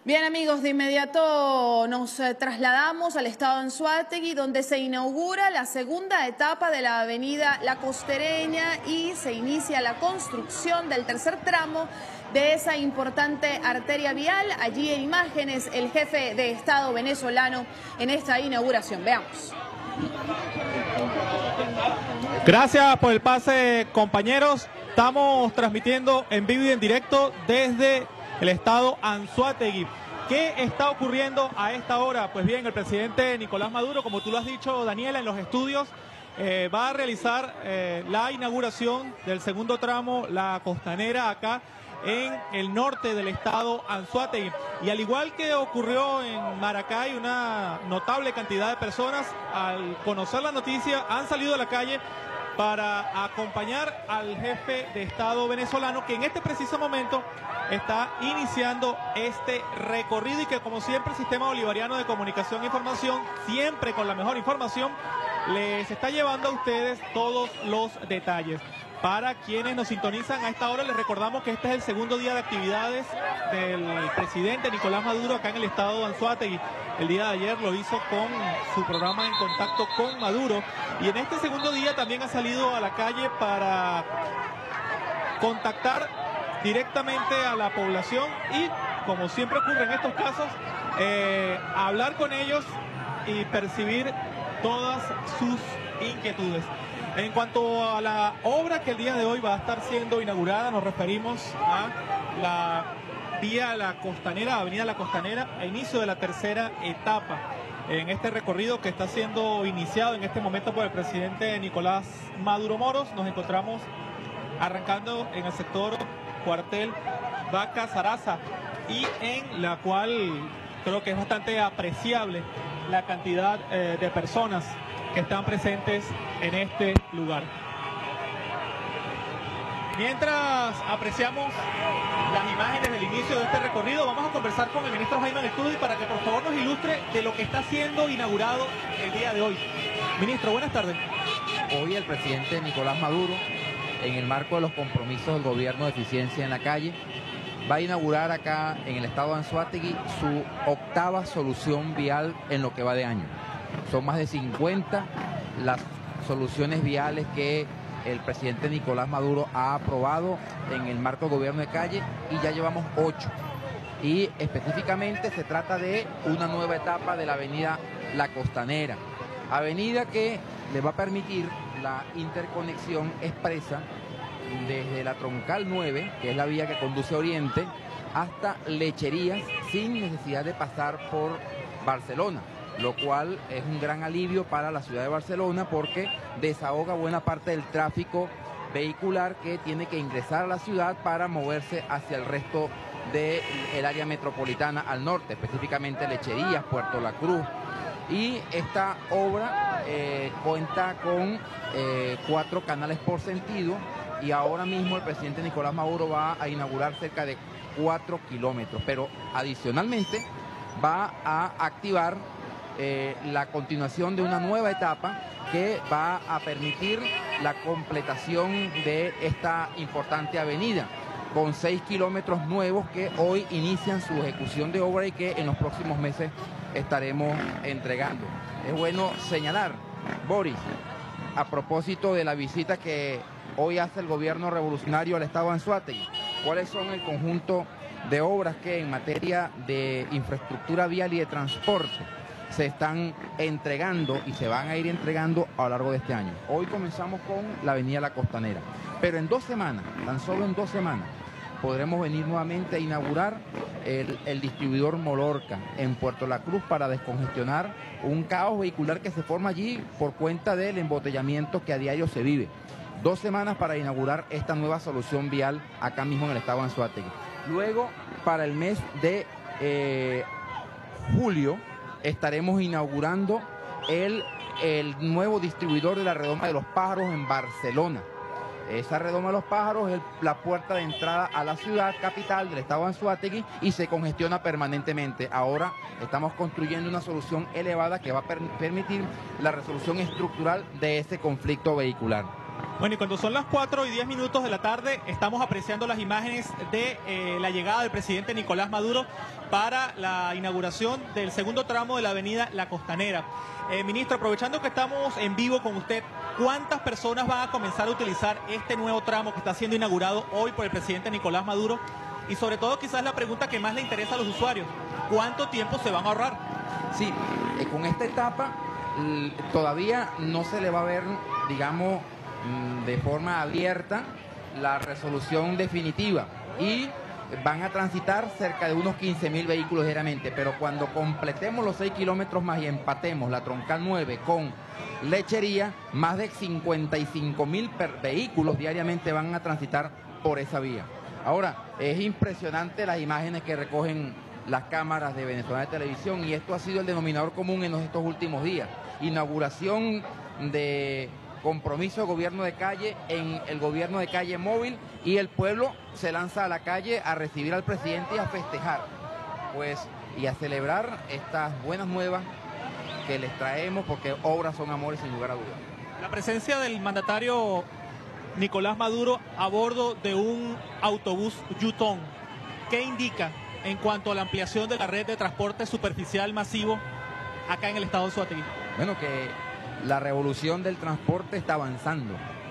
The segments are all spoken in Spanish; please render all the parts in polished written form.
Bien, amigos, de inmediato nos trasladamos al estado Anzoátegui, donde se inaugura la segunda etapa de la avenida La Costereña y se inicia la construcción del tercer tramo de esa importante arteria vial. Allí en imágenes el jefe de Estado venezolano en esta inauguración. Veamos. Gracias por el pase, compañeros. Estamos transmitiendo en vivo y en directo desde el estado Anzoátegui. ¿Qué está ocurriendo a esta hora? Pues bien, el presidente Nicolás Maduro, como tú lo has dicho, Daniela, en los estudios, va a realizar la inauguración del segundo tramo, La Costanera, acá en el norte del estado Anzoátegui. Y al igual que ocurrió en Maracay, una notable cantidad de personas, al conocer la noticia, han salido a la calle para acompañar al jefe de Estado venezolano, que en este preciso momento está iniciando este recorrido y que, como siempre, el Sistema Bolivariano de Comunicación e Información, siempre con la mejor información, les está llevando a ustedes todos los detalles. Para quienes nos sintonizan a esta hora, les recordamos que este es el segundo día de actividades del presidente Nicolás Maduro acá en el estado de Anzoátegui. El día de ayer lo hizo con su programa En Contacto con Maduro, y en este segundo día también ha salido a la calle para contactar directamente a la población y, como siempre ocurre en estos casos, hablar con ellos y percibir todas sus inquietudes. En cuanto a la obra que el día de hoy va a estar siendo inaugurada, nos referimos a la vía La Costanera, avenida La Costanera, a inicio de la tercera etapa en este recorrido que está siendo iniciado en este momento por el presidente Nicolás Maduro Moros. Nos encontramos arrancando en el sector Cuartel Vaca Sarasa, y en la cual creo que es bastante apreciable la cantidad de personas que están presentes en este lugar. Mientras apreciamos las imágenes del inicio de este recorrido, vamos a conversar con el ministro Jaime Anestudi para que por favor nos ilustre de lo que está siendo inaugurado el día de hoy. Ministro, buenas tardes. Hoy el presidente Nicolás Maduro, en el marco de los compromisos del gobierno de eficiencia en la calle, va a inaugurar acá en el estado de Anzoátegui su octava solución vial en lo que va de año. Son más de 50 las soluciones viales que el presidente Nicolás Maduro ha aprobado en el marco del gobierno de calle, y ya llevamos 8. Y específicamente se trata de una nueva etapa de la avenida La Costanera, avenida que le va a permitir la interconexión expresa desde la Troncal 9, que es la vía que conduce a Oriente, hasta Lecherías, sin necesidad de pasar por Barcelona, lo cual es un gran alivio para la ciudad de Barcelona porque desahoga buena parte del tráfico vehicular que tiene que ingresar a la ciudad para moverse hacia el resto del área metropolitana al norte, específicamente Lecherías, Puerto La Cruz. Y esta obra cuenta con 4 canales por sentido, y ahora mismo el presidente Nicolás Maduro va a inaugurar cerca de 4 kilómetros, pero adicionalmente va a activar la continuación de una nueva etapa que va a permitir la completación de esta importante avenida, con 6 kilómetros nuevos que hoy inician su ejecución de obra y que en los próximos meses estaremos entregando. Es bueno señalar, Boris, a propósito de la visita que hoy hace el gobierno revolucionario al estado de Anzoátegui, cuáles son el conjunto de obras que en materia de infraestructura vial y de transporte se están entregando y se van a ir entregando a lo largo de este año. Hoy comenzamos con la avenida La Costanera, pero en 2 semanas, tan solo en 2 semanas, podremos venir nuevamente a inaugurar el distribuidor Molorca en Puerto La Cruz para descongestionar un caos vehicular que se forma allí por cuenta del embotellamiento que a diario se vive. 2 semanas para inaugurar esta nueva solución vial acá mismo en el estado de Anzoátegui. Luego, para el mes de julio, estaremos inaugurando el nuevo distribuidor de la Redoma de los Pájaros en Barcelona. Esa Redoma de los Pájaros es la puerta de entrada a la ciudad capital del estado de Anzoátegui y se congestiona permanentemente. Ahora estamos construyendo una solución elevada que va a permitir la resolución estructural de ese conflicto vehicular. Bueno, y cuando son las 4:10 de la tarde, estamos apreciando las imágenes de la llegada del presidente Nicolás Maduro para la inauguración del segundo tramo de la avenida La Costanera. Ministro, aprovechando que estamos en vivo con usted, ¿cuántas personas van a comenzar a utilizar este nuevo tramo que está siendo inaugurado hoy por el presidente Nicolás Maduro? Y sobre todo, quizás la pregunta que más le interesa a los usuarios, ¿cuánto tiempo se van a ahorrar? Sí, con esta etapa todavía no se le va a ver, digamos, de forma abierta la resolución definitiva y van a transitar cerca de unos 15.000 vehículos diariamente, pero cuando completemos los 6 kilómetros más y empatemos la troncal 9 con Lechería, más de 55.000 vehículos diariamente van a transitar por esa vía. Ahora, es impresionante las imágenes que recogen las cámaras de Venezolana de Televisión, y esto ha sido el denominador común en estos últimos días. Inauguración de compromiso de gobierno de calle en el gobierno de calle móvil, y el pueblo se lanza a la calle a recibir al presidente y a festejar, pues, y a celebrar estas buenas nuevas que les traemos, porque obras son amores sin lugar a dudas. La presencia del mandatario Nicolás Maduro a bordo de un autobús Yutón, ¿qué indica en cuanto a la ampliación de la red de transporte superficial masivo acá en el estado de Anzoátegui? Bueno, que la revolución del transporte está avanzando.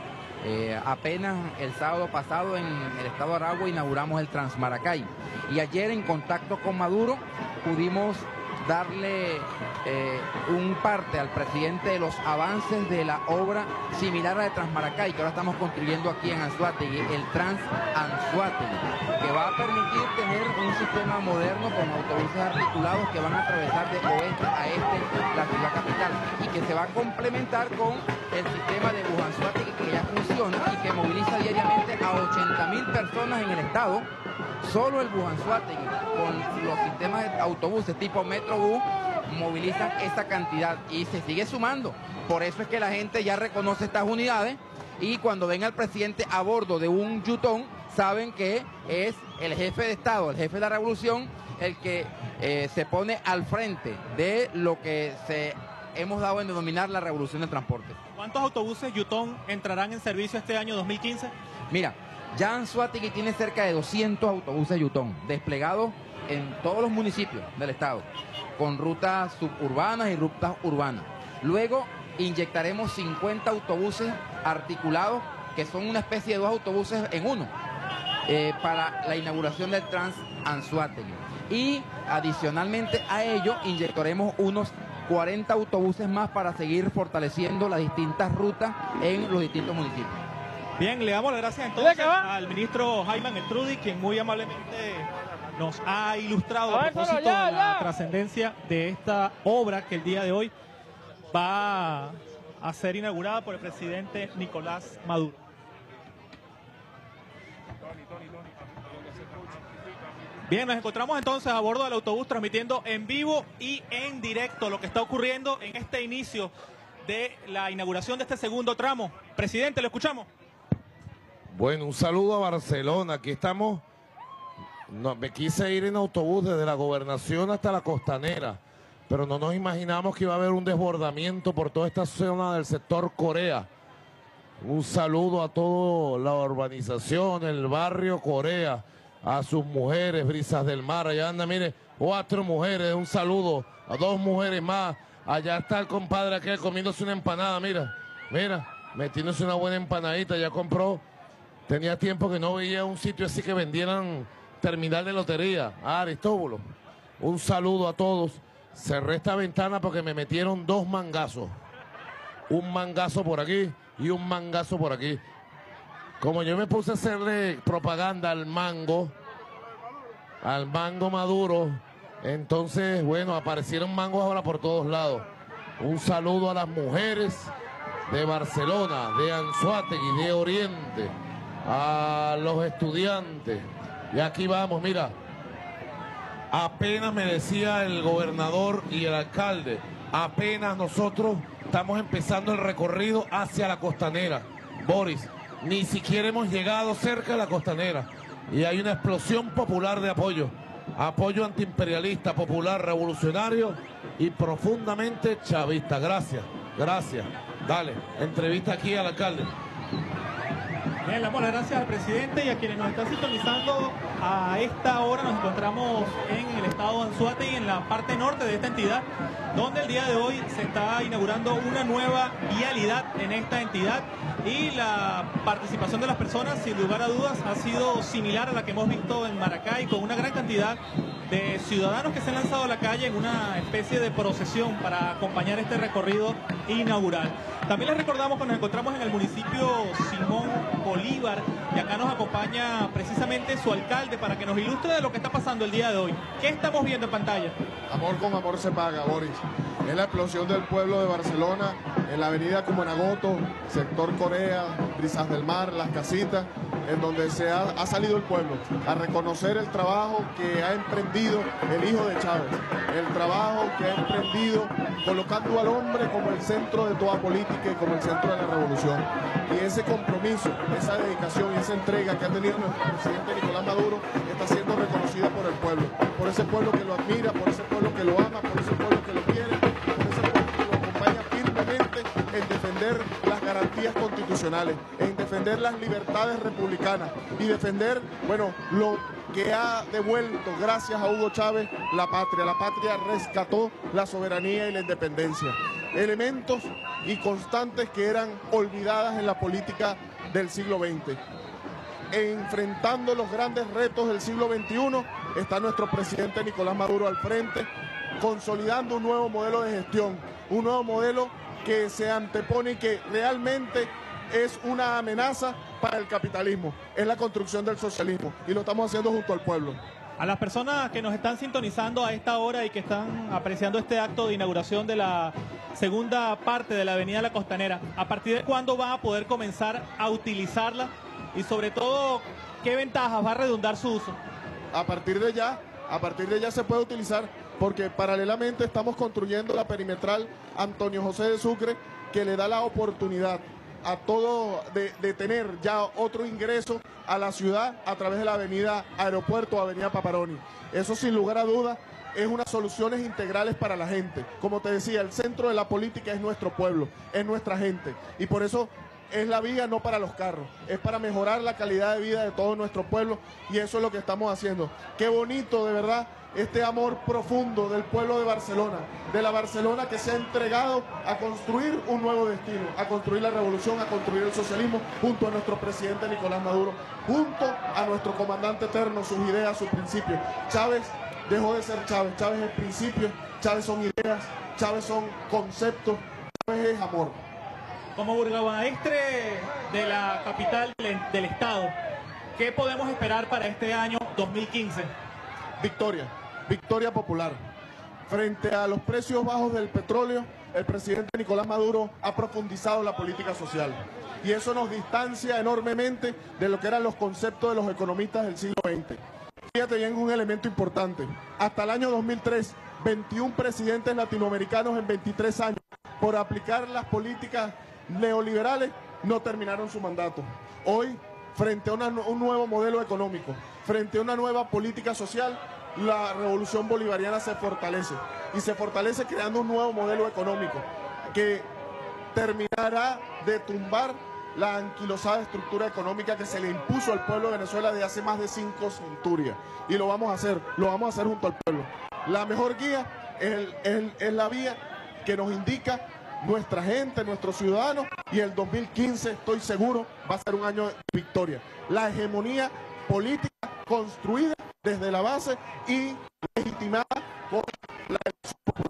Apenas el sábado pasado en el estado de Aragua inauguramos el Transmaracay, y ayer en contacto con Maduro pudimos darle un parte al presidente de los avances de la obra similar a de Transmaracay, que ahora estamos construyendo aquí en Anzoátegui, el Trans Anzoátegui, que va a permitir tener un sistema moderno con autobuses articulados que van a atravesar de oeste a este la ciudad capital, y que se va a complementar con el sistema de Bus Anzoátegui, que ya funciona y que moviliza diariamente a 80.000 personas en el estado. Solo el Bus Anzoátegui, con los sistemas de autobuses tipo Metrobús, movilizan esa cantidad y se sigue sumando. Por eso es que la gente ya reconoce estas unidades, y cuando ven al presidente a bordo de un Yutón, saben que es el jefe de Estado, el jefe de la revolución, el que se pone al frente de lo que hemos dado en denominar la revolución del transporte. ¿Cuántos autobuses Yutón entrarán en servicio este año 2015? Mira, ya Anzoátegui tiene cerca de 200 autobuses Yutón desplegados en todos los municipios del estado, con rutas suburbanas y rutas urbanas. Luego inyectaremos 50 autobuses articulados, que son una especie de 2 autobuses en uno, para la inauguración del Trans Anzoátegui. Y adicionalmente a ello inyectaremos unos 40 autobuses más para seguir fortaleciendo las distintas rutas en los distintos municipios. Bien, le damos las gracias entonces al ministro Jaime Gertrudis, quien muy amablemente nos ha ilustrado a propósito de la trascendencia de esta obra que el día de hoy va a ser inaugurada por el presidente Nicolás Maduro. Bien, nos encontramos entonces a bordo del autobús transmitiendo en vivo y en directo lo que está ocurriendo en este inicio de la inauguración de este segundo tramo. Presidente, ¿lo escuchamos? Bueno, un saludo a Barcelona. Aquí estamos. Me quise ir en autobús desde la gobernación hasta la Costanera, pero no nos imaginamos que iba a haber un desbordamiento por toda esta zona del sector Corea. Un saludo a toda la urbanización, el barrio Corea, a sus mujeres, Brisas del Mar. Allá anda, mire, 4 mujeres. Un saludo a 2 mujeres más. Allá está el compadre aquel comiéndose una empanada, mira, metiéndose una buena empanadita. Ya compró. Tenía tiempo que no veía un sitio así que vendieran terminal de lotería. Aristóbulo, un saludo a todos. Cerré esta ventana porque me metieron 2 mangazos. Un mangazo por aquí y un mangazo por aquí. Como yo me puse a hacerle propaganda al mango Maduro, entonces, bueno, aparecieron mangos ahora por todos lados. Un saludo a las mujeres de Barcelona, de Anzoátegui, de Oriente, a los estudiantes. Y aquí vamos, mira. Apenas me decía el gobernador y el alcalde, apenas nosotros estamos empezando el recorrido hacia la Costanera. Boris, ni siquiera hemos llegado cerca de la Costanera. Y hay una explosión popular de apoyo. Apoyo antiimperialista, popular, revolucionario y profundamente chavista. Gracias, gracias. Dale, entrevista aquí al alcalde. Bien, le damos las gracias al presidente y a quienes nos están sintonizando. A esta hora nos encontramos en el estado de Anzoátegui, en la parte norte de esta entidad, donde el día de hoy se está inaugurando una nueva vialidad en esta entidad, y la participación de las personas, sin lugar a dudas, ha sido similar a la que hemos visto en Maracay, con una gran cantidad de ciudadanos que se han lanzado a la calle en una especie de procesión para acompañar este recorrido inaugural. También les recordamos que nos encontramos en el municipio Simón Bolívar, y acá nos acompaña precisamente su alcalde para que nos ilustre de lo que está pasando el día de hoy. ¿Qué estamos viendo en pantalla? Amor con amor se paga, Boris. Es la explosión del pueblo de Barcelona en la avenida Cumanagoto, sector Corea, Brisas del Mar, Las Casitas, en donde ha salido el pueblo a reconocer el trabajo que ha emprendido el hijo de Chávez, el trabajo que ha emprendido colocando al hombre como el centro de toda política y como el centro de la revolución. Y ese compromiso, esa dedicación y esa entrega que ha tenido nuestro presidente Nicolás Maduro está siendo reconocida por el pueblo, por ese pueblo que lo admira, por ese pueblo que lo ama, por ese pueblo que lo quiere, por ese pueblo que lo acompaña firmemente en defender las garantías constitucionales, en defender las libertades republicanas y defender, bueno, lo que ha devuelto, gracias a Hugo Chávez, la patria. La patria rescató la soberanía y la independencia. Elementos y constantes que eran olvidadas en la política del siglo XX. Enfrentando los grandes retos del siglo XXI, está nuestro presidente Nicolás Maduro al frente, consolidando un nuevo modelo de gestión, un nuevo modelo que se antepone y que realmente es una amenaza para el capitalismo, es la construcción del socialismo, y lo estamos haciendo junto al pueblo. A las personas que nos están sintonizando a esta hora y que están apreciando este acto de inauguración de la segunda parte de la Avenida La Costanera, ¿a partir de cuándo van a poder comenzar a utilizarla? Y sobre todo, ¿qué ventajas va a redundar su uso? A partir de ya se puede utilizar, porque paralelamente estamos construyendo la perimetral Antonio José de Sucre, que le da la oportunidad a todo de tener ya otro ingreso a la ciudad a través de la avenida Aeropuerto, avenida Paparoni. Eso sin lugar a dudas es unas soluciones integrales para la gente. Como te decía, el centro de la política es nuestro pueblo, es nuestra gente, y por eso es la vía no para los carros, es para mejorar la calidad de vida de todo nuestro pueblo, y eso es lo que estamos haciendo. Qué bonito, de verdad, este amor profundo del pueblo de Barcelona, de la Barcelona que se ha entregado a construir un nuevo destino, a construir la revolución, a construir el socialismo, junto a nuestro presidente Nicolás Maduro, junto a nuestro comandante eterno, sus ideas, sus principios. Chávez dejó de ser Chávez, Chávez es principio, Chávez son ideas, Chávez son conceptos, Chávez es amor. Como burgomaestre de la capital del estado, ¿qué podemos esperar para este año 2015? Victoria popular. Frente a los precios bajos del petróleo, el presidente Nicolás Maduro ha profundizado la política social, y eso nos distancia enormemente de lo que eran los conceptos de los economistas del siglo XX. Fíjate bien un elemento importante. Hasta el año 2003, 21 presidentes latinoamericanos en 23 años, por aplicar las políticas neoliberales, no terminaron su mandato. Hoy, frente a un nuevo modelo económico, frente a una nueva política social, la revolución bolivariana se fortalece, y se fortalece creando un nuevo modelo económico que terminará de tumbar la anquilosada estructura económica que se le impuso al pueblo de Venezuela de hace más de 5 centurias, y lo vamos a hacer junto al pueblo. La mejor guía es la vía que nos indica nuestra gente, nuestros ciudadanos, y el 2015, estoy seguro, va a ser un año de victoria. La hegemonía política construida desde la base y legitimada por la elección popular.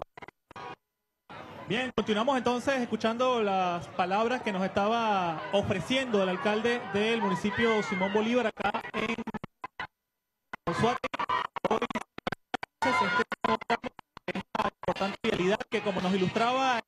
Bien, continuamos entonces escuchando las palabras que nos estaba ofreciendo el alcalde del municipio Simón Bolívar acá en Anzoátegui. Hoy esta importante realidad que, como nos ilustraba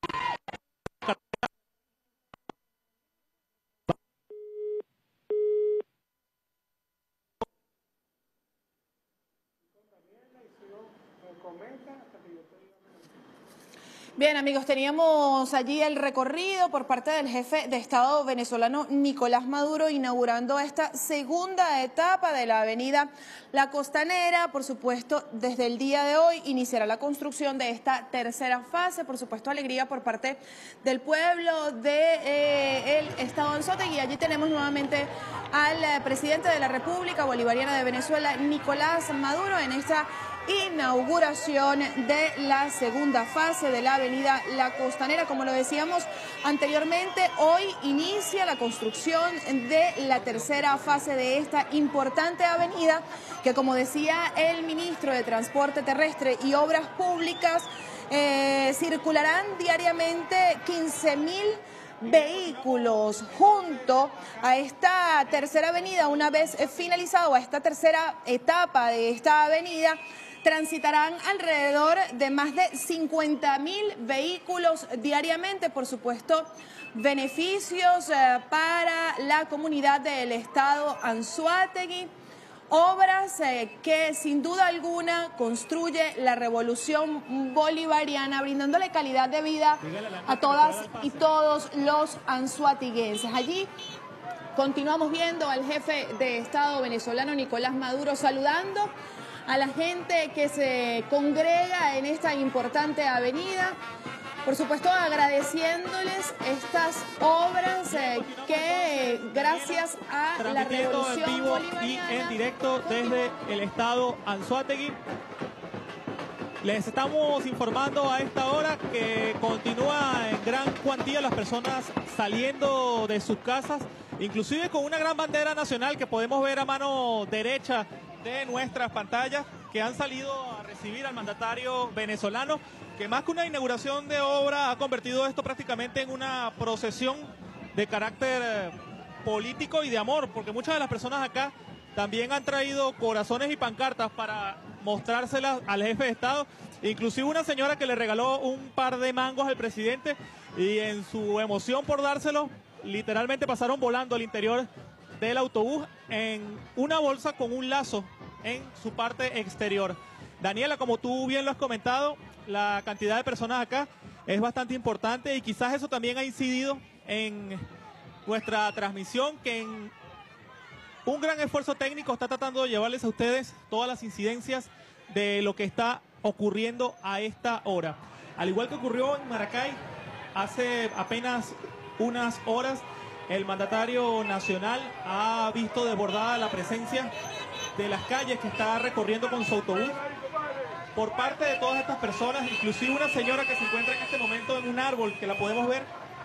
Bien, amigos, teníamos allí el recorrido por parte del jefe de Estado venezolano Nicolás Maduro inaugurando esta segunda etapa de la avenida La Costanera. Por supuesto, desde el día de hoy iniciará la construcción de esta tercera fase. Por supuesto, alegría por parte del pueblo del Estado Anzoátegui. Allí tenemos nuevamente al presidente de la República Bolivariana de Venezuela, Nicolás Maduro, en esta inauguración de la segunda fase de la avenida La Costanera. Como lo decíamos anteriormente, hoy inicia la construcción de la tercera fase de esta importante avenida que, como decía el ministro de Transporte Terrestre y Obras Públicas, circularán diariamente 15.000 vehículos junto a esta tercera avenida. Una vez finalizado a esta tercera etapa de esta avenida, transitarán alrededor de más de 50.000 vehículos diariamente. Por supuesto, beneficios para la comunidad del Estado Anzoátegui. Obras que sin duda alguna construye la revolución bolivariana, brindándole calidad de vida a todas y todos los anzoatiguenses. Allí continuamos viendo al jefe de Estado venezolano Nicolás Maduro saludando a la gente que se congrega en esta importante avenida. Por supuesto, agradeciéndoles estas obras que gracias a la revolución en vivo bolivariana y en directo desde el Estado Anzoátegui. Les estamos informando a esta hora que continúa en gran cuantía las personas saliendo de sus casas, inclusive con una gran bandera nacional que podemos ver a mano derecha de nuestras pantallas, que han salido a recibir al mandatario venezolano, que más que una inauguración de obra ha convertido esto prácticamente en una procesión de carácter político y de amor, porque muchas de las personas acá también han traído corazones y pancartas para mostrárselas al jefe de Estado, inclusive una señora que le regaló un par de mangos al presidente y en su emoción por dárselo, literalmente pasaron volando al interior del autobús en una bolsa con un lazo en su parte exterior. Daniela, como tú bien lo has comentado, la cantidad de personas acá es bastante importante y quizás eso también ha incidido en nuestra transmisión, que en un gran esfuerzo técnico está tratando de llevarles a ustedes todas las incidencias de lo que está ocurriendo a esta hora. Al igual que ocurrió en Maracay hace apenas unas horas, el mandatario nacional ha visto desbordada la presencia de las calles que está recorriendo con su autobús por parte de todas estas personas, inclusive una señora que se encuentra en este momento en un árbol, que la podemos ver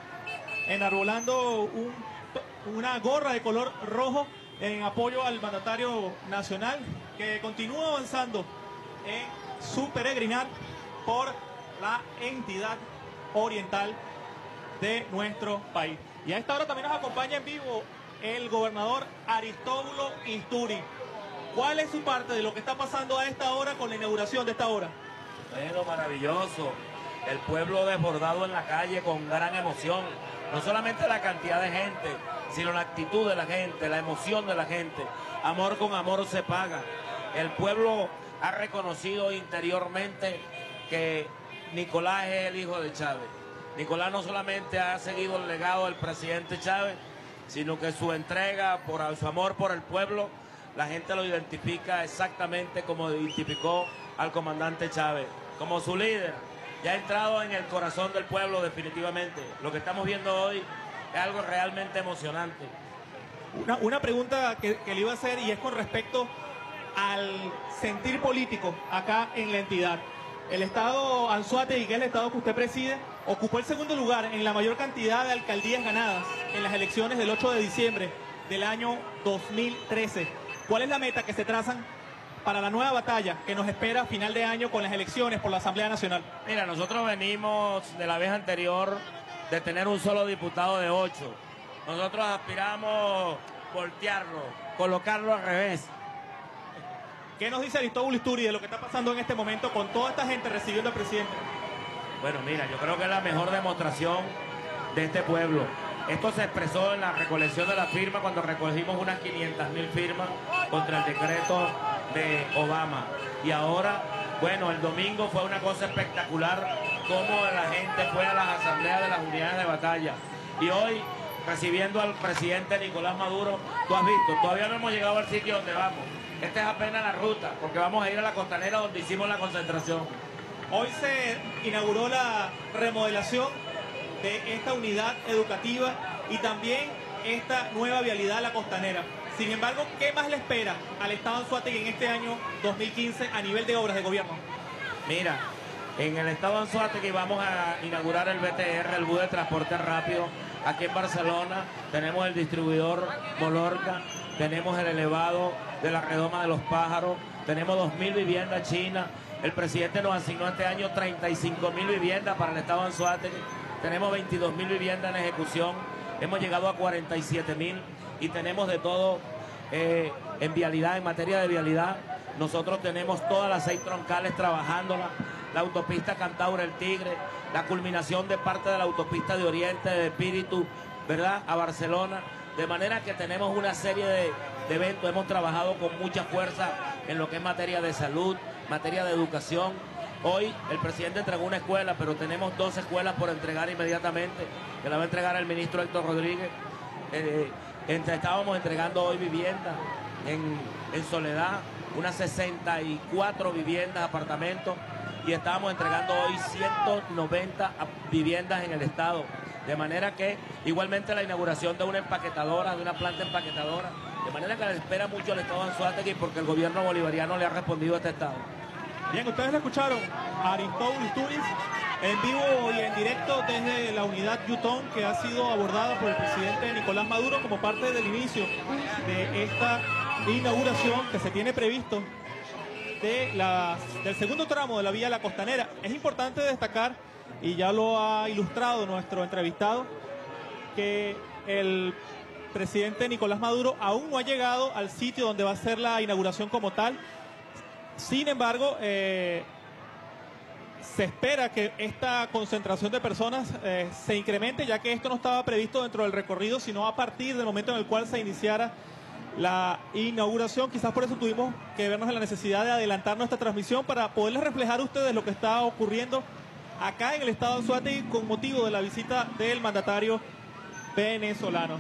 enarbolando una gorra de color rojo en apoyo al mandatario nacional, que continúa avanzando en su peregrinar por la entidad oriental de nuestro país. Y a esta hora también nos acompaña en vivo el gobernador Aristóbulo Isturi. ¿Cuál es su parte de lo que está pasando a esta hora con la inauguración de esta obra? Bueno, maravilloso. El pueblo desbordado en la calle con gran emoción. No solamente la cantidad de gente, sino la actitud de la gente, la emoción de la gente. Amor con amor se paga. El pueblo ha reconocido interiormente que Nicolás es el hijo de Chávez. Nicolás no solamente ha seguido el legado del presidente Chávez, sino que su entrega, su amor por el pueblo, la gente lo identifica exactamente como identificó al comandante Chávez, como su líder. Ya ha entrado en el corazón del pueblo definitivamente. Lo que estamos viendo hoy es algo realmente emocionante. Una pregunta que le iba a hacer, y es con respecto al sentir político acá en la entidad. El Estado Anzoátegui, que es el Estado que usted preside, ocupó el segundo lugar en la mayor cantidad de alcaldías ganadas en las elecciones del 8 de diciembre del año 2013. ¿Cuál es la meta que se trazan para la nueva batalla que nos espera a final de año con las elecciones por la Asamblea Nacional? Mira, nosotros venimos de la vez anterior de tener un solo diputado de 8. Nosotros aspiramos voltearlo, colocarlo al revés. ¿Qué nos dice Aristóbulo Isturi de lo que está pasando en este momento con toda esta gente recibiendo al presidente? Bueno, mira, yo creo que es la mejor demostración de este pueblo. Esto se expresó en la recolección de la firma cuando recogimos unas 500.000 firmas contra el decreto de Obama. Y ahora Bueno, el domingo fue una cosa espectacular, cómo la gente fue a las asambleas de las unidades de batalla. Y hoy, recibiendo al presidente Nicolás Maduro, tú has visto, todavía no hemos llegado al sitio donde vamos. Esta es apenas la ruta, porque vamos a ir a la costanera donde hicimos la concentración. Hoy se inauguró la remodelación de esta unidad educativa y también esta nueva vialidad, la costanera. Sin embargo, ¿qué más le espera al Estado Anzoátegui en este año 2015 a nivel de obras de gobierno? Mira, en el Estado Anzoátegui vamos a inaugurar el BTR, el bus de transporte rápido. Aquí en Barcelona tenemos el distribuidor Molorca, tenemos el elevado de la Redoma de los Pájaros, tenemos 2.000 viviendas chinas. El presidente nos asignó este año 35.000 viviendas para el Estado Anzoátegui. Tenemos 22.000 viviendas en ejecución. Hemos llegado a 47.000 y tenemos de todo en vialidad, en materia de vialidad. Nosotros tenemos todas las 6 troncales trabajándola. La autopista Cantaura El Tigre, la culminación de parte de la autopista de Oriente, de Espíritu, ¿verdad?, a Barcelona. De manera que tenemos una serie de eventos. Hemos trabajado con mucha fuerza en lo que es materia de salud, materia de educación. Hoy el presidente entregó una escuela, pero tenemos 2 escuelas por entregar inmediatamente, que la va a entregar el ministro Héctor Rodríguez. Estábamos entregando hoy viviendas en Soledad, unas 64 viviendas, apartamentos, y estábamos entregando hoy 190 viviendas en el estado. De manera que igualmente la inauguración de una empaquetadora, de una planta empaquetadora, de manera que le espera mucho al Estado Anzoátegui porque el gobierno bolivariano le ha respondido a este estado. Bien, ustedes lo escucharon, Aristóbulo Istúriz, en vivo y en directo desde la unidad Yutón, que ha sido abordada por el presidente Nicolás Maduro como parte del inicio de esta inauguración que se tiene previsto del segundo tramo de la vía La Costanera. Es importante destacar, y ya lo ha ilustrado nuestro entrevistado, que el presidente Nicolás Maduro aún no ha llegado al sitio donde va a ser la inauguración como tal. Sin embargo, se espera que esta concentración de personas se incremente, ya que esto no estaba previsto dentro del recorrido, sino a partir del momento en el cual se iniciara la inauguración. Quizás por eso tuvimos que vernos en la necesidad de adelantar nuestra transmisión para poderles reflejar a ustedes lo que está ocurriendo acá en el estado de Anzoátegui con motivo de la visita del mandatario venezolano.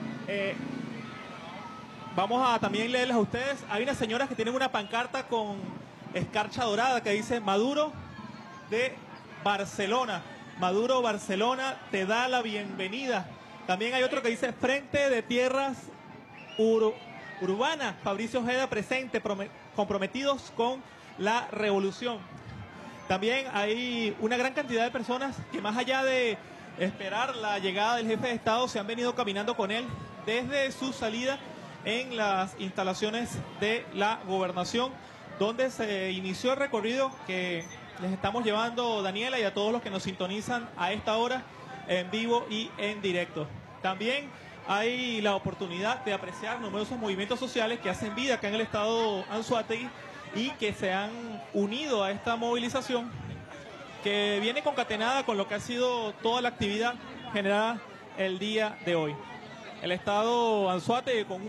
Vamos a también leerles a ustedes. Hay unas señoras que tienen una pancarta con escarcha dorada que dice Maduro de Barcelona. Maduro Barcelona te da la bienvenida. También hay otro que dice Frente de Tierras Urbanas. Fabricio Ojeda presente, comprometidos con la revolución. También hay una gran cantidad de personas que más allá de esperar la llegada del jefe de Estado se han venido caminando con él desde su salida en las instalaciones de la gobernación, donde se inició el recorrido que les estamos llevando, Daniela, y a todos los que nos sintonizan a esta hora en vivo y en directo. También hay la oportunidad de apreciar numerosos movimientos sociales que hacen vida acá en el estado Anzoátegui y que se han unido a esta movilización que viene concatenada con lo que ha sido toda la actividad generada el día de hoy. El estado Anzoátegui, con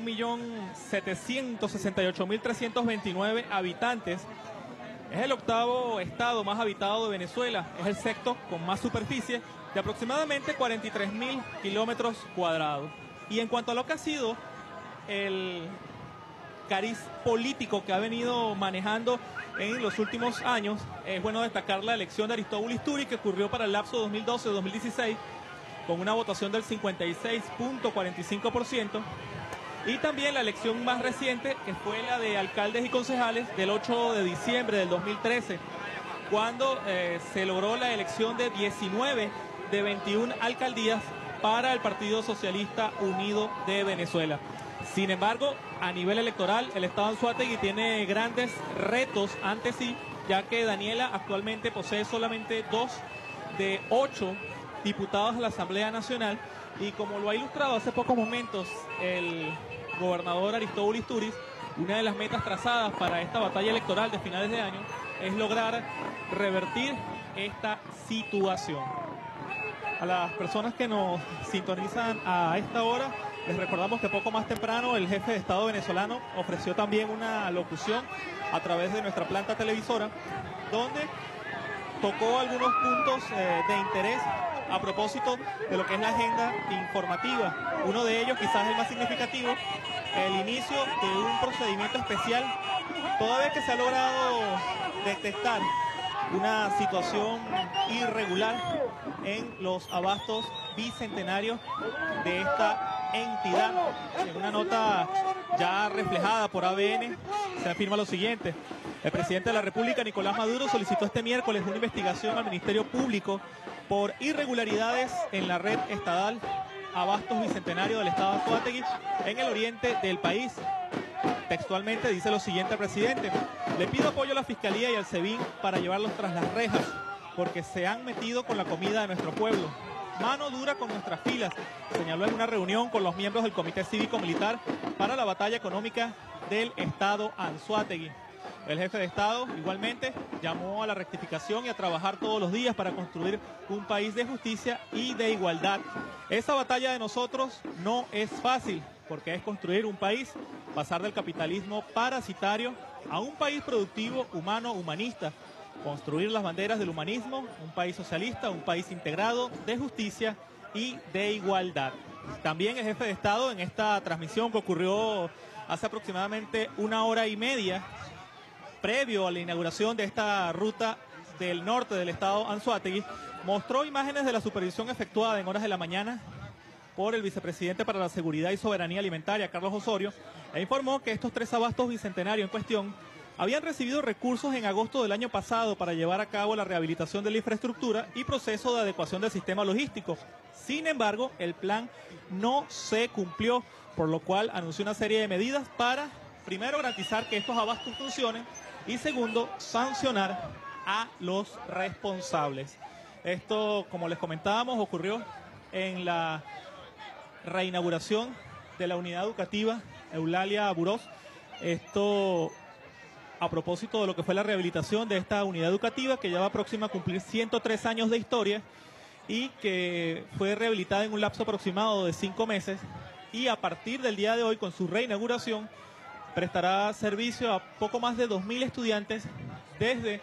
1.768.329 habitantes, es el octavo estado más habitado de Venezuela. Es el sexto con más superficie, de aproximadamente 43.000 kilómetros cuadrados. Y en cuanto a lo que ha sido el cariz político que ha venido manejando en los últimos años, es bueno destacar la elección de Aristóbulo Istúriz, que ocurrió para el lapso 2012-2016, con una votación del 56.45%, y también la elección más reciente, que fue la de alcaldes y concejales del 8 de diciembre del 2013, cuando se logró la elección de 19 de 21 alcaldías para el Partido Socialista Unido de Venezuela. Sin embargo, a nivel electoral, el estado Anzoátegui tiene grandes retos ante sí, ya que Daniela actualmente posee solamente 2 de 8 diputados a la Asamblea Nacional, y como lo ha ilustrado hace pocos momentos el gobernador Aristóbulo Istúriz, una de las metas trazadas para esta batalla electoral de finales de año es lograr revertir esta situación. A las personas que nos sintonizan a esta hora, les recordamos que poco más temprano el jefe de Estado venezolano ofreció también una locución a través de nuestra planta televisora, donde tocó algunos puntos de interés a propósito de lo que es la agenda informativa. Uno de ellos, quizás el más significativo, el inicio de un procedimiento especial, toda vez que se ha logrado detectar una situación irregular en los abastos bicentenarios de esta entidad. En una nota ya reflejada por ABN se afirma lo siguiente: el presidente de la República, Nicolás Maduro, solicitó este miércoles una investigación al Ministerio Público por irregularidades en la red estatal Abastos Bicentenario del Estado de Anzoátegui en el oriente del país. Textualmente dice lo siguiente al presidente: le pido apoyo a la Fiscalía y al SEBIN para llevarlos tras las rejas, porque se han metido con la comida de nuestro pueblo. Mano dura con nuestras filas, señaló en una reunión con los miembros del Comité Cívico Militar para la Batalla Económica del Estado Anzoátegui. El jefe de Estado igualmente llamó a la rectificación y a trabajar todos los días para construir un país de justicia y de igualdad. Esa batalla de nosotros no es fácil, porque es construir un país, pasar del capitalismo parasitario a un país productivo, humano, humanista, construir las banderas del humanismo, un país socialista, un país integrado, de justicia y de igualdad. También el jefe de Estado, en esta transmisión que ocurrió hace aproximadamente 1 hora y media, previo a la inauguración de esta ruta del norte del estado Anzoátegui, mostró imágenes de la supervisión efectuada en horas de la mañana por el vicepresidente para la Seguridad y Soberanía Alimentaria, Carlos Osorio, e informó que estos 3 abastos bicentenarios en cuestión habían recibido recursos en agosto del año pasado para llevar a cabo la rehabilitación de la infraestructura y proceso de adecuación del sistema logístico. Sin embargo, el plan no se cumplió, por lo cual anunció una serie de medidas para, primero, garantizar que estos abastos funcionen y, segundo, sancionar a los responsables. Esto, como les comentábamos, ocurrió en la reinauguración de la unidad educativa Eulalia Burós. Esto a propósito de lo que fue la rehabilitación de esta unidad educativa, que ya va próxima a cumplir 103 años de historia y que fue rehabilitada en un lapso aproximado de 5 meses, y a partir del día de hoy, con su reinauguración, prestará servicio a poco más de 2.000 estudiantes desde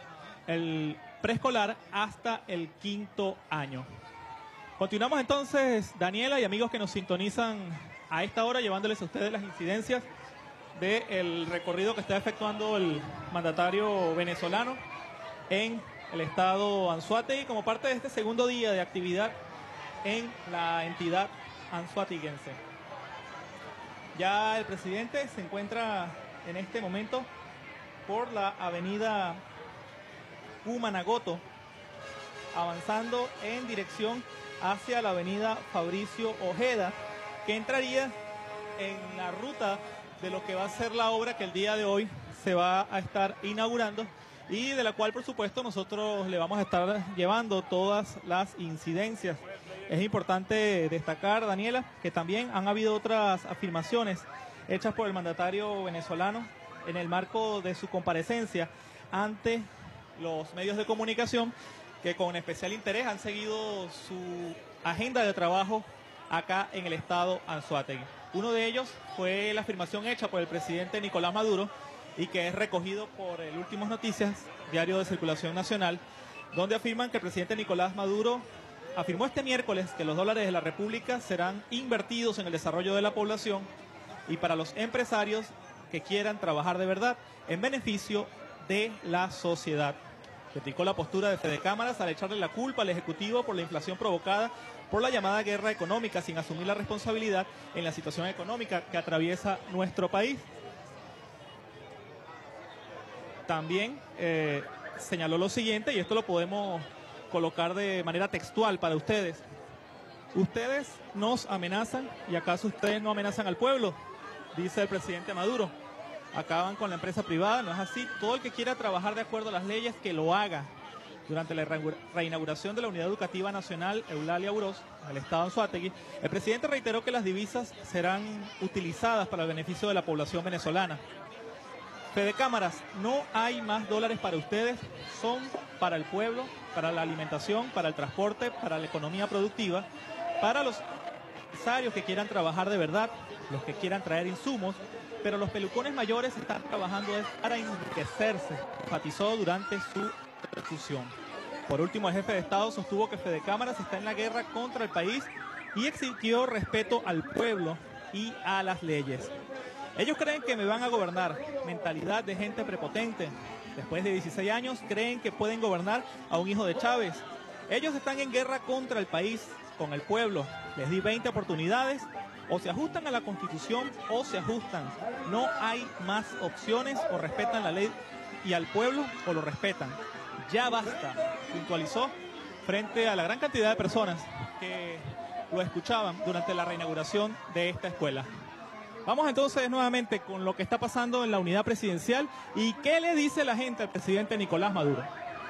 el preescolar hasta el 5º año. Continuamos entonces, Daniela y amigos que nos sintonizan a esta hora, llevándoles a ustedes las incidencias del recorrido que está efectuando el mandatario venezolano en el estado Anzoátegui como parte de este segundo día de actividad en la entidad anzoatiguense. Ya el presidente se encuentra en este momento por la avenida Humanagoto, avanzando en dirección hacia la avenida Fabricio Ojeda, que entraría en la ruta de lo que va a ser la obra que el día de hoy se va a estar inaugurando y de la cual, por supuesto, nosotros le vamos a estar llevando todas las incidencias. Es importante destacar, Daniela, que también han habido otras afirmaciones hechas por el mandatario venezolano en el marco de su comparecencia ante los medios de comunicación, que con especial interés han seguido su agenda de trabajo acá en el estado Anzoátegui. Uno de ellos fue la afirmación hecha por el presidente Nicolás Maduro y que es recogido por el Últimas Noticias, diario de circulación nacional, donde afirman que el presidente Nicolás Maduro afirmó este miércoles que los dólares de la República serán invertidos en el desarrollo de la población y para los empresarios que quieran trabajar de verdad en beneficio de la sociedad. Criticó la postura de Fede Cámaras al echarle la culpa al Ejecutivo por la inflación provocada por la llamada guerra económica, sin asumir la responsabilidad en la situación económica que atraviesa nuestro país. También señaló lo siguiente, y esto lo podemos colocar de manera textual para ustedes. Ustedes nos amenazan, ¿y acaso ustedes no amenazan al pueblo?, dice el presidente Maduro. Acaban con la empresa privada, no es así. Todo el que quiera trabajar de acuerdo a las leyes, que lo haga. Durante la reinauguración de la Unidad Educativa Nacional Eulalia Burós, en el estado Anzoátegui, el presidente reiteró que las divisas serán utilizadas para el beneficio de la población venezolana. Fede Cámaras, no hay más dólares para ustedes, son para el pueblo, para la alimentación, para el transporte, para la economía productiva, para los empresarios que quieran trabajar de verdad, los que quieran traer insumos, pero los pelucones mayores están trabajando para enriquecerse, enfatizó durante su discusión. Por último, el jefe de Estado sostuvo que Fede Cámaras está en la guerra contra el país y exigió respeto al pueblo y a las leyes. Ellos creen que me van a gobernar, mentalidad de gente prepotente. Después de 16 años creen que pueden gobernar a un hijo de Chávez. Ellos están en guerra contra el país, con el pueblo. Les di 20 oportunidades, o se ajustan a la Constitución o se ajustan. No hay más opciones, o respetan la ley y al pueblo o lo respetan. Ya basta, puntualizó frente a la gran cantidad de personas que lo escuchaban durante la reinauguración de esta escuela. Vamos entonces nuevamente con lo que está pasando en la unidad presidencial y qué le dice la gente al presidente Nicolás Maduro.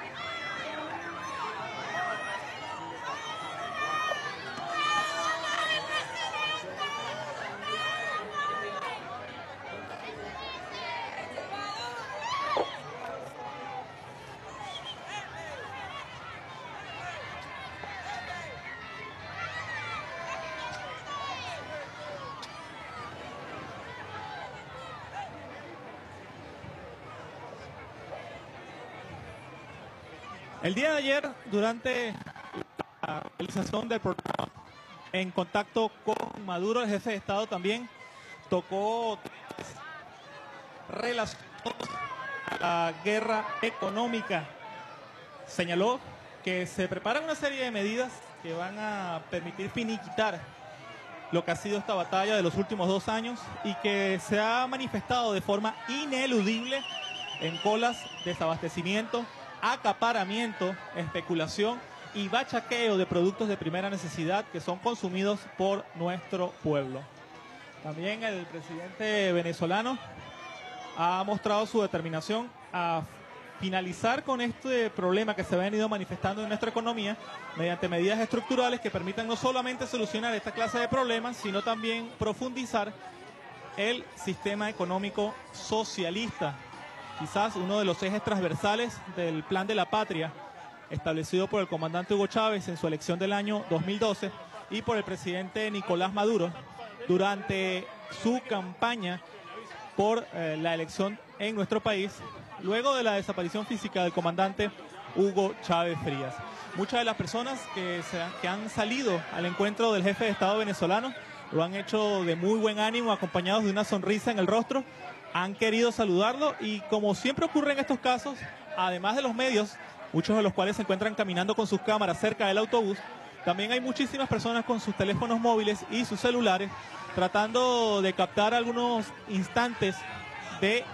El día de ayer, durante la realización del programa En Contacto con Maduro, el jefe de Estado también tocó relacionados a la guerra económica. Señaló que se preparan una serie de medidas que van a permitir finiquitar lo que ha sido esta batalla de los últimos 2 años y que se ha manifestado de forma ineludible en colas, desabastecimiento, acaparamiento, especulación y bachaqueo de productos de primera necesidad que son consumidos por nuestro pueblo. También el presidente venezolano ha mostrado su determinación a finalizar con este problema que se ha venido manifestando en nuestra economía mediante medidas estructurales que permitan no solamente solucionar esta clase de problemas, sino también profundizar el sistema económico socialista. Quizás uno de los ejes transversales del Plan de la Patria establecido por el comandante Hugo Chávez en su elección del año 2012 y por el presidente Nicolás Maduro durante su campaña por la elección en nuestro país, luego de la desaparición física del comandante Hugo Chávez Frías. Muchas de las personas que han salido al encuentro del jefe de Estado venezolano lo han hecho de muy buen ánimo, acompañados de una sonrisa en el rostro. Han querido saludarlo y, como siempre ocurre en estos casos, además de los medios, muchos de los cuales se encuentran caminando con sus cámaras cerca del autobús, también hay muchísimas personas con sus teléfonos móviles y sus celulares tratando de captar algunos instantes de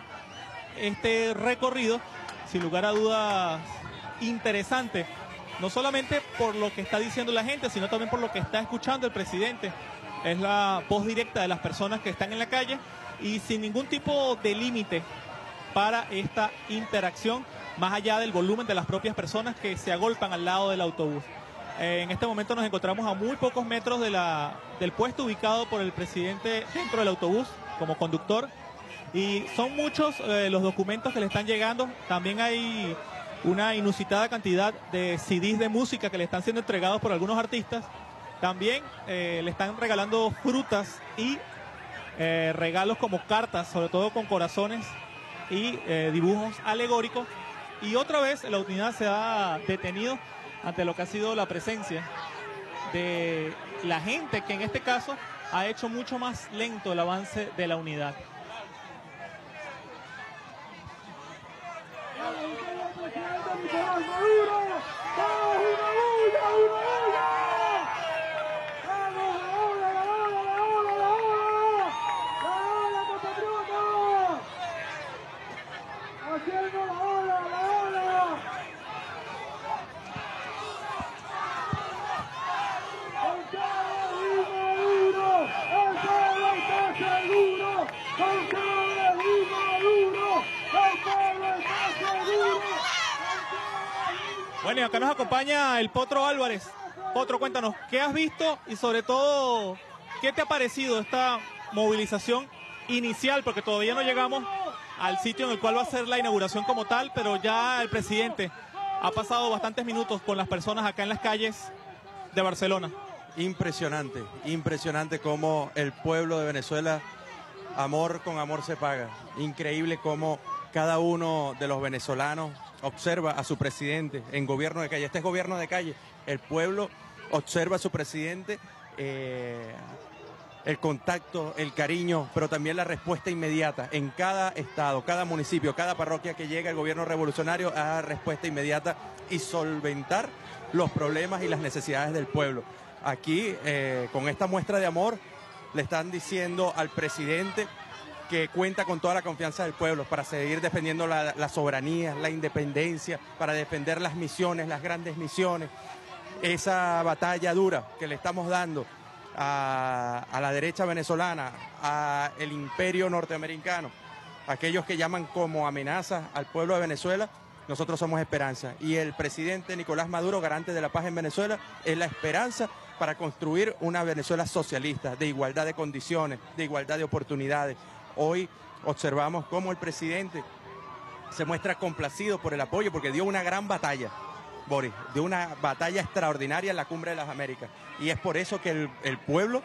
este recorrido, sin lugar a dudas interesante, no solamente por lo que está diciendo la gente, sino también por lo que está escuchando el presidente. Es la voz directa de las personas que están en la calle y sin ningún tipo de límite para esta interacción, más allá del volumen de las propias personas que se agolpan al lado del autobús. En este momento nos encontramos a muy pocos metros del puesto ubicado por el presidente dentro del autobús como conductor, y son muchos los documentos que le están llegando. También hay una inusitada cantidad de CDs de música que le están siendo entregados por algunos artistas. También le están regalando frutas y regalos como cartas, sobre todo con corazones y dibujos alegóricos. Y otra vez la unidad se ha detenido ante lo que ha sido la presencia de la gente, que en este caso ha hecho mucho más lento el avance de la unidad. Bueno, y acá nos acompaña el Potro Álvarez. Potro, cuéntanos, ¿qué has visto y sobre todo, qué te ha parecido esta movilización inicial? Porque todavía no llegamos al sitio en el cual va a ser la inauguración como tal, pero ya el presidente ha pasado bastantes minutos con las personas acá en las calles de Barcelona. Impresionante, impresionante cómo el pueblo de Venezuela Amor con amor se paga. Increíble cómo cada uno de los venezolanos observa a su presidente en gobierno de calle. Este es gobierno de calle. El pueblo observa a su presidente, el contacto, el cariño, pero también la respuesta inmediata. En cada estado, cada municipio, cada parroquia que llega el gobierno revolucionario a dar respuesta inmediata y solventar los problemas y las necesidades del pueblo. Aquí, con esta muestra de amor, le están diciendo al presidente que cuenta con toda la confianza del pueblo para seguir defendiendo la soberanía, la independencia, para defender las misiones, las grandes misiones. Esa batalla dura que le estamos dando a la derecha venezolana, al imperio norteamericano, aquellos que llaman como amenaza al pueblo de Venezuela, nosotros somos esperanza. Y el presidente Nicolás Maduro, garante de la paz en Venezuela, es la esperanza para construir una Venezuela socialista, de igualdad de condiciones, de igualdad de oportunidades. Hoy observamos cómo el presidente se muestra complacido por el apoyo, porque dio una gran batalla, Boris, dio una batalla extraordinaria en la Cumbre de las Américas. Y es por eso que el pueblo,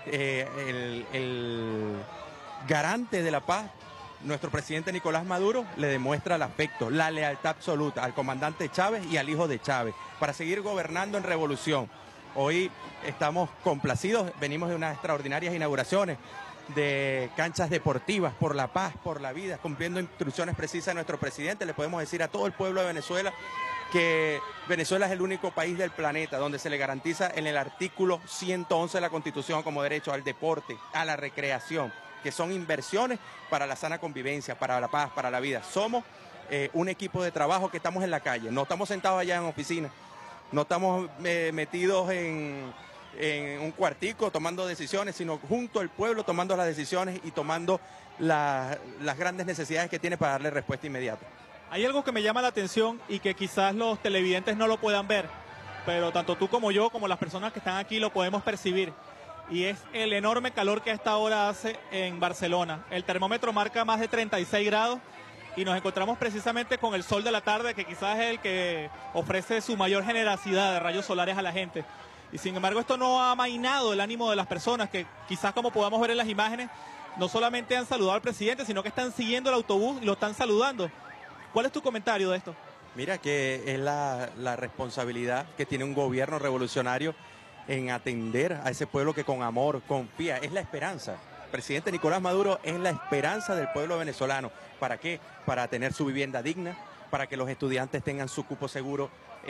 el garante de la paz, nuestro presidente Nicolás Maduro, le demuestra el afecto, la lealtad absoluta al comandante Chávez y al hijo de Chávez, para seguir gobernando en revolución. Hoy estamos complacidos, venimos de unas extraordinarias inauguraciones de canchas deportivas por la paz, por la vida, cumpliendo instrucciones precisas de nuestro presidente. Le podemos decir a todo el pueblo de Venezuela que Venezuela es el único país del planeta donde se le garantiza en el artículo 111 de la Constitución como derecho al deporte, a la recreación, que son inversiones para la sana convivencia, para la paz, para la vida. Somos un equipo de trabajo que estamos en la calle, no estamos sentados allá en oficinas, no estamos metidos en un cuartico tomando decisiones, sino junto al pueblo tomando las decisiones y tomando las grandes necesidades que tiene para darle respuesta inmediata. Hay algo que me llama la atención y que quizás los televidentes no lo puedan ver, pero tanto tú como yo, como las personas que están aquí, lo podemos percibir. Y es el enorme calor que a esta hora hace en Barcelona. El termómetro marca más de 36 grados y nos encontramos precisamente con el sol de la tarde, que quizás es el que ofrece su mayor generosidad de rayos solares a la gente. Y sin embargo esto no ha amainado el ánimo de las personas que quizás, como podamos ver en las imágenes, no solamente han saludado al presidente, sino que están siguiendo el autobús y lo están saludando. ¿Cuál es tu comentario de esto? Mira que es la responsabilidad que tiene un gobierno revolucionario en atender a ese pueblo que con amor confía. Es la esperanza. El presidente Nicolás Maduro es la esperanza del pueblo venezolano. ¿Para qué? Para tener su vivienda digna, para que los estudiantes tengan su cupo seguro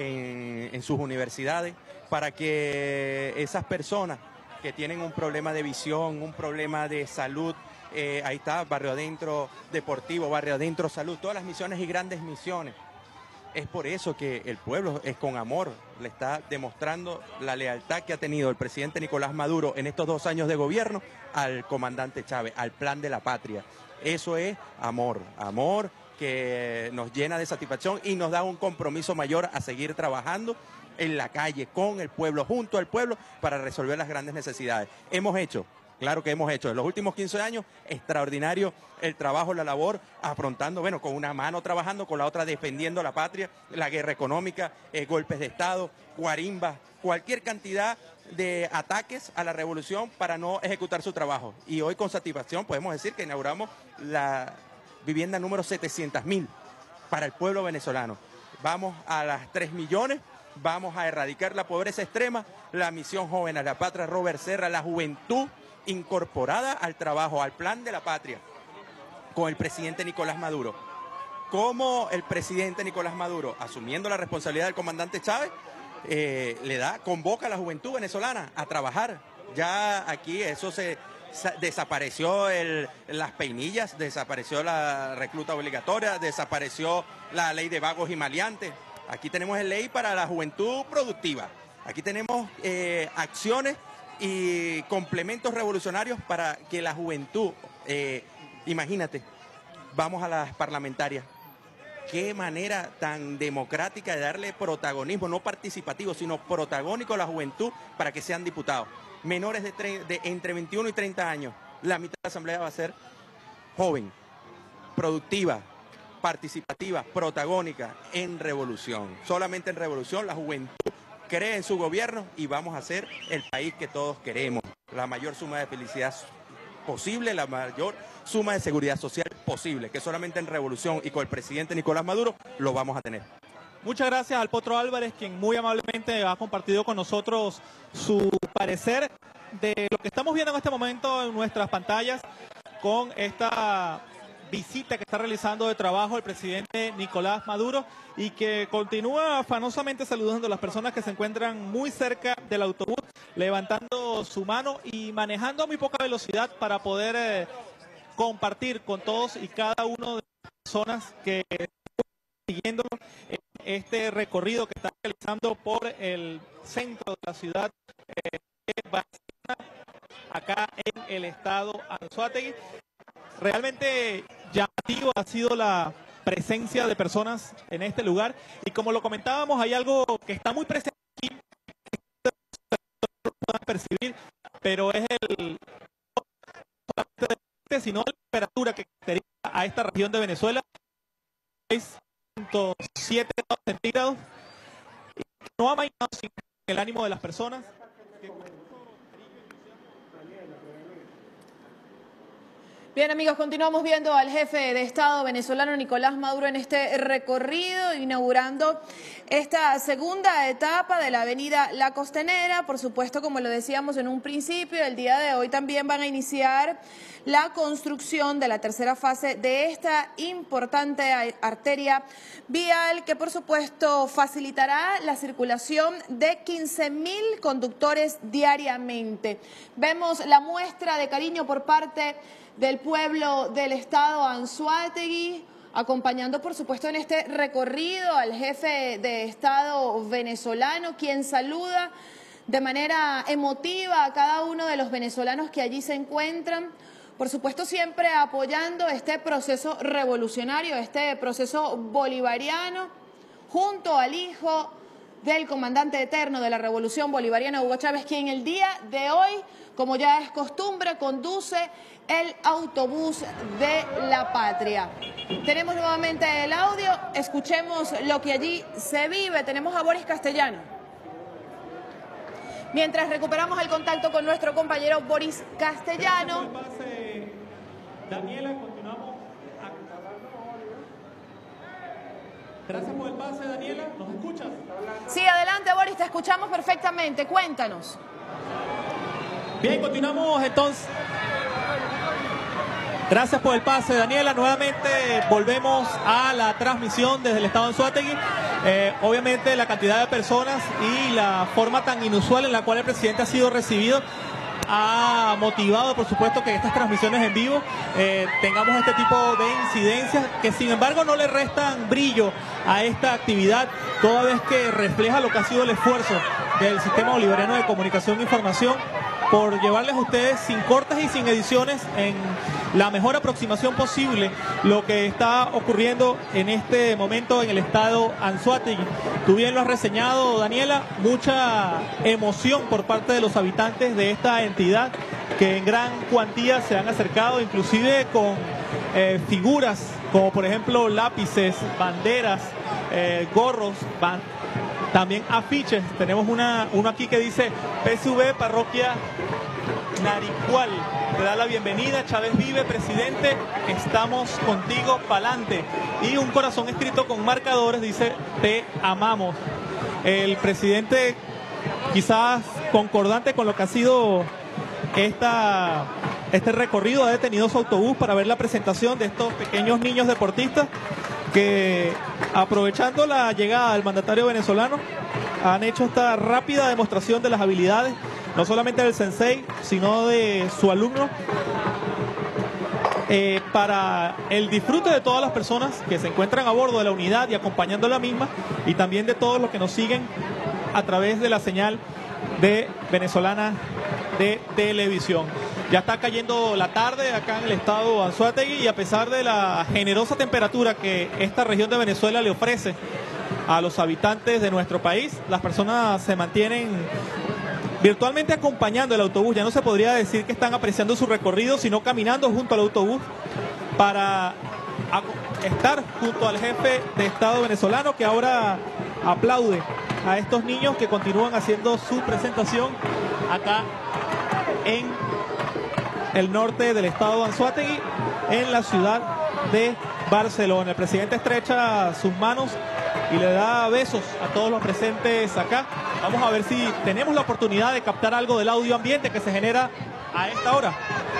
en sus universidades, para que esas personas que tienen un problema de visión, un problema de salud, ahí está, Barrio Adentro Deportivo, Barrio Adentro Salud, todas las misiones y grandes misiones. Es por eso que el pueblo es con amor, le está demostrando la lealtad que ha tenido el presidente Nicolás Maduro en estos 2 años de gobierno al comandante Chávez, al plan de la patria. Eso es amor, amor que nos llena de satisfacción y nos da un compromiso mayor a seguir trabajando en la calle, con el pueblo, junto al pueblo, para resolver las grandes necesidades. Hemos hecho, claro que hemos hecho, en los últimos 15 años, extraordinario el trabajo, la labor, afrontando, bueno, con una mano trabajando, con la otra defendiendo la patria, la guerra económica, golpes de Estado, guarimbas, cualquier cantidad de ataques a la revolución para no ejecutar su trabajo. Y hoy con satisfacción podemos decir que inauguramos la vivienda número 700.000 para el pueblo venezolano. Vamos a las 3 millones, vamos a erradicar la pobreza extrema, la misión joven a la patria, Robert Serra, la juventud incorporada al trabajo, al plan de la patria, con el presidente Nicolás Maduro. Como el presidente Nicolás Maduro, asumiendo la responsabilidad del comandante Chávez, convoca a la juventud venezolana a trabajar. Ya aquí eso desapareció las peinillas, desapareció la recluta obligatoria, desapareció la ley de vagos y maleantes. Aquí tenemos la ley para la juventud productiva. Aquí tenemos acciones y complementos revolucionarios para que la juventud, imagínate, vamos a las parlamentarias. Qué manera tan democrática de darle protagonismo, no participativo, sino protagónico a la juventud para que sean diputados. Menores de entre 21 y 30 años, la mitad de la asamblea va a ser joven, productiva, participativa, protagónica, en revolución. Solamente en revolución la juventud cree en su gobierno y vamos a ser el país que todos queremos. La mayor suma de felicidad posible, la mayor suma de seguridad social posible, que solamente en Revolución y con el presidente Nicolás Maduro lo vamos a tener. Muchas gracias al Potro Álvarez, quien muy amablemente ha compartido con nosotros su parecer de lo que estamos viendo en este momento en nuestras pantallas con esta visita que está realizando de trabajo el presidente Nicolás Maduro y que continúa afanosamente saludando a las personas que se encuentran muy cerca del autobús, levantando su mano y manejando a muy poca velocidad para poder compartir con todos y cada uno de las personas que están siguiéndolo en este recorrido que está realizando por el centro de la ciudad de Barcelona, acá en el estado Anzoátegui. Realmente llamativo ha sido la presencia de personas en este lugar y como lo comentábamos, hay algo que está muy presente aquí, que no puedan percibir, pero es sino la temperatura que caracteriza a esta región de Venezuela, 6.7 grados centígrados, y no ha amainado sin el ánimo de las personas. Bien, amigos, continuamos viendo al jefe de Estado venezolano Nicolás Maduro en este recorrido, inaugurando esta segunda etapa de la avenida La Costanera. Por supuesto, como lo decíamos en un principio, el día de hoy también van a iniciar la construcción de la tercera fase de esta importante arteria vial que, por supuesto, facilitará la circulación de 15.000 conductores diariamente. Vemos la muestra de cariño por parte del pueblo del estado Anzoátegui, acompañando por supuesto en este recorrido al jefe de Estado venezolano, quien saluda de manera emotiva a cada uno de los venezolanos que allí se encuentran, por supuesto siempre apoyando este proceso revolucionario, este proceso bolivariano, junto al hijo del comandante eterno de la Revolución Bolivariana, Hugo Chávez, quien el día de hoy, como ya es costumbre, conduce el autobús de la patria. Tenemos nuevamente el audio, escuchemos lo que allí se vive. Tenemos a Boris Castellano. Mientras recuperamos el contacto con nuestro compañero Boris Castellano. Daniela, continuamos. Gracias por el pase, Daniela. ¿Nos escuchas? Sí, adelante, Boris, te escuchamos perfectamente. Cuéntanos. Bien, continuamos entonces. Gracias por el pase, Daniela. Nuevamente volvemos a la transmisión desde el estado de Anzoátegui. Obviamente la cantidad de personas y la forma tan inusual en la cual el presidente ha sido recibido ha motivado, por supuesto, que estas transmisiones en vivo tengamos este tipo de incidencias que, sin embargo, no le restan brillo a esta actividad, toda vez que refleja lo que ha sido el esfuerzo del Sistema Bolivariano de Comunicación e Información por llevarles a ustedes sin cortes y sin ediciones en la mejor aproximación posible lo que está ocurriendo en este momento en el estado Anzoátegui. Tú bien lo has reseñado, Daniela, mucha emoción por parte de los habitantes de esta entidad que en gran cuantía se han acercado, inclusive con figuras como por ejemplo lápices, banderas, gorros, también afiches. Tenemos uno aquí que dice PSV Parroquia Naricual. Te da la bienvenida, Chávez vive, presidente, estamos contigo, pa'lante. Y un corazón escrito con marcadores dice te amamos. El presidente, quizás concordante con lo que ha sido este recorrido, ha detenido su autobús para ver la presentación de estos pequeños niños deportistas que, aprovechando la llegada del mandatario venezolano, han hecho esta rápida demostración de las habilidades, no solamente del sensei, sino de su alumno, para el disfrute de todas las personas que se encuentran a bordo de la unidad y acompañando la misma, y también de todos los que nos siguen a través de la señal de venezolana de televisión. Ya está cayendo la tarde acá en el estado Anzoátegui y a pesar de la generosa temperatura que esta región de Venezuela le ofrece a los habitantes de nuestro país, las personas se mantienen virtualmente acompañando el autobús. Ya no se podría decir que están apreciando su recorrido, sino caminando junto al autobús para estar junto al jefe de Estado venezolano, que ahora aplaude a estos niños que continúan haciendo su presentación acá en el norte del estado de Anzoátegui, en la ciudad de Barcelona. El presidente estrecha sus manos y le da besos a todos los presentes acá. Vamos a ver si tenemos la oportunidad de captar algo del audio ambiente que se genera a esta hora.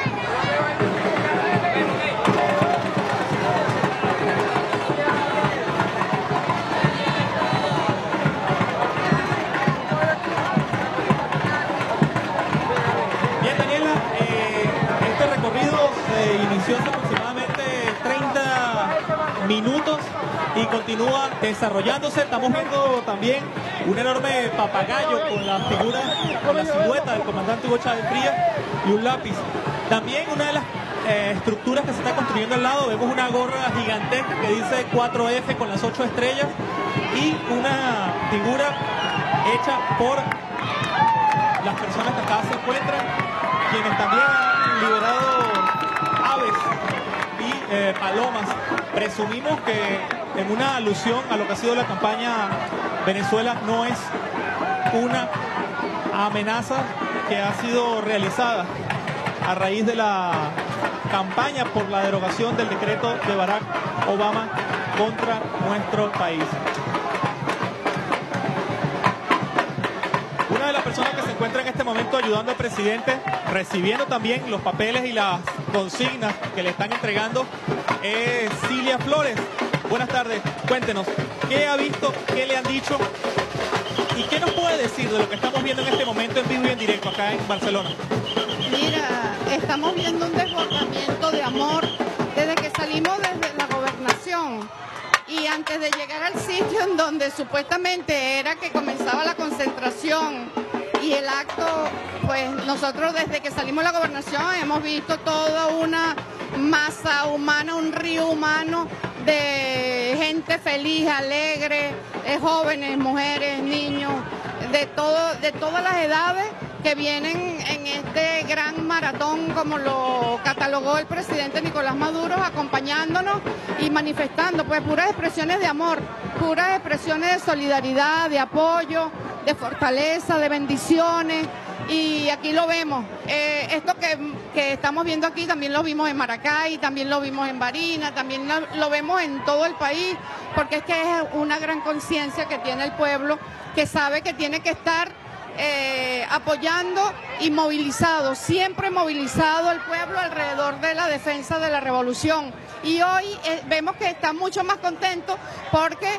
Bien, Daniela, este recorrido se inició hace aproximadamente 30 minutos y continúa desarrollándose. Estamos viendo también un enorme papagayo con la figura, con la silueta del comandante Hugo Chávez Frías y un lápiz. También una de las estructuras que se está construyendo al lado, vemos una gorra gigantesca que dice 4F con las 8 estrellas y una figura hecha por las personas que acá se encuentran, quienes también han liberado aves y palomas. Presumimos que en una alusión a lo que ha sido la campaña Venezuela no es una amenaza que ha sido realizada a raíz de la campaña por la derogación del decreto de Barack Obama contra nuestro país. Una de las personas que se encuentra en este momento ayudando al presidente, recibiendo también los papeles y las consignas que le están entregando, es Cilia Flores. Buenas tardes, cuéntenos, ¿qué ha visto, qué le han dicho y qué nos puede decir de lo que estamos viendo en este momento en vivo y en directo acá en Barcelona? Mira, estamos viendo un desbordamiento de amor desde que salimos desde la gobernación y antes de llegar al sitio en donde supuestamente era que comenzaba la concentración y el acto, pues nosotros desde que salimos de la gobernación hemos visto toda una masa humana, un río humano de gente feliz, alegre, jóvenes, mujeres, niños, de todas las edades que vienen en este gran maratón, como lo catalogó el presidente Nicolás Maduro, acompañándonos y manifestando pues puras expresiones de amor, puras expresiones de solidaridad, de apoyo, de fortaleza, de bendiciones. Y aquí lo vemos, esto que estamos viendo aquí también lo vimos en Maracay, también lo vimos en Barinas, también lo vemos en todo el país, porque es que es una gran conciencia que tiene el pueblo, que sabe que tiene que estar apoyando y movilizado, siempre movilizado el pueblo alrededor de la defensa de la revolución. Y hoy vemos que está mucho más contento porque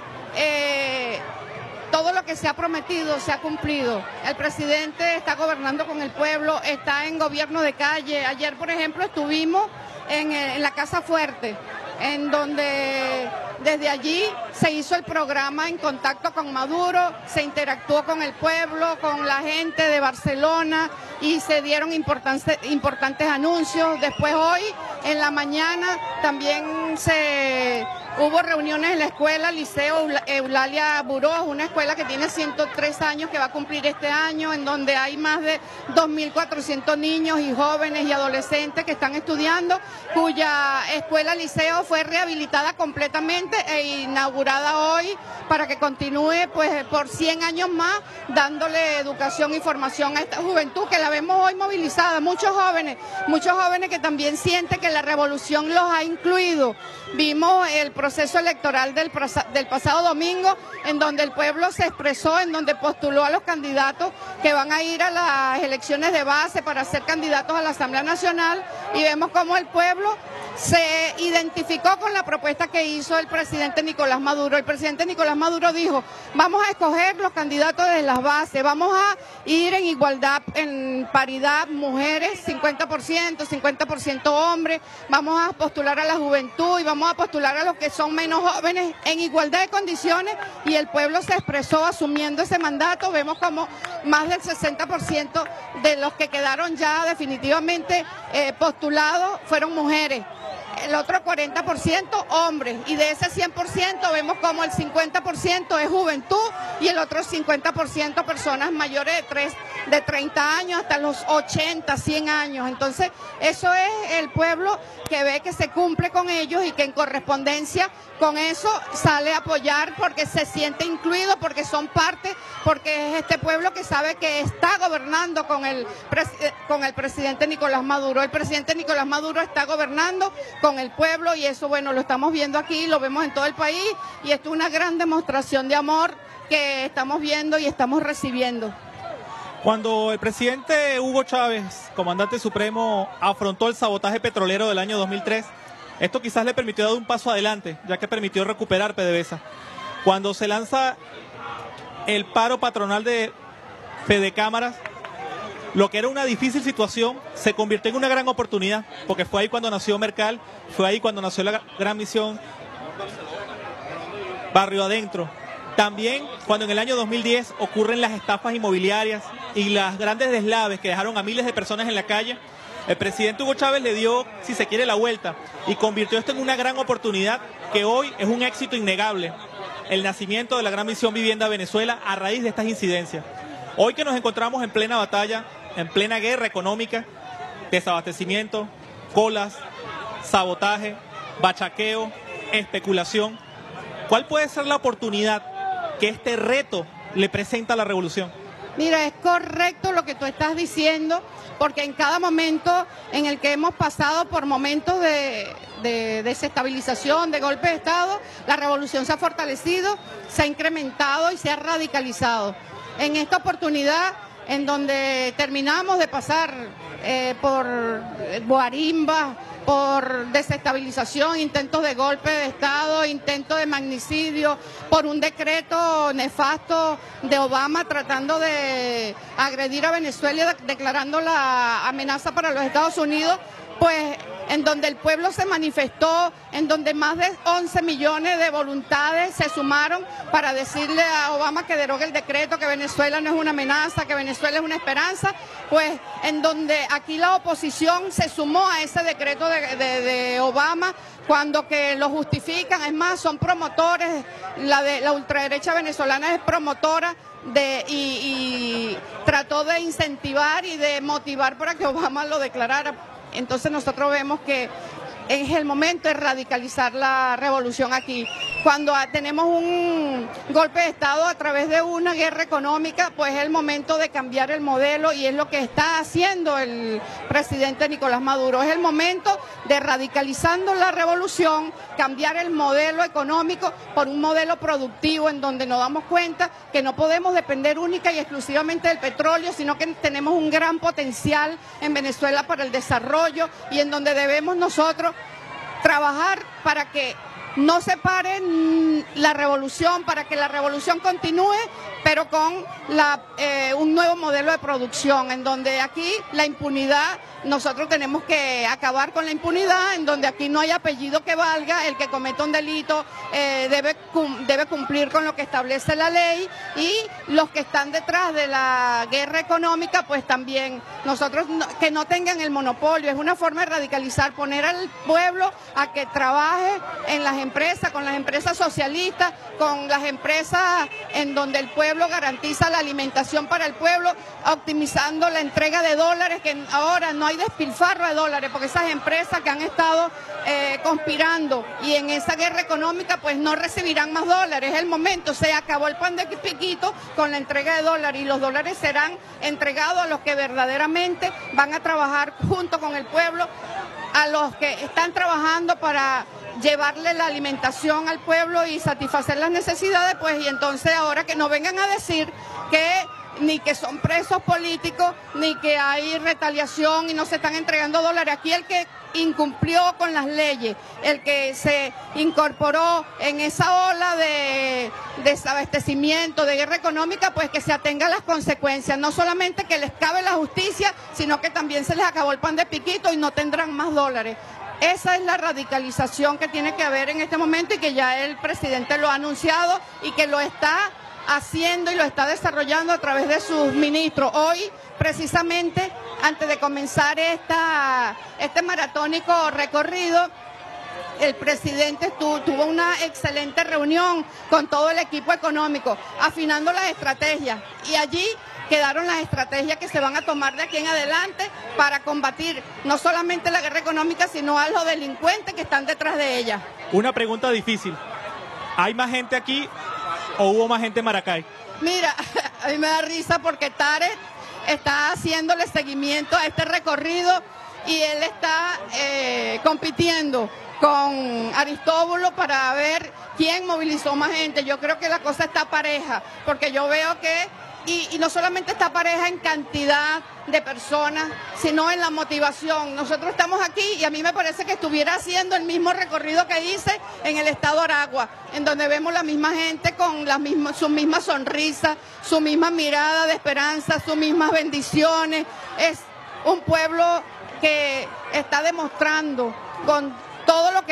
todo lo que se ha prometido se ha cumplido. El presidente está gobernando con el pueblo, está en gobierno de calle. Ayer, por ejemplo, estuvimos en la Casa Fuerte, en donde desde allí se hizo el programa En Contacto con Maduro, se interactuó con el pueblo, con la gente de Barcelona y se dieron importantes anuncios. Después hoy, en la mañana, también hubo reuniones en la escuela Liceo Eulalia Burós, una escuela que tiene 103 años, que va a cumplir este año, en donde hay más de 2.400 niños y jóvenes y adolescentes que están estudiando, cuya escuela Liceo fue rehabilitada completamente e inaugurada hoy para que continúe pues por 100 años más dándole educación y formación a esta juventud que la vemos hoy movilizada, muchos jóvenes que también sienten que la revolución los ha incluido. Vimos el proceso electoral del pasado domingo, en donde el pueblo se expresó, en donde postuló a los candidatos que van a ir a las elecciones de base para ser candidatos a la Asamblea Nacional, y vemos cómo el pueblo se identificó con la propuesta que hizo el presidente Nicolás Maduro. El presidente Nicolás Maduro dijo, vamos a escoger los candidatos de las bases, vamos a ir en igualdad, en paridad, mujeres 50%, 50% hombres, vamos a postular a la juventud y vamos a postular a los que son menos jóvenes en igualdad de condiciones, y el pueblo se expresó asumiendo ese mandato. Vemos como más del 60% de los que quedaron ya definitivamente postulados fueron mujeres. El otro 40% hombres, y de ese 100% vemos como el 50% es juventud, y el otro 50% personas mayores de 30 años hasta los 80, 100 años. Entonces, eso es el pueblo que ve que se cumple con ellos y que en correspondencia con eso sale a apoyar porque se siente incluido, porque son parte, porque es este pueblo que sabe que está gobernando con el presidente Nicolás Maduro. El presidente Nicolás Maduro está gobernando con el pueblo y eso, bueno, lo estamos viendo aquí, lo vemos en todo el país y esto es una gran demostración de amor que estamos viendo y estamos recibiendo. Cuando el presidente Hugo Chávez, comandante supremo, afrontó el sabotaje petrolero del año 2003, esto quizás le permitió dar un paso adelante, ya que permitió recuperar PDVSA. Cuando se lanza el paro patronal de Fedecámaras, lo que era una difícil situación se convirtió en una gran oportunidad, porque fue ahí cuando nació Mercal, fue ahí cuando nació la gran misión Barrio Adentro. También cuando en el año 2010 ocurren las estafas inmobiliarias y las grandes deslaves que dejaron a miles de personas en la calle, el presidente Hugo Chávez le dio, si se quiere, la vuelta y convirtió esto en una gran oportunidad que hoy es un éxito innegable, el nacimiento de la gran misión Vivienda Venezuela a raíz de estas incidencias. Hoy que nos encontramos en plena batalla, en plena guerra económica, desabastecimiento, colas, sabotaje, bachaqueo, especulación, ¿cuál puede ser la oportunidad que este reto le presenta a la revolución? Mira, es correcto lo que tú estás diciendo, porque en cada momento en el que hemos pasado por momentos de desestabilización, de golpe de Estado, la revolución se ha fortalecido, se ha incrementado y se ha radicalizado. En esta oportunidad, en donde terminamos de pasar por guarimbas, por desestabilización, intentos de golpe de Estado, intentos de magnicidio, por un decreto nefasto de Obama tratando de agredir a Venezuela, declarando la amenaza para los Estados Unidos, pues en donde el pueblo se manifestó, en donde más de 11 millones de voluntades se sumaron para decirle a Obama que derogue el decreto, que Venezuela no es una amenaza, que Venezuela es una esperanza, pues en donde aquí la oposición se sumó a ese decreto de Obama, cuando que lo justifican, es más, son promotores, la ultraderecha venezolana es promotora y trató de incentivar y de motivar para que Obama lo declarara. Entonces nosotros vemos que es el momento de radicalizar la revolución aquí. Cuando tenemos un golpe de Estado a través de una guerra económica, pues es el momento de cambiar el modelo y es lo que está haciendo el presidente Nicolás Maduro. Es el momento de radicalizando la revolución, cambiar el modelo económico por un modelo productivo en donde nos damos cuenta que no podemos depender única y exclusivamente del petróleo, sino que tenemos un gran potencial en Venezuela para el desarrollo y en donde debemos nosotros trabajar para que no se pare la revolución, para que la revolución continúe, pero con un nuevo modelo de producción, en donde aquí la impunidad, nosotros tenemos que acabar con la impunidad, en donde aquí no hay apellido que valga, el que cometa un delito debe cumplir con lo que establece la ley y los que están detrás de la guerra económica, pues también nosotros que no tengan el monopolio. Es una forma de radicalizar, poner al pueblo a que trabaje en las empresas, con las empresas socialistas, con las empresas en donde el pueblo garantiza la alimentación para el pueblo, optimizando la entrega de dólares, que ahora no hay despilfarro de dólares, porque esas empresas que han estado conspirando y en esa guerra económica pues no recibirán más dólares. Es el momento, se acabó el pan de piquito con la entrega de dólares y los dólares serán entregados a los que verdaderamente van a trabajar junto con el pueblo, a los que están trabajando para llevarle la alimentación al pueblo y satisfacer las necesidades, pues, y entonces ahora que no vengan a decir que ni que son presos políticos, ni que hay retaliación y no se están entregando dólares. Aquí el que incumplió con las leyes, el que se incorporó en esa ola de desabastecimiento, de guerra económica, pues que se atenga a las consecuencias. No solamente que les cabe la justicia, sino que también se les acabó el pan de piquito y no tendrán más dólares. Esa es la radicalización que tiene que haber en este momento y que ya el presidente lo ha anunciado y que lo está haciendo y lo está desarrollando a través de sus ministros. Hoy, precisamente, antes de comenzar este maratónico recorrido, el presidente tuvo una excelente reunión con todo el equipo económico, afinando las estrategias, y allí quedaron las estrategias que se van a tomar de aquí en adelante para combatir no solamente la guerra económica, sino a los delincuentes que están detrás de ella. Una pregunta difícil. ¿Hay más gente aquí o hubo más gente en Maracay? Mira, a mí me da risa porque Tarek está haciéndole seguimiento a este recorrido y él está compitiendo con Aristóbulo para ver quién movilizó más gente. Yo creo que la cosa está pareja, porque yo veo que, y no solamente está pareja en cantidad de personas, sino en la motivación. Nosotros estamos aquí y a mí me parece que estuviera haciendo el mismo recorrido que hice en el estado Aragua, en donde vemos la misma gente con su misma sonrisa, su misma mirada de esperanza, sus mismas bendiciones. Es un pueblo que está demostrando con todo lo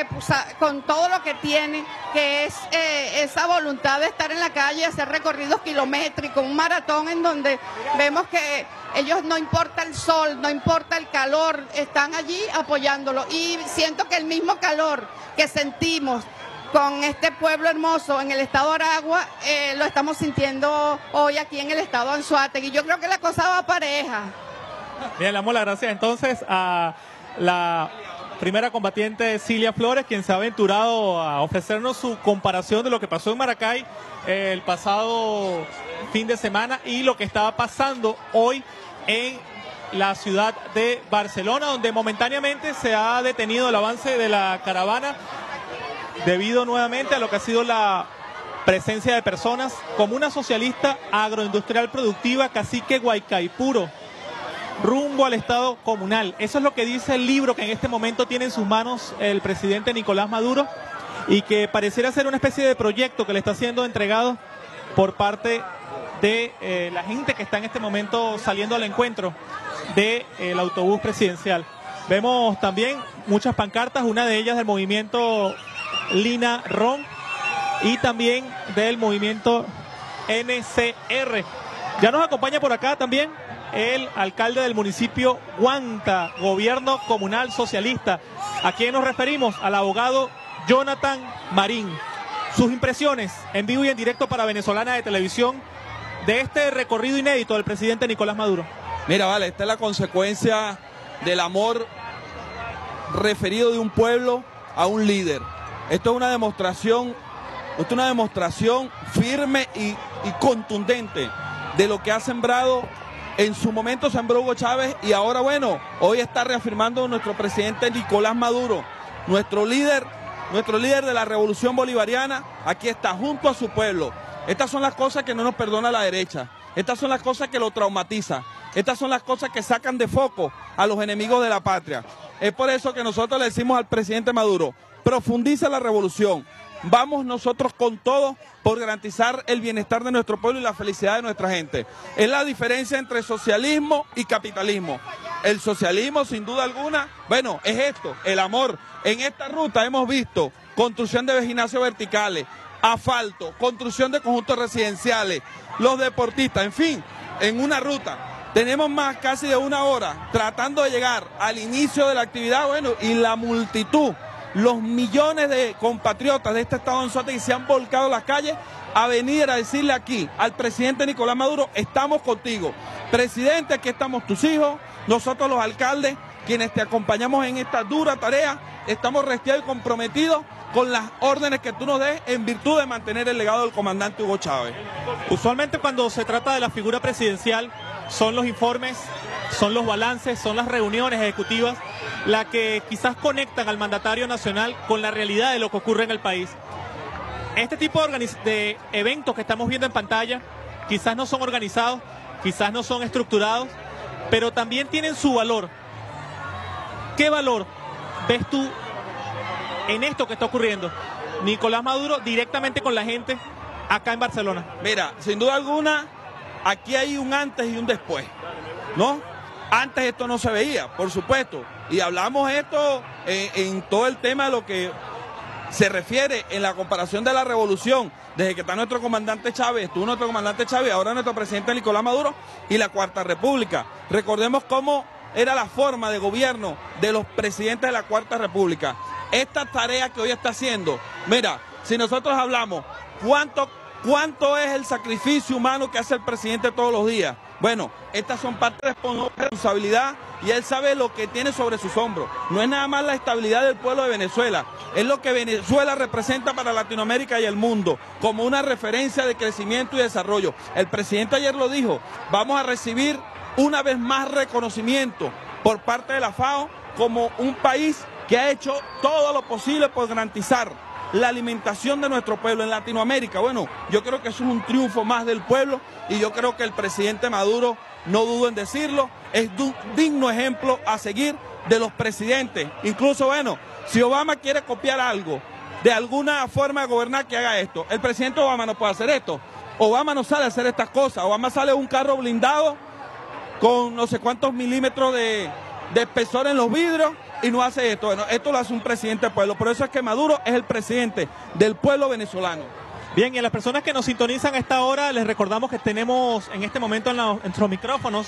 que tiene, que es esa voluntad de estar en la calle, hacer recorridos kilométricos, un maratón en donde vemos que ellos, no importa el sol, no importa el calor, están allí apoyándolo. Y siento que el mismo calor que sentimos con este pueblo hermoso en el estado Aragua, lo estamos sintiendo hoy aquí en el estado Anzoátegui. Yo creo que la cosa va pareja. Bien, le damos las gracias entonces a la primera combatiente Cilia Flores, quien se ha aventurado a ofrecernos su comparación de lo que pasó en Maracay el pasado fin de semana y lo que estaba pasando hoy en la ciudad de Barcelona, donde momentáneamente se ha detenido el avance de la caravana debido nuevamente a lo que ha sido la presencia de personas. Comuna Socialista Agroindustrial Productiva Cacique Guaycaipuro, rumbo al Estado comunal. Eso es lo que dice el libro que en este momento tiene en sus manos el presidente Nicolás Maduro y que pareciera ser una especie de proyecto que le está siendo entregado por parte de la gente que está en este momento saliendo al encuentro del autobús presidencial. Vemos también muchas pancartas, una de ellas del movimiento Lina Ron y también del movimiento NCR. Ya nos acompaña por acá también el alcalde del municipio Guanta, gobierno comunal socialista. ¿A quién nos referimos? Al abogado Jonathan Marín. Sus impresiones en vivo y en directo para Venezolana de Televisión de este recorrido inédito del presidente Nicolás Maduro. Mira, vale, esta es la consecuencia del amor referido de un pueblo a un líder. Esto es una demostración firme y contundente de lo que ha sembrado. En su momento sembró Hugo Chávez y ahora, bueno, hoy está reafirmando nuestro presidente Nicolás Maduro, nuestro líder de la revolución bolivariana. Aquí está, junto a su pueblo. Estas son las cosas que no nos perdona la derecha. Estas son las cosas que lo traumatizan. Estas son las cosas que sacan de foco a los enemigos de la patria. Es por eso que nosotros le decimos al presidente Maduro, profundiza la revolución. Vamos nosotros con todo por garantizar el bienestar de nuestro pueblo y la felicidad de nuestra gente. Es la diferencia entre socialismo y capitalismo. El socialismo, sin duda alguna, bueno, es esto, el amor. En esta ruta hemos visto construcción de gimnasios verticales, asfalto, construcción de conjuntos residenciales, los deportistas, en fin, en una ruta. Tenemos más casi de una hora tratando de llegar al inicio de la actividad, bueno, y la multitud, los millones de compatriotas de este estado de Anzoátegui se han volcado a las calles a venir a decirle aquí al presidente Nicolás Maduro, estamos contigo. Presidente, aquí estamos tus hijos, nosotros los alcaldes, quienes te acompañamos en esta dura tarea, estamos restiados y comprometidos con las órdenes que tú nos des en virtud de mantener el legado del comandante Hugo Chávez. Usualmente cuando se trata de la figura presidencial son los informes, son los balances, son las reuniones ejecutivas las que quizás conectan al mandatario nacional con la realidad de lo que ocurre en el país. Este tipo de eventos que estamos viendo en pantalla quizás no son organizados, quizás no son estructurados, pero también tienen su valor. ¿Qué valor ves tú en esto que está ocurriendo? Nicolás Maduro directamente con la gente acá en Barcelona. Mira, sin duda alguna, aquí hay un antes y un después, ¿no? Antes esto no se veía, por supuesto, y hablamos esto en todo el tema de lo que se refiere en la comparación de la revolución, desde que está nuestro comandante Chávez, estuvo nuestro comandante Chávez, ahora nuestro presidente Nicolás Maduro y la Cuarta República. Recordemos cómo era la forma de gobierno de los presidentes de la Cuarta República. esta tarea que hoy está haciendo. Mira, si nosotros hablamos, ¿cuánto es el sacrificio humano que hace el presidente todos los días? Bueno, estas son parte de responsabilidad y él sabe lo que tiene sobre sus hombros. No es nada más la estabilidad del pueblo de Venezuela, es lo que Venezuela representa para Latinoamérica y el mundo, como una referencia de crecimiento y desarrollo. El presidente ayer lo dijo, vamos a recibir una vez más reconocimiento por parte de la FAO como un país que ha hecho todo lo posible por garantizar la alimentación de nuestro pueblo en Latinoamérica. Bueno, yo creo que eso es un triunfo más del pueblo y yo creo que el presidente Maduro, no dudo en decirlo, es un digno ejemplo a seguir de los presidentes. Incluso, bueno, si Obama quiere copiar algo de alguna forma de gobernar, que haga esto. El presidente Obama no puede hacer esto. Obama no sabe hacer estas cosas. Obama sale un carro blindado con no sé cuántos milímetros de espesor en los vidrios y no hace esto. Bueno, esto lo hace un presidente del pueblo. Por eso es que Maduro es el presidente del pueblo venezolano. Bien, y a las personas que nos sintonizan a esta hora, les recordamos que tenemos en este momento en nuestros micrófonos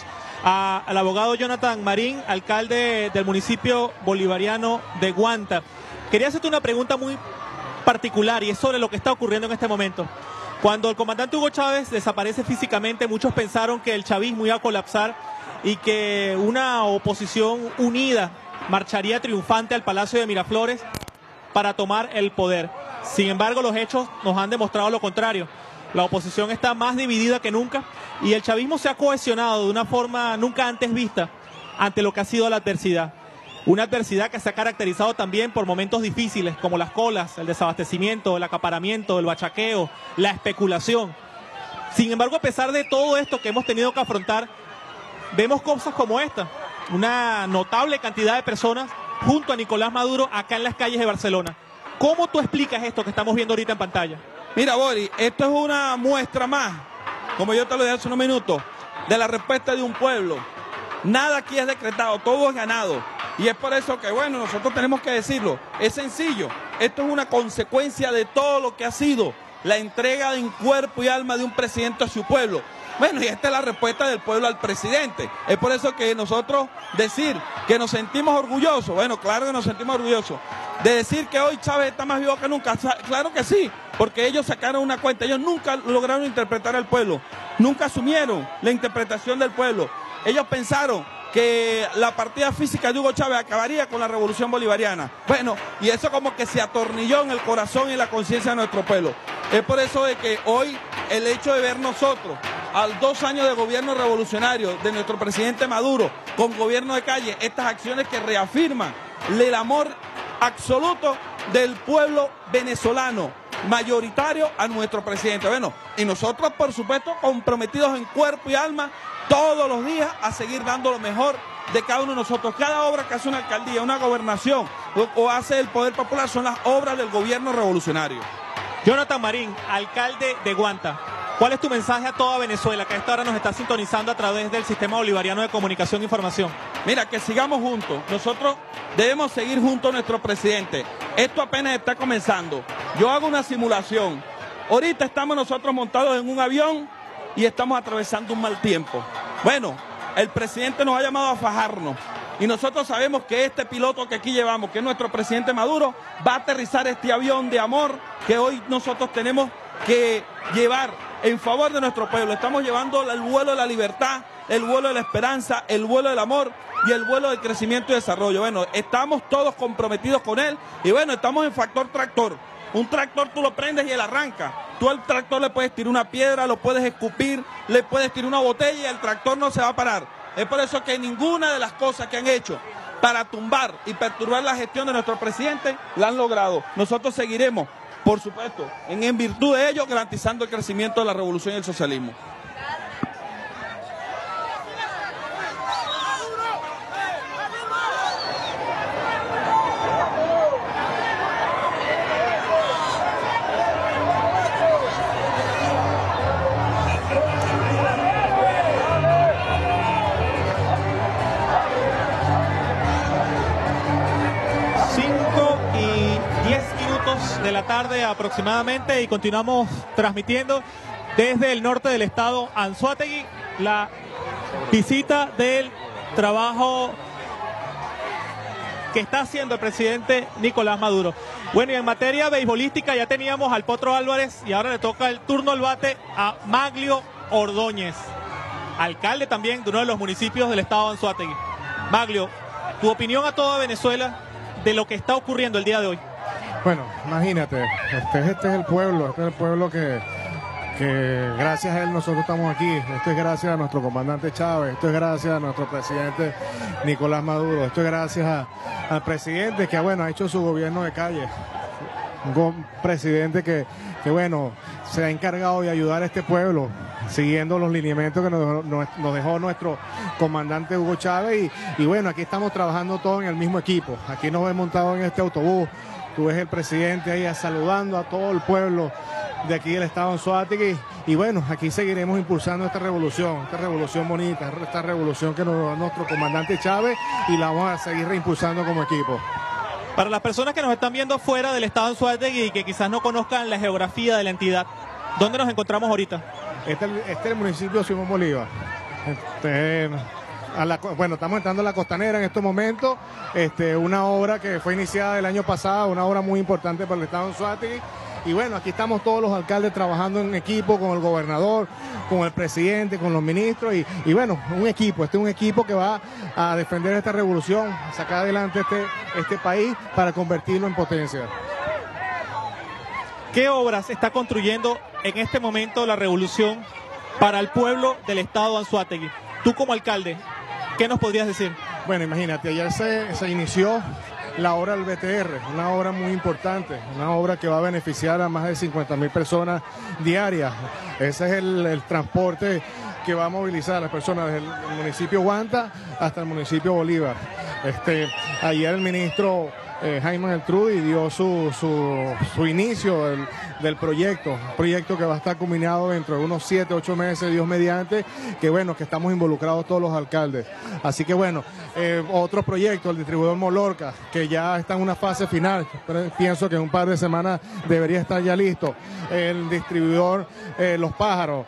al abogado Jonathan Marín, alcalde del municipio bolivariano de Guanta. Quería hacerte una pregunta muy particular y es sobre lo que está ocurriendo en este momento. Cuando el comandante Hugo Chávez desaparece físicamente, muchos pensaron que el chavismo iba a colapsar y que una oposición unida marcharía triunfante al Palacio de Miraflores para tomar el poder. Sin embargo, los hechos nos han demostrado lo contrario. La oposición está más dividida que nunca y el chavismo se ha cohesionado de una forma nunca antes vista ante lo que ha sido la adversidad. Una adversidad que se ha caracterizado también por momentos difíciles como las colas, el desabastecimiento, el acaparamiento, el bachaqueo, la especulación. Sin embargo, a pesar de todo esto que hemos tenido que afrontar, vemos cosas como esta. Una notable cantidad de personas junto a Nicolás Maduro acá en las calles de Barcelona. ¿Cómo tú explicas esto que estamos viendo ahorita en pantalla? Mira, Boris, esto es una muestra más, como yo te lo dije hace unos minutos, de la respuesta de un pueblo. Nada aquí es decretado, todo es ganado. Y es por eso que, bueno, nosotros tenemos que decirlo. Es sencillo, esto es una consecuencia de todo lo que ha sido la entrega en cuerpo y alma de un presidente a su pueblo. Bueno, y esta es la respuesta del pueblo al presidente. Es por eso que nosotros decir que nos sentimos orgullosos, bueno, claro que nos sentimos orgullosos. De decir que hoy Chávez está más vivo que nunca, claro que sí, porque ellos sacaron una cuenta, ellos nunca lograron interpretar al pueblo, nunca asumieron la interpretación del pueblo. Ellos pensaron que la partida física de Hugo Chávez acabaría con la revolución bolivariana. Bueno, y eso como que se atornilló en el corazón y en la conciencia de nuestro pueblo. Es por eso de que hoy el hecho de ver nosotros, a 2 años de gobierno revolucionario de nuestro presidente Maduro, con gobierno de calle, estas acciones que reafirman el amor absoluto del pueblo venezolano, mayoritario a nuestro presidente. Bueno, y nosotros, por supuesto, comprometidos en cuerpo y alma, todos los días a seguir dando lo mejor de cada uno de nosotros. Cada obra que hace una alcaldía, una gobernación o hace el Poder Popular son las obras del gobierno revolucionario. Jonathan Marín, alcalde de Guanta, ¿cuál es tu mensaje a toda Venezuela que a esta hora nos está sintonizando a través del Sistema Bolivariano de Comunicación e Información? Mira, que sigamos juntos. Nosotros debemos seguir junto a nuestro presidente. Esto apenas está comenzando. Yo hago una simulación. Ahorita estamos nosotros montados en un avión y estamos atravesando un mal tiempo. Bueno, el presidente nos ha llamado a fajarnos y nosotros sabemos que este piloto que aquí llevamos, que es nuestro presidente Maduro, va a aterrizar este avión de amor que hoy nosotros tenemos que llevar en favor de nuestro pueblo. Estamos llevando el vuelo de la libertad, el vuelo de la esperanza, el vuelo del amor y el vuelo del crecimiento y desarrollo. Bueno, estamos todos comprometidos con él y bueno, estamos en factor tractor. Un tractor tú lo prendes y él arranca. Tú al tractor le puedes tirar una piedra, lo puedes escupir, le puedes tirar una botella y el tractor no se va a parar. Es por eso que ninguna de las cosas que han hecho para tumbar y perturbar la gestión de nuestro presidente la han logrado. Nosotros seguiremos, por supuesto, en virtud de ello, garantizando el crecimiento de la revolución y el socialismo. De la tarde aproximadamente y continuamos transmitiendo desde el norte del estado Anzoátegui la visita del trabajo que está haciendo el presidente Nicolás Maduro. Bueno, y en materia beisbolística ya teníamos al Potro Álvarez y ahora le toca el turno al bate a Maglio Ordóñez, alcalde también de uno de los municipios del estado de Anzoátegui. Maglio, tu opinión a toda Venezuela de lo que está ocurriendo el día de hoy. Bueno, imagínate, este es el pueblo, que gracias a él nosotros estamos aquí. Esto es gracias a nuestro comandante Chávez, esto es gracias a nuestro presidente Nicolás Maduro, esto es gracias al presidente que bueno, ha hecho su gobierno de calle. Un presidente que bueno, se ha encargado de ayudar a este pueblo, siguiendo los lineamientos que nos dejó nuestro comandante Hugo Chávez y bueno, aquí estamos trabajando todos en el mismo equipo. Aquí nos hemos montado en este autobús, tú ves el presidente ahí saludando a todo el pueblo de aquí del estado de Anzoátegui y bueno, aquí seguiremos impulsando esta revolución bonita, esta revolución que nos da nuestro comandante Chávez y la vamos a seguir reimpulsando como equipo. Para las personas que nos están viendo fuera del estado de Anzoátegui y que quizás no conozcan la geografía de la entidad, ¿dónde nos encontramos ahorita? Este es el municipio de Simón Bolívar. Bueno, estamos entrando a la Costanera en estos momentos, una obra que fue iniciada el año pasado, una obra muy importante para el estado de Anzoátegui. Y bueno, aquí estamos todos los alcaldes trabajando en equipo con el gobernador, con el presidente, con los ministros y bueno, un equipo, es un equipo que va a defender esta revolución, a sacar adelante este país para convertirlo en potencia. ¿Qué obras está construyendo en este momento la revolución para el pueblo del estado de Anzoátegui? Tú como alcalde, ¿qué nos podrías decir? Bueno, imagínate, ayer se inició la obra del BTR, una obra muy importante, una obra que va a beneficiar a más de 50.000 personas diarias. Ese es el transporte que va a movilizar a las personas desde el municipio Guanta hasta el municipio Bolívar. Ayer el ministro Jaime Geltrudis dio su inicio del proyecto, un proyecto que va a estar culminado dentro de unos 7, 8 meses, Dios mediante, que bueno, que estamos involucrados todos los alcaldes. Así que bueno, otro proyecto, el distribuidor Molorca, que ya está en una fase final, pero pienso que en un par de semanas debería estar ya listo. El distribuidor Los Pájaros,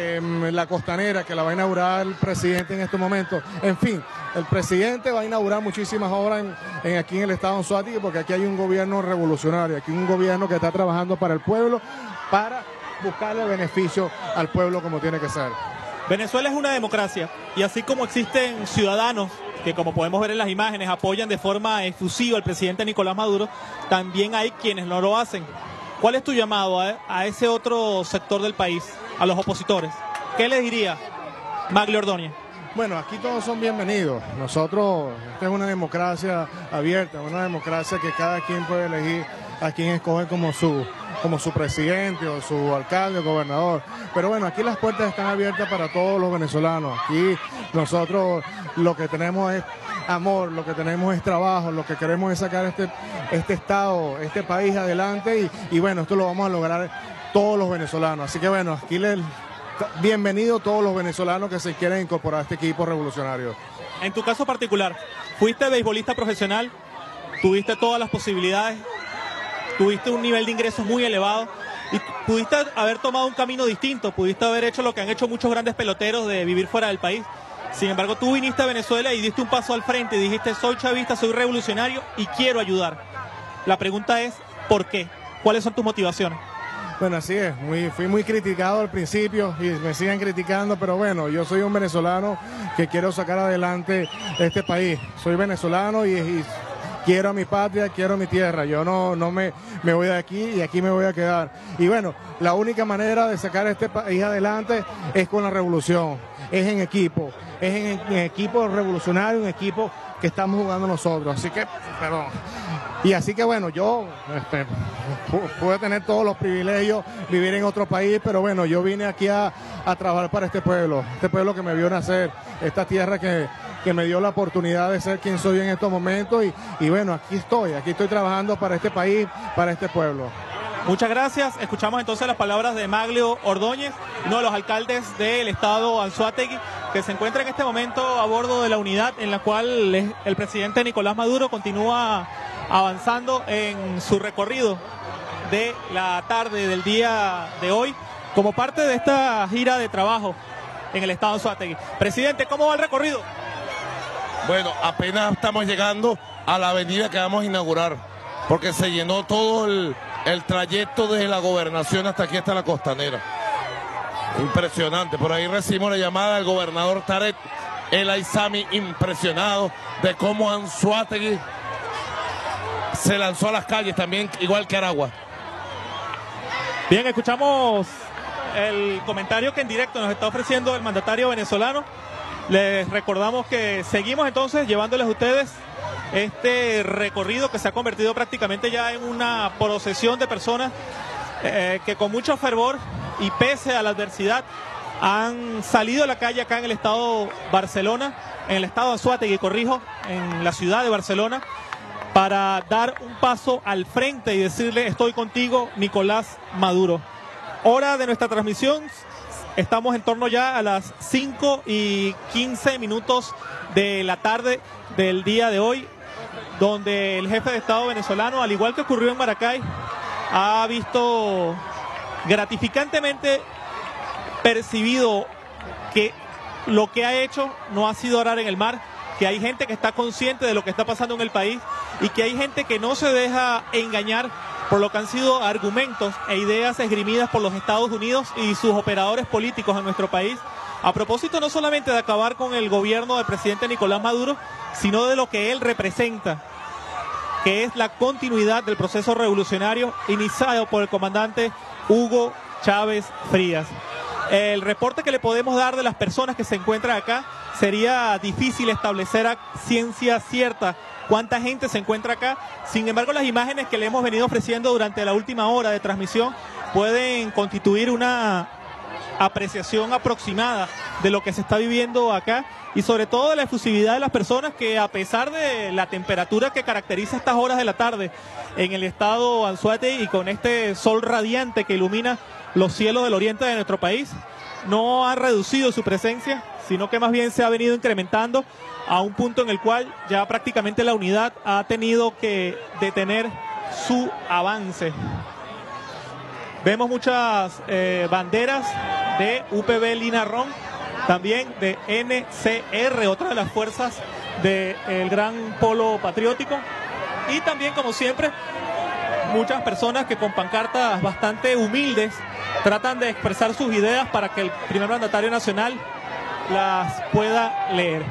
la Costanera, que la va a inaugurar el presidente en estos momentos. En fin, el presidente va a inaugurar muchísimas obras aquí en el estado de Anzoátegui, porque aquí hay un gobierno revolucionario, aquí hay un gobierno que está trabajando para el pueblo, para buscarle beneficio al pueblo como tiene que ser. Venezuela es una democracia y así como existen ciudadanos que, como podemos ver en las imágenes, apoyan de forma efusiva al presidente Nicolás Maduro, también hay quienes no lo hacen. ¿Cuál es tu llamado a ese otro sector del país, a los opositores? ¿Qué les diría Maglio Ordóñez? Bueno, aquí todos son bienvenidos. Nosotros, esta es una democracia abierta, una democracia que cada quien puede elegir a quien escoge como su presidente o su alcalde o gobernador. Pero bueno, aquí las puertas están abiertas para todos los venezolanos. Aquí nosotros lo que tenemos es amor, lo que tenemos es trabajo, lo que queremos es sacar este estado, este país adelante y bueno, esto lo vamos a lograr todos los venezolanos. Así que bueno, aquí bienvenido todos los venezolanos que se quieren incorporar a este equipo revolucionario. En tu caso particular, fuiste beisbolista profesional, tuviste todas las posibilidades, tuviste un nivel de ingresos muy elevado y pudiste haber tomado un camino distinto, pudiste haber hecho lo que han hecho muchos grandes peloteros de vivir fuera del país. Sin embargo, tú viniste a Venezuela y diste un paso al frente y dijiste: soy chavista, soy revolucionario y quiero ayudar. La pregunta es, ¿por qué? ¿Cuáles son tus motivaciones? Bueno, así es, fui muy criticado al principio y me siguen criticando, pero bueno, yo soy un venezolano que quiero sacar adelante este país. Soy venezolano y quiero a mi patria, quiero mi tierra. Yo no me voy de aquí y aquí me voy a quedar. Y bueno, la única manera de sacar este país adelante es con la revolución, es en equipo, es en equipo revolucionario, un equipo que estamos jugando nosotros. Así que, perdón. Y así que bueno, yo pude tener todos los privilegios, vivir en otro país, pero bueno, yo vine aquí a trabajar para este pueblo que me vio nacer, esta tierra que me dio la oportunidad de ser quien soy en estos momentos y bueno, aquí estoy trabajando para este país, para este pueblo. Muchas gracias. Escuchamos entonces las palabras de Maglio Ordóñez, uno de los alcaldes del estado Anzoátegui, que se encuentra en este momento a bordo de la unidad en la cual el presidente Nicolás Maduro continúa avanzando en su recorrido de la tarde del día de hoy como parte de esta gira de trabajo en el estado de Anzoátegui. Presidente, ¿cómo va el recorrido? Bueno, apenas estamos llegando a la avenida que vamos a inaugurar, porque se llenó todo el trayecto desde la gobernación hasta aquí, hasta la costanera. Impresionante. Por ahí recibimos la llamada del gobernador Tarek El Aizami, impresionado de cómo Anzoátegui se lanzó a las calles también, igual que Aragua. Bien, escuchamos el comentario que en directo nos está ofreciendo el mandatario venezolano. Les recordamos que seguimos entonces llevándoles a ustedes este recorrido que se ha convertido prácticamente ya en una procesión de personas que con mucho fervor y pese a la adversidad han salido a la calle acá en el estado Barcelona, en el estado de Anzoátegui, corrijo, en la ciudad de Barcelona, para dar un paso al frente y decirle: estoy contigo, Nicolás Maduro. Hora de nuestra transmisión, estamos en torno ya a las 5:15 de la tarde del día de hoy, donde el jefe de Estado venezolano, al igual que ocurrió en Maracay, ha visto gratificantemente percibido que lo que ha hecho no ha sido orar en el mar, que hay gente que está consciente de lo que está pasando en el país y que hay gente que no se deja engañar por lo que han sido argumentos e ideas esgrimidas por los Estados Unidos y sus operadores políticos en nuestro país, a propósito no solamente de acabar con el gobierno del presidente Nicolás Maduro, sino de lo que él representa, que es la continuidad del proceso revolucionario iniciado por el comandante Hugo Chávez Frías. El reporte que le podemos dar de las personas que se encuentran acá, sería difícil establecer a ciencia cierta cuánta gente se encuentra acá. Sin embargo, las imágenes que le hemos venido ofreciendo durante la última hora de transmisión pueden constituir una apreciación aproximada de lo que se está viviendo acá y sobre todo de la efusividad de las personas que, a pesar de la temperatura que caracteriza estas horas de la tarde en el estado Anzoátegui y con este sol radiante que ilumina los cielos del oriente de nuestro país, no ha reducido su presencia, sino que más bien se ha venido incrementando a un punto en el cual ya prácticamente la unidad ha tenido que detener su avance. Vemos muchas banderas de UPB Linarrón, también de NCR, otra de las fuerzas del Gran Polo Patriótico, y también, como siempre, muchas personas que con pancartas bastante humildes tratan de expresar sus ideas para que el primer mandatario nacional las pueda leer.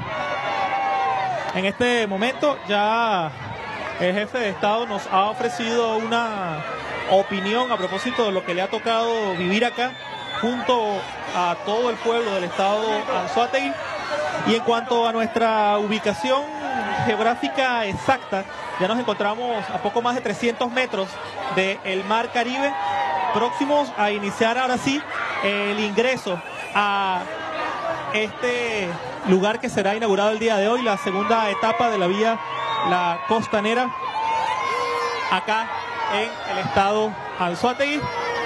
En este momento ya el jefe de Estado nos ha ofrecido una opinión a propósito de lo que le ha tocado vivir acá junto a todo el pueblo del estado Anzoátegui. Y en cuanto a nuestra ubicación geográfica exacta, ya nos encontramos a poco más de 300 metros del Mar Caribe, próximos a iniciar ahora sí el ingreso a este lugar que será inaugurado el día de hoy, la segunda etapa de la vía La Costanera, acá en el estado Anzoátegui.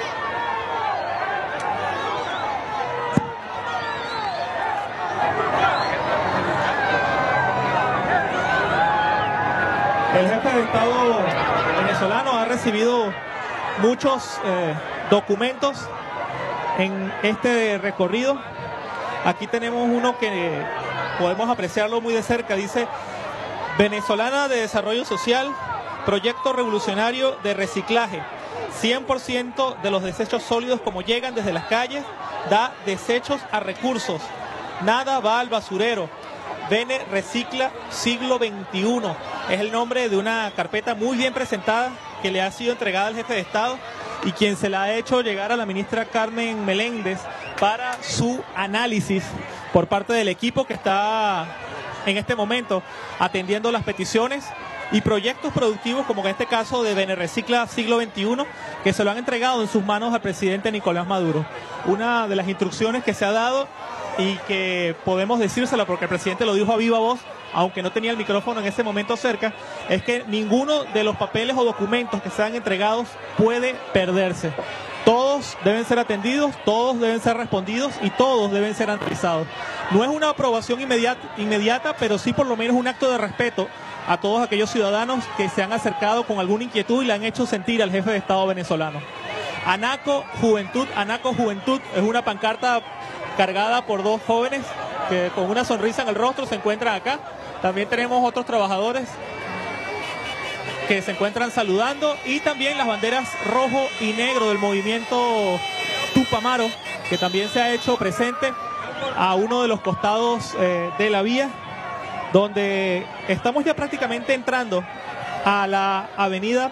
El jefe de Estado venezolano ha recibido muchos documentos en este recorrido. Aquí tenemos uno que podemos apreciarlo muy de cerca. Dice: Venezolana de Desarrollo Social, proyecto revolucionario de reciclaje. 100% de los desechos sólidos como llegan desde las calles, da desechos a recursos. Nada va al basurero. Vene Recicla Siglo XXI. Es el nombre de una carpeta muy bien presentada que le ha sido entregada al jefe de Estado y quien se la ha hecho llegar a la ministra Carmen Meléndez para su análisis por parte del equipo que está en este momento atendiendo las peticiones y proyectos productivos, como en este caso de Vene Recicla Siglo XXI, que se lo han entregado en sus manos al presidente Nicolás Maduro. Una de las instrucciones que se ha dado y que podemos decírsela porque el presidente lo dijo a viva voz, aunque no tenía el micrófono en ese momento cerca, es que ninguno de los papeles o documentos que sean entregados puede perderse. Todos deben ser atendidos, todos deben ser respondidos y todos deben ser analizados. No es una aprobación inmediata, pero sí por lo menos un acto de respeto a todos aquellos ciudadanos que se han acercado con alguna inquietud y le han hecho sentir al jefe de Estado venezolano. Anaco Juventud es una pancarta cargada por dos jóvenes que con una sonrisa en el rostro se encuentran acá. También tenemos otros trabajadores que se encuentran saludando y también las banderas rojo y negro del movimiento Tupamaro, que también se ha hecho presente a uno de los costados de la vía, donde estamos ya prácticamente entrando a la avenida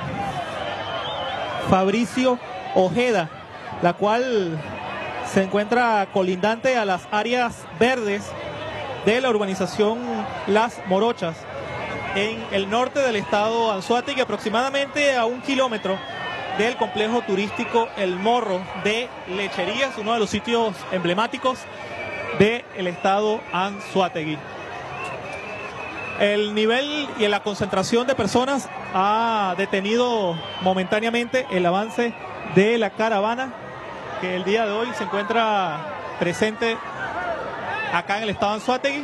Fabricio Ojeda, la cual se encuentra colindante a las áreas verdes de la urbanización Las Morochas, en el norte del estado Anzoátegui, aproximadamente a 1 kilómetro del complejo turístico El Morro de Lecherías, uno de los sitios emblemáticos del estado Anzoátegui. El nivel y la concentración de personas ha detenido momentáneamente el avance de la caravana que el día de hoy se encuentra presente acá en el estado Anzoátegui,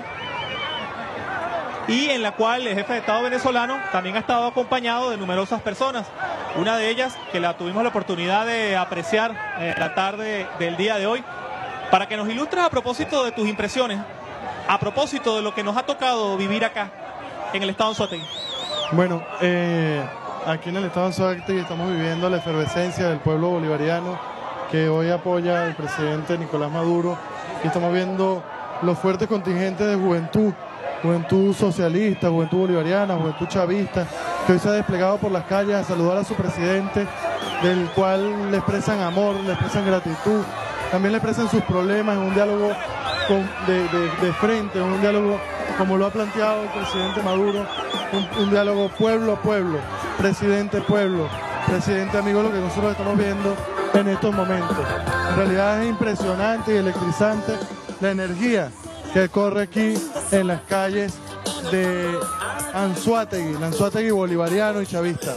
y en la cual el jefe de Estado venezolano también ha estado acompañado de numerosas personas. Una de ellas, que la tuvimos la oportunidad de apreciar la tarde del día de hoy, para que nos ilustres a propósito de tus impresiones, a propósito de lo que nos ha tocado vivir acá en el estado Anzoátegui. Bueno, aquí en el estado Anzoátegui estamos viviendo la efervescencia del pueblo bolivariano que hoy apoya al presidente Nicolás Maduro, y estamos viendo los fuertes contingentes de juventud socialista, juventud bolivariana, juventud chavista, que hoy se ha desplegado por las calles a saludar a su presidente, del cual le expresan amor, le expresan gratitud, también le expresan sus problemas en un diálogo de frente, en un diálogo como lo ha planteado el presidente Maduro, un diálogo pueblo a pueblo, presidente amigo, lo que nosotros estamos viendo en estos momentos. En realidad es impresionante y electrizante la energía que corre aquí en las calles de Anzoátegui, el Anzoátegui bolivariano y chavista.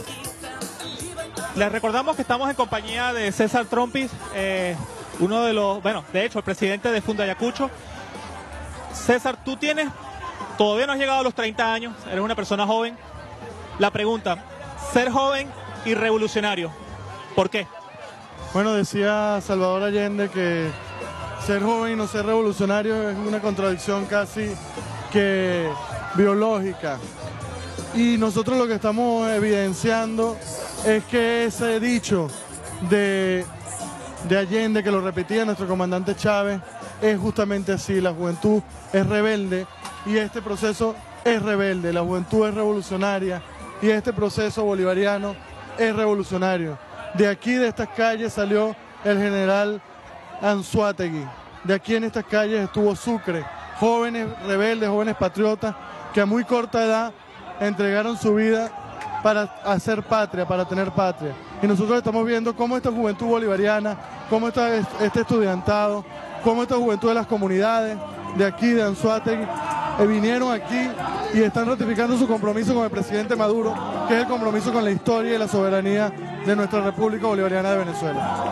Les recordamos que estamos en compañía de César Trompis, uno de los, de hecho, el presidente de Fundayacucho. César, todavía no has llegado a los 30 años, eres una persona joven. La pregunta, ser joven y revolucionario, ¿por qué? Bueno, decía Salvador Allende que ser joven y no ser revolucionario es una contradicción casi que biológica. Y nosotros lo que estamos evidenciando es que ese dicho de Allende, que lo repetía nuestro comandante Chávez, es justamente así. La juventud es rebelde y este proceso es rebelde. La juventud es revolucionaria y este proceso bolivariano es revolucionario. De aquí, de estas calles, salió el general Anzoátegui. De aquí en estas calles estuvo Sucre, jóvenes rebeldes, jóvenes patriotas que a muy corta edad entregaron su vida para hacer patria, para tener patria. Y nosotros estamos viendo cómo esta juventud bolivariana, cómo este estudiantado, cómo esta juventud de las comunidades de aquí, de Anzoátegui, vinieron aquí y están ratificando su compromiso con el presidente Maduro, que es el compromiso con la historia y la soberanía de nuestra República Bolivariana de Venezuela.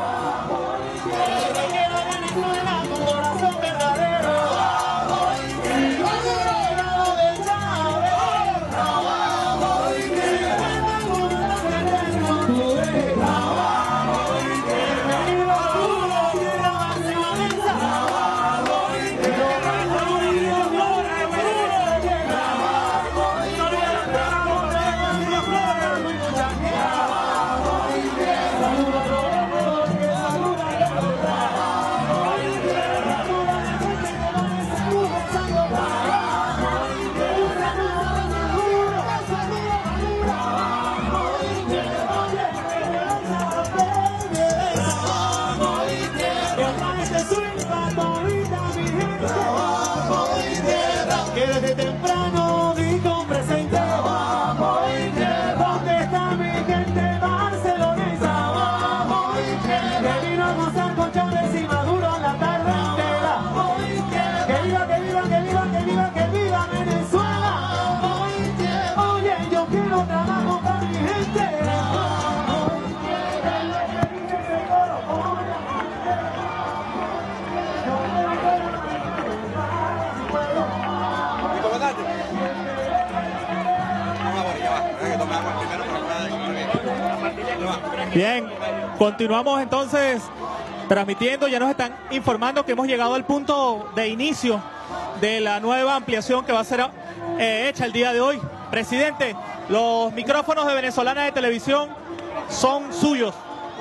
Bien, continuamos entonces transmitiendo. Ya nos están informando que hemos llegado al punto de inicio de la nueva ampliación que va a ser hecha el día de hoy. Presidente, los micrófonos de Venezolana de Televisión son suyos.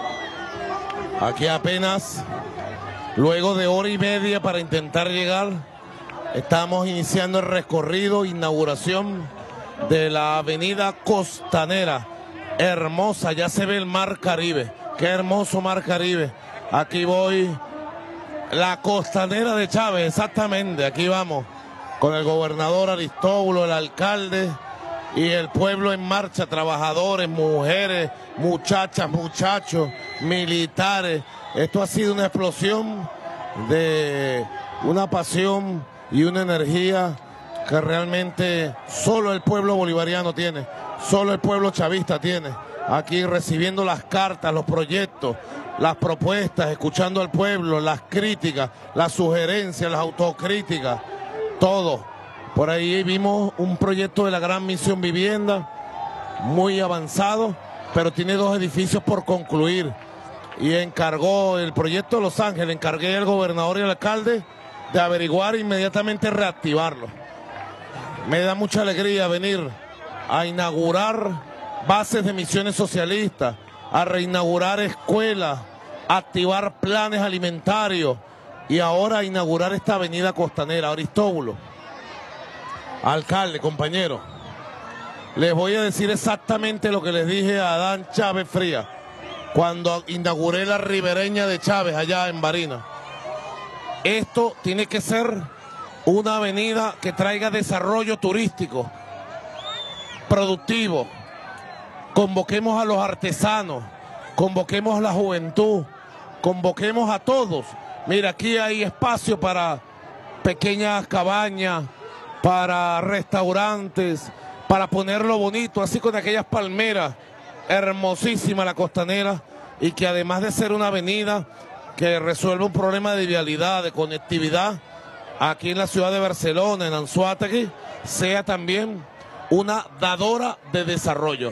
Aquí apenas, luego de hora y media para intentar llegar, estamos iniciando el recorrido, inauguración de la avenida Costanera. Hermosa, ya se ve el mar Caribe. Qué hermoso mar Caribe. Aquí voy, la Costanera de Chávez, exactamente, aquí vamos, con el gobernador Aristóbulo, el alcalde y el pueblo en marcha, trabajadores, mujeres, muchachas, muchachos, militares. Esto ha sido una explosión de una pasión y una energía que realmente solo el pueblo bolivariano tiene, solo el pueblo chavista tiene. Aquí recibiendo las cartas, los proyectos, las propuestas, escuchando al pueblo, las críticas, las sugerencias, las autocríticas, todo. Por ahí vimos un proyecto de la Gran Misión Vivienda, muy avanzado, pero tiene 2 edificios por concluir. Y encargó el proyecto de Los Ángeles, encargué al gobernador y al alcalde de averiguar e inmediatamente reactivarlo. Me da mucha alegría venir a inaugurar bases de misiones socialistas, a reinaugurar escuelas, a activar planes alimentarios y ahora a inaugurar esta avenida Costanera. Aristóbulo, alcalde, compañero, les voy a decir exactamente lo que les dije a Adán Chávez Frías cuando inauguré la ribereña de Chávez allá en Barinas. Esto tiene que ser una avenida que traiga desarrollo turístico, productivo. Convoquemos a los artesanos, convoquemos a la juventud, convoquemos a todos. Mira, aquí hay espacio para pequeñas cabañas, para restaurantes, para ponerlo bonito, así con aquellas palmeras. Hermosísima la Costanera, y que además de ser una avenida que resuelve un problema de vialidad, de conectividad, aquí en la ciudad de Barcelona, en Anzoátegui, sea también una dadora de desarrollo.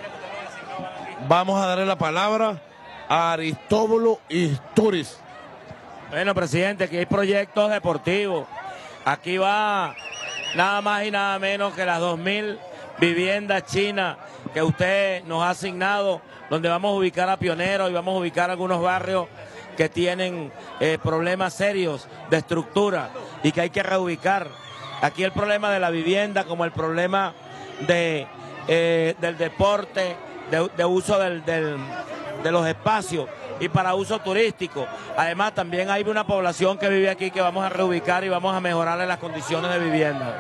Vamos a darle la palabra a Aristóbulo Isturiz. Bueno, presidente, aquí hay proyectos deportivos. Aquí va nada más y nada menos que las 2.000 viviendas chinas que usted nos ha asignado, donde vamos a ubicar a pioneros y vamos a ubicar algunos barrios que tienen problemas serios de estructura y que hay que reubicar. Aquí el problema de la vivienda, como el problema del deporte, de uso de los espacios y para uso turístico. Además, también hay una población que vive aquí que vamos a reubicar y vamos a mejorarle las condiciones de vivienda.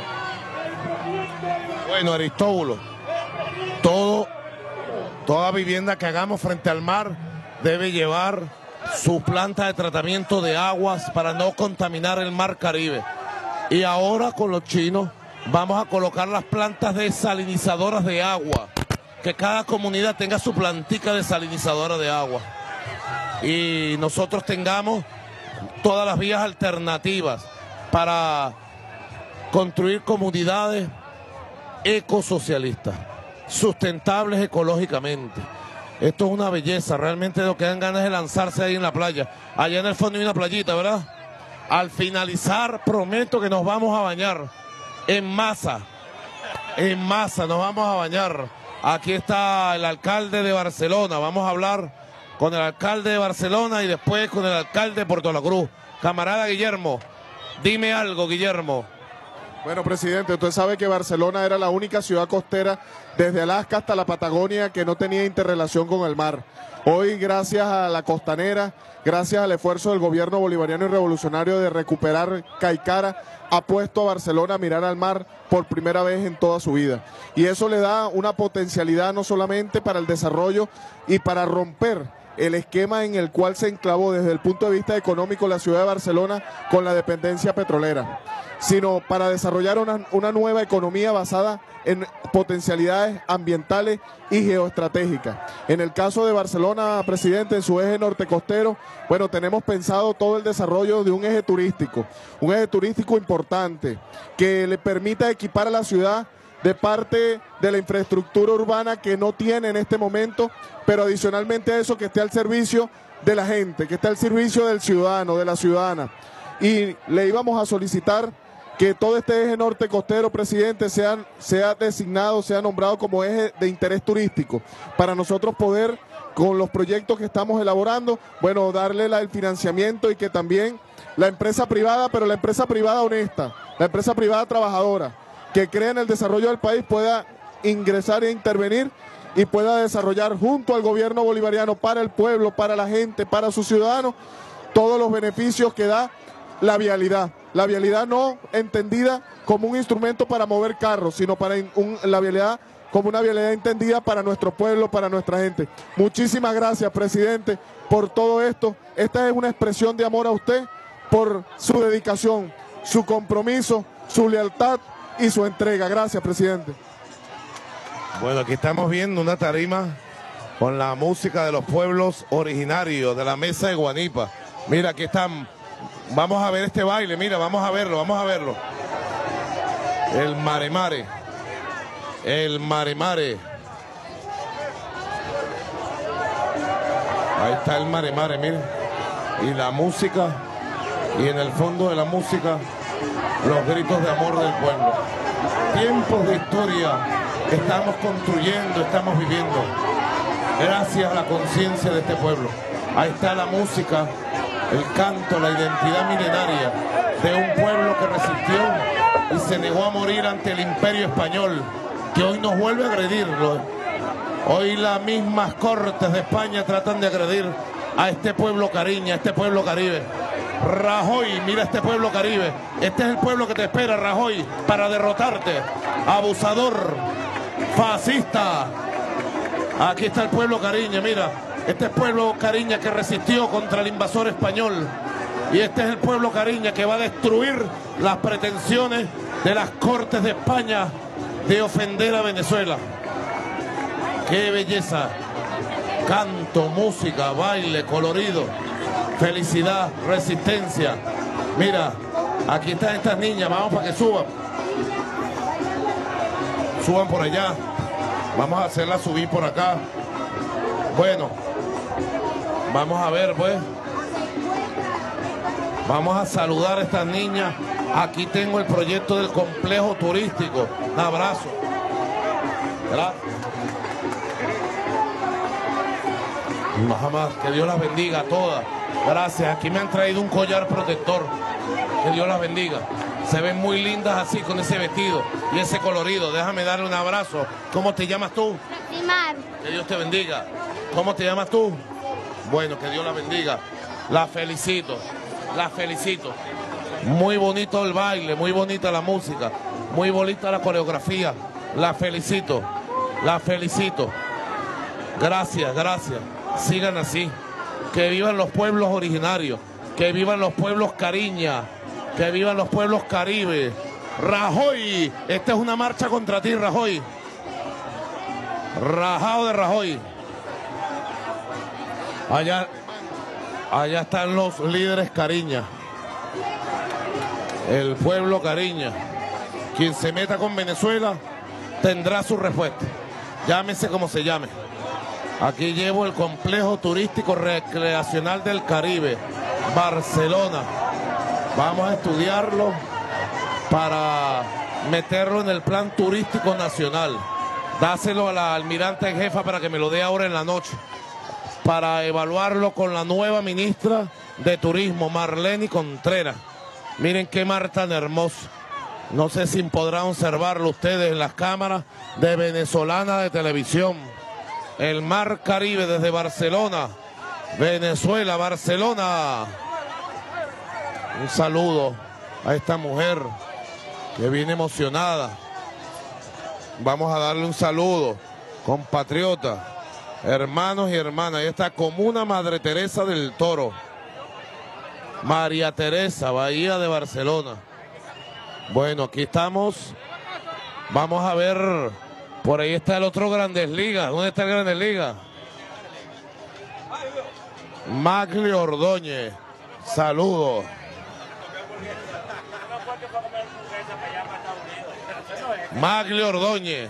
Bueno, Aristóbulo, toda vivienda que hagamos frente al mar debe llevar su planta de tratamiento de aguas para no contaminar el mar Caribe. Y ahora con los chinos vamos a colocar las plantas desalinizadoras de agua, que cada comunidad tenga su plantica desalinizadora de agua y nosotros tengamos todas las vías alternativas para construir comunidades ecosocialistas, sustentables ecológicamente. Esto es una belleza, realmente lo que dan ganas de lanzarse ahí en la playa. Allá en el fondo hay una playita, ¿verdad? Al finalizar prometo que nos vamos a bañar en masa nos vamos a bañar. Aquí está el alcalde de Barcelona, vamos a hablar con el alcalde de Barcelona y después con el alcalde de Puerto La Cruz. Camarada Guillermo, dime algo, Guillermo. Bueno, presidente, usted sabe que Barcelona era la única ciudad costera desde Alaska hasta la Patagonia que no tenía interrelación con el mar. Hoy, gracias a la Costanera, gracias al esfuerzo del gobierno bolivariano y revolucionario de recuperar Caicara, ha puesto a Barcelona a mirar al mar por primera vez en toda su vida. Y eso le da una potencialidad no solamente para el desarrollo y para romper el esquema en el cual se enclavó desde el punto de vista económico la ciudad de Barcelona con la dependencia petrolera, sino para desarrollar una nueva economía basada en potencialidades ambientales y geoestratégicas. En el caso de Barcelona, presidente, en su eje norte costero, bueno, tenemos pensado todo el desarrollo de un eje turístico importante que le permita equipar a la ciudad de parte de la infraestructura urbana que no tiene en este momento, pero adicionalmente a eso que esté al servicio de la gente, que esté al servicio del ciudadano, de la ciudadana. Y le íbamos a solicitar que todo este eje norte costero, presidente, sea designado, sea nombrado como eje de interés turístico, para nosotros poder, con los proyectos que estamos elaborando, bueno, darle el financiamiento y que también la empresa privada, pero la empresa privada honesta, la empresa privada trabajadora, que cree en el desarrollo del país, pueda ingresar e intervenir y pueda desarrollar junto al gobierno bolivariano para el pueblo, para la gente, para sus ciudadanos, todos los beneficios que da la vialidad. La vialidad no entendida como un instrumento para mover carros, sino para la vialidad como una vialidad entendida para nuestro pueblo, para nuestra gente. Muchísimas gracias, presidente, por todo esto. Esta es una expresión de amor a usted por su dedicación, su compromiso, su lealtad y su entrega. Gracias, presidente. Bueno, aquí estamos viendo una tarima con la música de los pueblos originarios de la Mesa de Guanipa. Mira, aquí están. Vamos a ver este baile, mira, vamos a verlo, vamos a verlo. El mare mare. El mare mare. Ahí está el mare mare, mire. Y la música, y en el fondo de la música, los gritos de amor del pueblo. Tiempos de historia que estamos construyendo, estamos viviendo, gracias a la conciencia de este pueblo. Ahí está la música, el canto, la identidad milenaria de un pueblo que resistió y se negó a morir ante el imperio español, que hoy nos vuelve a agredir. Hoy las mismas cortes de España tratan de agredir a este pueblo cariña, a este pueblo caribe. Rajoy, mira este pueblo caribe. Este es el pueblo que te espera, Rajoy, para derrotarte. Abusador, fascista. Aquí está el pueblo cariña, mira. Este es el pueblo cariña que resistió contra el invasor español. Y este es el pueblo cariña que va a destruir las pretensiones de las Cortes de España de ofender a Venezuela. ¡Qué belleza! Canto, música, baile, colorido, felicidad, resistencia. Mira, aquí están estas niñas, vamos para que suban. Suban por allá. Vamos a hacerlas subir por acá. Bueno, vamos a ver, pues. Vamos a saludar a estas niñas. Aquí tengo el proyecto del complejo turístico. Un abrazo. Gracias. Jamás, que Dios las bendiga a todas. Gracias. Aquí me han traído un collar protector. Que Dios las bendiga. Se ven muy lindas así con ese vestido y ese colorido. Déjame darle un abrazo. ¿Cómo te llamas tú? Simar. Que Dios te bendiga. ¿Cómo te llamas tú? Bueno, que Dios la bendiga. La felicito. La felicito. Muy bonito el baile, muy bonita la música, muy bonita la coreografía. La felicito. La felicito. Gracias, gracias. Sigan así. Que vivan los pueblos originarios. Que vivan los pueblos cariña. Que vivan los pueblos caribe. Rajoy. Esta es una marcha contra ti, Rajoy. Rajao de Rajoy. Allá están los líderes cariña. El pueblo cariña. Quien se meta con Venezuela tendrá su respuesta. Llámese como se llame. Aquí llevo el complejo turístico recreacional del Caribe, Barcelona. Vamos a estudiarlo para meterlo en el plan turístico nacional. Dáselo a la almirante en jefa para que me lo dé ahora en la noche, para evaluarlo con la nueva ministra de Turismo, Marlene Contreras. Miren qué mar tan hermoso. No sé si podrán observarlo ustedes en las cámaras de Venezolana de Televisión. El mar Caribe desde Barcelona, Venezuela, Barcelona. Un saludo a esta mujer que viene emocionada. Vamos a darle un saludo, compatriotas, hermanos y hermanas. Ahí está Comuna Madre Teresa del Toro. María Teresa, Bahía de Barcelona. Bueno, aquí estamos. Vamos a ver. Por ahí está el otro Grandes Ligas. ¿Dónde está el Grandes Ligas? Maglio Ordóñez. Saludos. Maglio Ordóñez.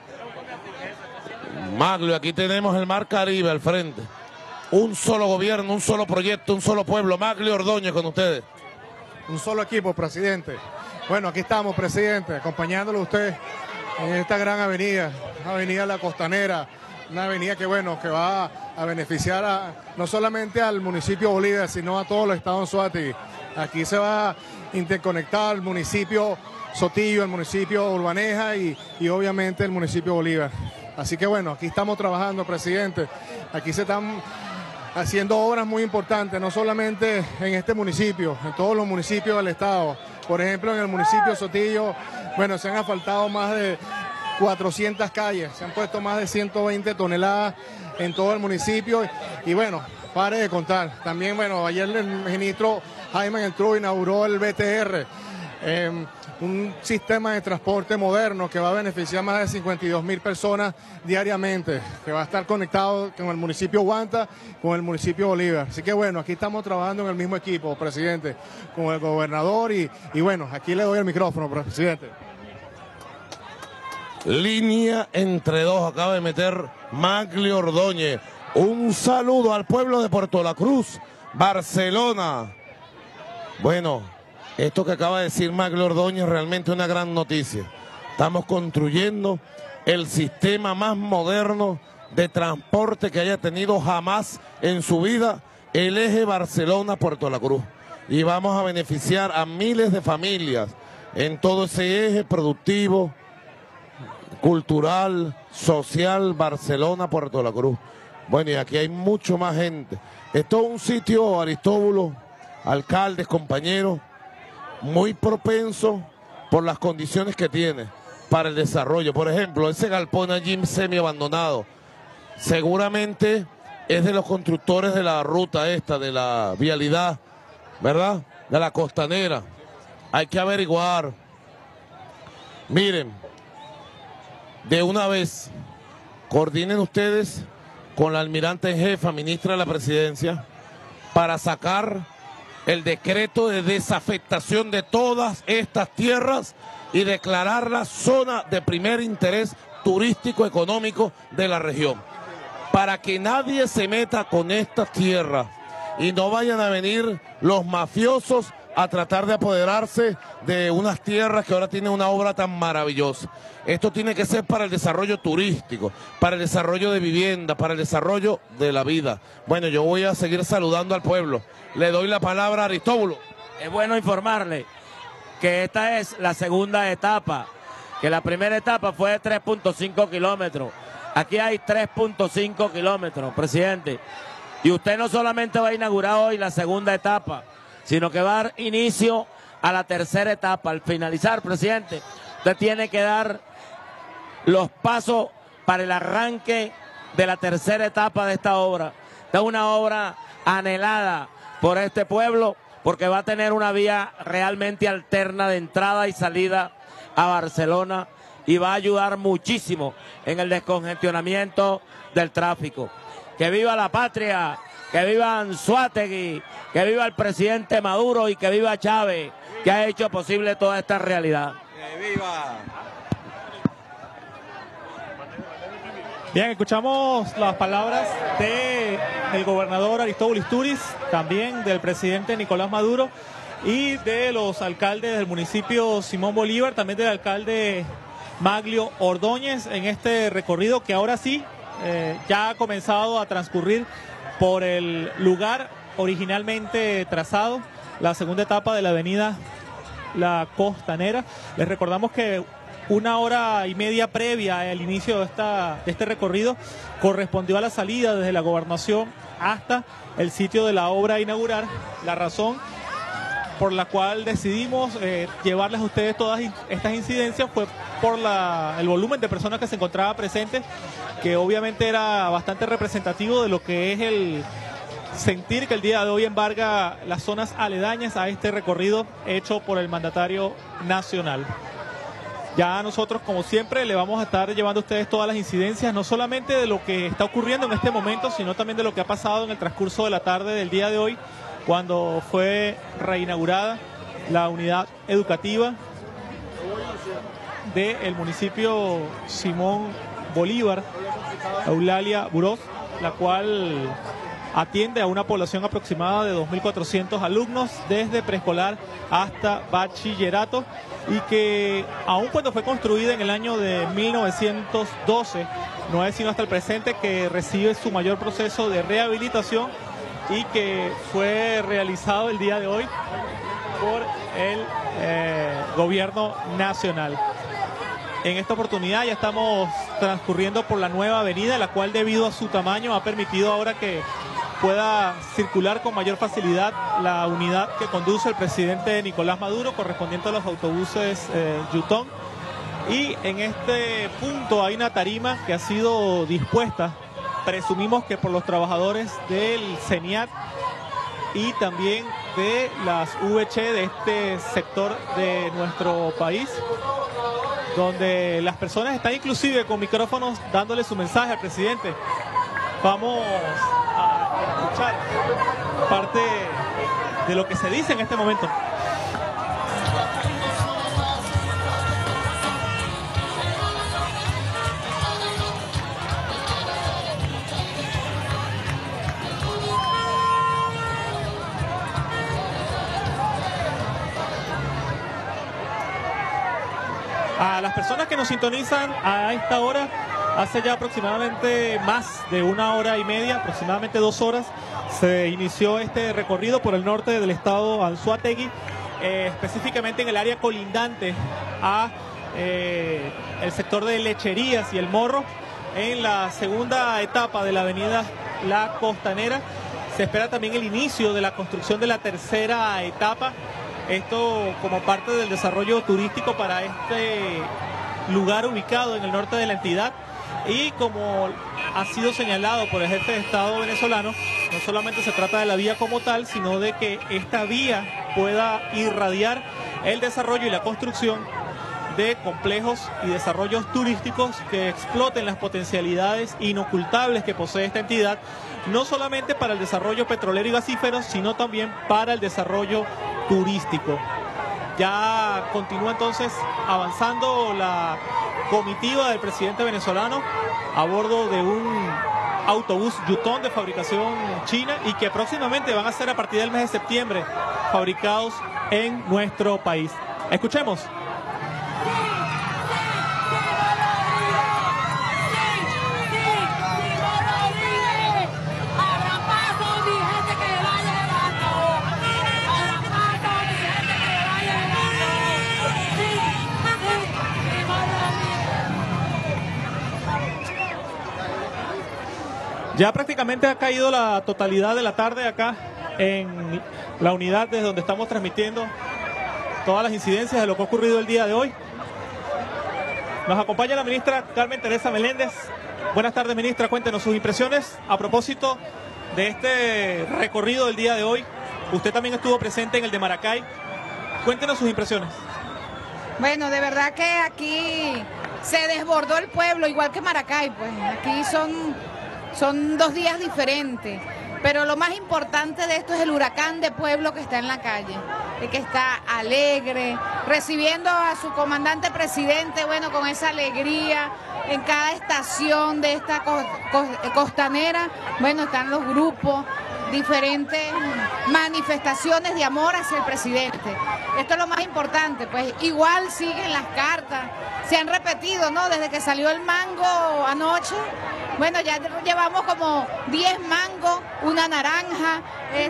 Maglio, aquí tenemos el Mar Caribe al frente. Un solo gobierno, un solo proyecto, un solo pueblo. Maglio Ordóñez con ustedes. Un solo equipo, presidente. Bueno, aquí estamos, presidente, acompañándolo a usted en esta gran avenida, Avenida La Costanera, una avenida que, bueno, que va a beneficiar no solamente al municipio Bolívar, sino a todos los estados Anzoátegui. Aquí se va a interconectar el municipio Sotillo, el municipio Urbaneja y obviamente el municipio Bolívar. Así que bueno, aquí estamos trabajando, presidente. Aquí se están haciendo obras muy importantes, no solamente en este municipio, en todos los municipios del estado. Por ejemplo, en el municipio Sotillo, bueno, se han asfaltado más de 400 calles, se han puesto más de 120 toneladas en todo el municipio y bueno, pare de contar. También, bueno, ayer el ministro Jaime Geltrú inauguró el BTR, un sistema de transporte moderno que va a beneficiar más de 52.000 personas diariamente, que va a estar conectado con el municipio Guanta, con el municipio Bolívar. Así que bueno, aquí estamos trabajando en el mismo equipo, presidente, con el gobernador y bueno, aquí le doy el micrófono, presidente. Línea entre dos, acaba de meter Maglio Ordóñez. Un saludo al pueblo de Puerto La Cruz, Barcelona. Bueno, esto que acaba de decir Maglio Ordóñez es realmente una gran noticia. Estamos construyendo el sistema más moderno de transporte que haya tenido jamás en su vida el eje Barcelona-Puerto La Cruz. Y vamos a beneficiar a miles de familias en todo ese eje productivo, cultural, social, Barcelona-Puerto La Cruz. Bueno, y aquí hay mucho más gente. Esto es un sitio, Aristóbulo, alcaldes, compañeros, muy propenso por las condiciones que tiene para el desarrollo. Por ejemplo, ese galpón allí semi abandonado, seguramente es de los constructores de la ruta esta, de la vialidad, ¿verdad? De la costanera. Hay que averiguar. Miren, de una vez, coordinen ustedes con la almirante en jefa, ministra de la Presidencia, para sacar el decreto de desafectación de todas estas tierras y declararla zona de primer interés turístico económico de la región. Para que nadie se meta con estas tierras y no vayan a venir los mafiosos a tratar de apoderarse de unas tierras que ahora tienen una obra tan maravillosa. Esto tiene que ser para el desarrollo turístico, para el desarrollo de vivienda, para el desarrollo de la vida. Bueno, yo voy a seguir saludando al pueblo. Le doy la palabra a Aristóbulo. Es bueno informarle que esta es la segunda etapa, que la primera etapa fue de 3.5 kilómetros. Aquí hay 3.5 kilómetros, presidente. Y usted no solamente va a inaugurar hoy la segunda etapa, sino que va a dar inicio a la tercera etapa. Al finalizar, presidente, usted tiene que dar los pasos para el arranque de la tercera etapa de esta obra. Esta es una obra anhelada por este pueblo, porque va a tener una vía realmente alterna de entrada y salida a Barcelona y va a ayudar muchísimo en el descongestionamiento del tráfico. ¡Que viva la patria! ¡Que viva Anzoátegui! ¡Que viva el presidente Maduro y que viva Chávez, que ha hecho posible toda esta realidad! ¡Que viva! Bien, escuchamos las palabras del gobernador Aristóbulo Istúriz, también del presidente Nicolás Maduro y de los alcaldes del municipio Simón Bolívar, también del alcalde Maglio Ordóñez en este recorrido que ahora sí ya ha comenzado a transcurrir por el lugar originalmente trazado, la segunda etapa de la avenida La Costanera. Les recordamos que 1 hora y media previa al inicio de este recorrido correspondió a la salida desde la gobernación hasta el sitio de la obra a inaugurar. La razón por la cual decidimos llevarles a ustedes todas estas incidencias fue por el volumen de personas que se encontraba presentes, que obviamente era bastante representativo de lo que es el sentir que el día de hoy embarga las zonas aledañas a este recorrido hecho por el mandatario nacional. Ya nosotros, como siempre, le vamos a estar llevando a ustedes todas las incidencias, no solamente de lo que está ocurriendo en este momento, sino también de lo que ha pasado en el transcurso de la tarde del día de hoy, cuando fue reinaugurada la unidad educativa del municipio Simón Bolívar, Eulalia Burós, la cual atiende a una población aproximada de 2.400 alumnos desde preescolar hasta bachillerato, y que aun cuando fue construida en el año de 1912, no es sino hasta el presente que recibe su mayor proceso de rehabilitación y que fue realizado el día de hoy por el gobierno nacional. En esta oportunidad ya estamos transcurriendo por la nueva avenida, la cual debido a su tamaño ha permitido ahora que pueda circular con mayor facilidad la unidad que conduce el presidente Nicolás Maduro, correspondiente a los autobuses Yutón. Y en este punto hay una tarima que ha sido dispuesta, presumimos que por los trabajadores del CENIAT y también de las VC de este sector de nuestro país, donde las personas están inclusive con micrófonos dándole su mensaje al presidente. Vamos a escuchar parte de lo que se dice en este momento. A las personas que nos sintonizan a esta hora, hace ya aproximadamente más de 1 hora y media, aproximadamente 2 horas, se inició este recorrido por el norte del estado Anzoátegui, específicamente en el área colindante a el sector de Lecherías y El Morro. En la segunda etapa de la avenida La Costanera se espera también el inicio de la construcción de la tercera etapa. Esto como parte del desarrollo turístico para este lugar ubicado en el norte de la entidad. Y como ha sido señalado por el jefe de Estado venezolano, no solamente se trata de la vía como tal, sino de que esta vía pueda irradiar el desarrollo y la construcción de complejos y desarrollos turísticos que exploten las potencialidades inocultables que posee esta entidad, no solamente para el desarrollo petrolero y gasífero, sino también para el desarrollo turístico. Ya continúa entonces avanzando la comitiva del presidente venezolano a bordo de un autobús Yutón de fabricación china y que próximamente van a ser a partir del mes de septiembre fabricados en nuestro país. Escuchemos. Ya prácticamente ha caído la totalidad de la tarde acá en la unidad desde donde estamos transmitiendo todas las incidencias de lo que ha ocurrido el día de hoy. Nos acompaña la ministra Carmen Teresa Meléndez. Buenas tardes, ministra. Cuéntenos sus impresiones a propósito de este recorrido del día de hoy. Usted también estuvo presente en el de Maracay. Cuéntenos sus impresiones. Bueno, de verdad que aquí se desbordó el pueblo, igual que Maracay. Pues aquí son 2 días diferentes, pero lo más importante de esto es el huracán de pueblo que está en la calle, que está alegre, recibiendo a su comandante presidente, bueno, con esa alegría en cada estación de esta costanera. Bueno, están los grupos, diferentes manifestaciones de amor hacia el presidente. Esto es lo más importante, pues igual siguen las cartas, se han repetido, ¿no? Desde que salió el mango anoche. Bueno, ya llevamos como 10 mangos, una naranja,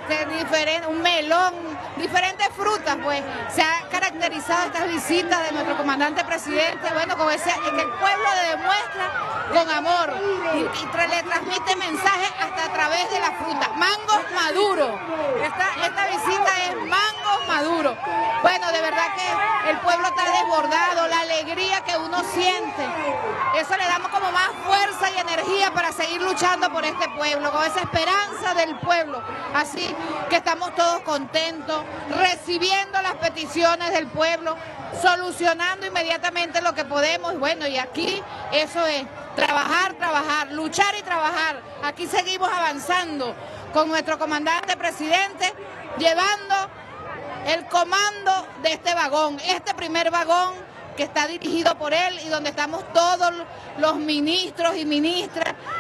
un melón, diferentes frutas, pues se ha caracterizado estas visitas de nuestro comandante presidente, bueno, con ese que el pueblo le demuestra con amor y le transmite mensajes hasta a través de la fruta. Mangos maduros. Esta visita es mangos maduros. Bueno, de verdad que el pueblo está desbordado, la alegría que uno siente, eso le damos como más fuerza y energía para seguir luchando por este pueblo, con esa esperanza del pueblo. Así que estamos todos contentos, recibiendo las peticiones del pueblo, solucionando inmediatamente lo que podemos. Bueno, y aquí eso es trabajar, luchar y trabajar. Aquí seguimos avanzando con nuestro comandante presidente, llevando el comando de este vagón, este primer vagón que está dirigido por él y donde estamos todos los ministros y ministras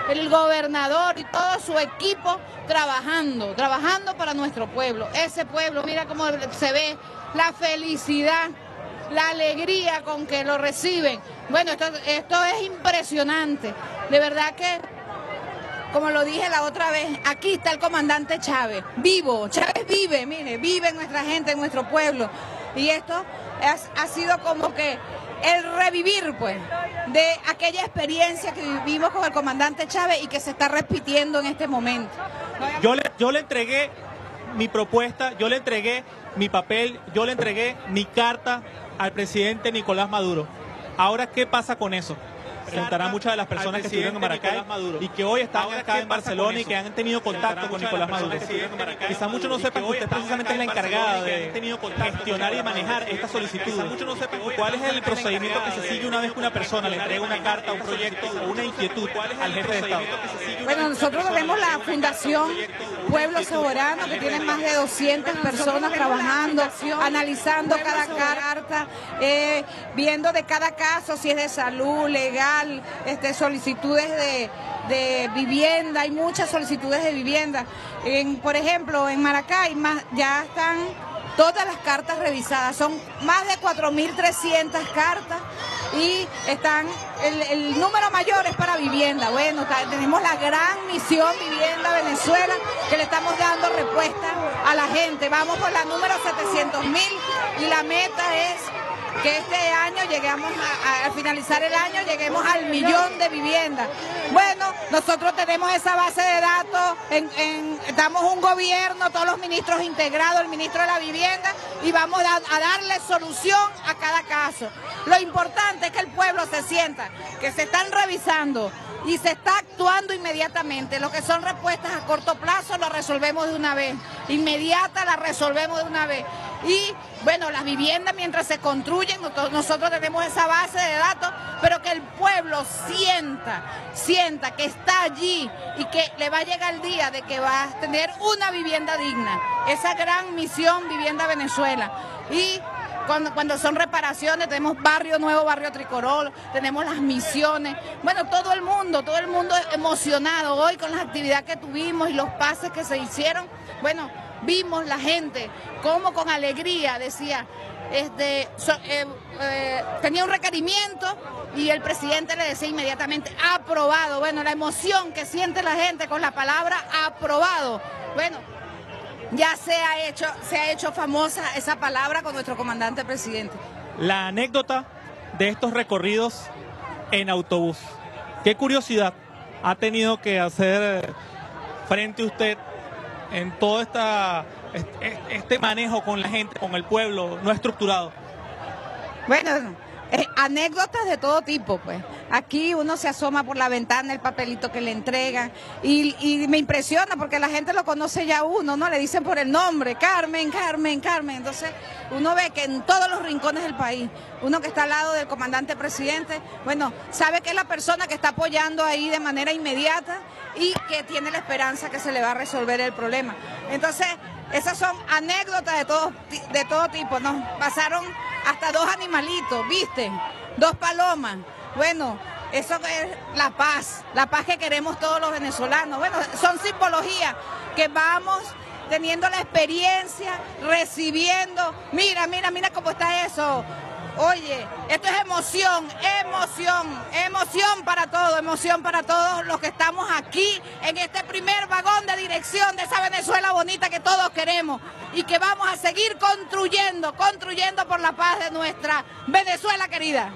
el gobernador y todo su equipo trabajando para nuestro pueblo. Ese pueblo, mira cómo se ve la felicidad, la alegría con que lo reciben. Bueno, esto es impresionante. De verdad que, como lo dije la otra vez, aquí está el comandante Chávez, vivo. Chávez vive, mire, vive nuestra gente, en nuestro pueblo. Y esto ha sido como que el revivir, pues, de aquella experiencia que vivimos con el comandante Chávez y que se está repitiendo en este momento. Yo le entregué mi propuesta, yo le entregué mi papel, yo le entregué mi carta al presidente Nicolás Maduro. Ahora, ¿qué pasa con eso? Preguntarán muchas de las personas que estuvieron en Maracay y que hoy están acá en Barcelona y que han tenido contacto con Nicolás Maduro. Quizás muchos no sepan que usted precisamente es la encargada de gestionar y manejar esta solicitud. Muchos no sepan cuál es el procedimiento que se sigue una vez que una persona le entrega una carta, un proyecto o una inquietud al jefe de Estado. Bueno, nosotros tenemos la Fundación Pueblo Soberano, que tiene más de 200 personas trabajando, analizando cada carta, viendo de cada caso si es de salud, legal, solicitudes de vivienda. Hay muchas solicitudes de vivienda. Por ejemplo, en Maracay ya están todas las cartas revisadas, son más de 4.300 cartas y el número mayor es para vivienda. Bueno, tenemos la gran misión Vivienda Venezuela, que le estamos dando respuesta a la gente. Vamos por la número 700.000 y la meta es que este año lleguemos al finalizar el año lleguemos al 1.000.000 de viviendas. Bueno, nosotros tenemos esa base de datos, damos un gobierno, todos los ministros integrados, el ministro de la vivienda, y vamos a darle solución a cada caso. Lo importante es que el pueblo se sienta, que se están revisando y se está actuando inmediatamente. Lo que son respuestas a corto plazo lo resolvemos de una vez, inmediata la resolvemos de una vez. Y bueno, las viviendas mientras se construyen, nosotros tenemos esa base de datos, pero que el pueblo sienta que está allí y que le va a llegar el día de que va a tener una vivienda digna. Esa gran misión Vivienda Venezuela. Y cuando son reparaciones, tenemos Barrio Nuevo, Barrio Tricolor, tenemos las misiones. Bueno, todo el mundo emocionado hoy con las actividades que tuvimos y los pases que se hicieron. Bueno, vimos la gente como con alegría decía, tenía un requerimiento y el presidente le decía inmediatamente, aprobado. Bueno, la emoción que siente la gente con la palabra aprobado. Bueno, ya se ha hecho famosa esa palabra con nuestro comandante presidente. La anécdota de estos recorridos en autobús. ¿Qué curiosidad ha tenido que hacer frente a usted en todo este manejo con la gente, con el pueblo no estructurado? Bueno, anécdotas de todo tipo, pues. Aquí uno se asoma por la ventana, el papelito que le entregan, y me impresiona porque la gente lo conoce ya uno, ¿no? Le dicen por el nombre, Carmen, Carmen, Carmen. Entonces, uno ve que en todos los rincones del país, uno que está al lado del comandante presidente, bueno, sabe que es la persona que está apoyando ahí de manera inmediata y que tiene la esperanza que se le va a resolver el problema. Entonces, esas son anécdotas de todo tipo, ¿no? Pasaron hasta 2 animalitos, ¿viste? 2 palomas. Bueno, eso es la paz que queremos todos los venezolanos. Bueno, son simbologías que vamos teniendo la experiencia, recibiendo. Mira cómo está eso. Oye, esto es emoción para todos los que estamos aquí en este primer vagón de dirección de esa Venezuela bonita que todos queremos y que vamos a seguir construyendo por la paz de nuestra Venezuela querida.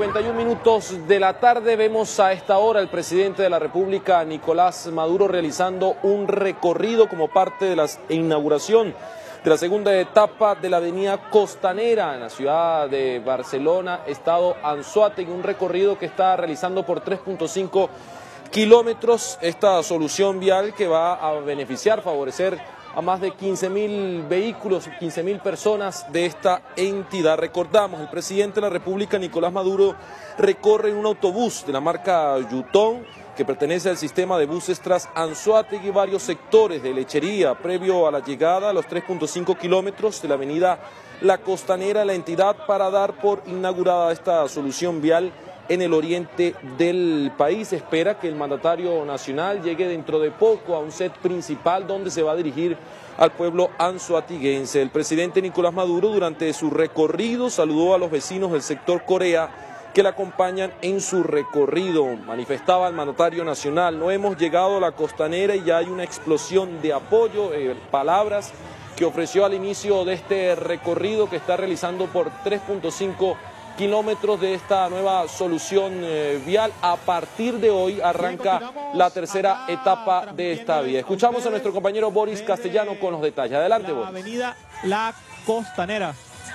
2:51 de la tarde, vemos a esta hora el presidente de la República, Nicolás Maduro, realizando un recorrido como parte de la inauguración de la segunda etapa de la avenida Costanera en la ciudad de Barcelona, estado Anzoátegui, un recorrido que está realizando por 3.5 kilómetros, esta solución vial que va a beneficiar, favorecer a más de 15.000 vehículos, 15.000 personas de esta entidad. Recordamos, el presidente de la República, Nicolás Maduro, recorre en un autobús de la marca Yutong, que pertenece al sistema de buses Transanzoátegui, varios sectores de lechería, previo a la llegada a los 3.5 kilómetros de la avenida La Costanera, la entidad para dar por inaugurada esta solución vial en el oriente del país. Espera que el mandatario nacional llegue dentro de poco a un set principal donde se va a dirigir al pueblo anzoatiguense. El presidente Nicolás Maduro, durante su recorrido, saludó a los vecinos del sector Corea que le acompañan en su recorrido. Manifestaba el mandatario nacional: no hemos llegado a La Costanera y ya hay una explosión de apoyo, palabras que ofreció al inicio de este recorrido que está realizando por 3.5 kilómetros de esta nueva solución vial. A partir de hoy arranca la tercera etapa de esta vía. Escuchamos a nuestro compañero Boris Castellano con los detalles. Adelante, Boris. Avenida La Costanera.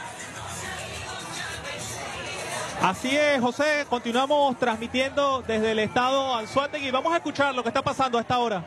Así es, José, continuamos transmitiendo desde el estado Anzoátegui. Vamos a escuchar lo que está pasando a esta hora.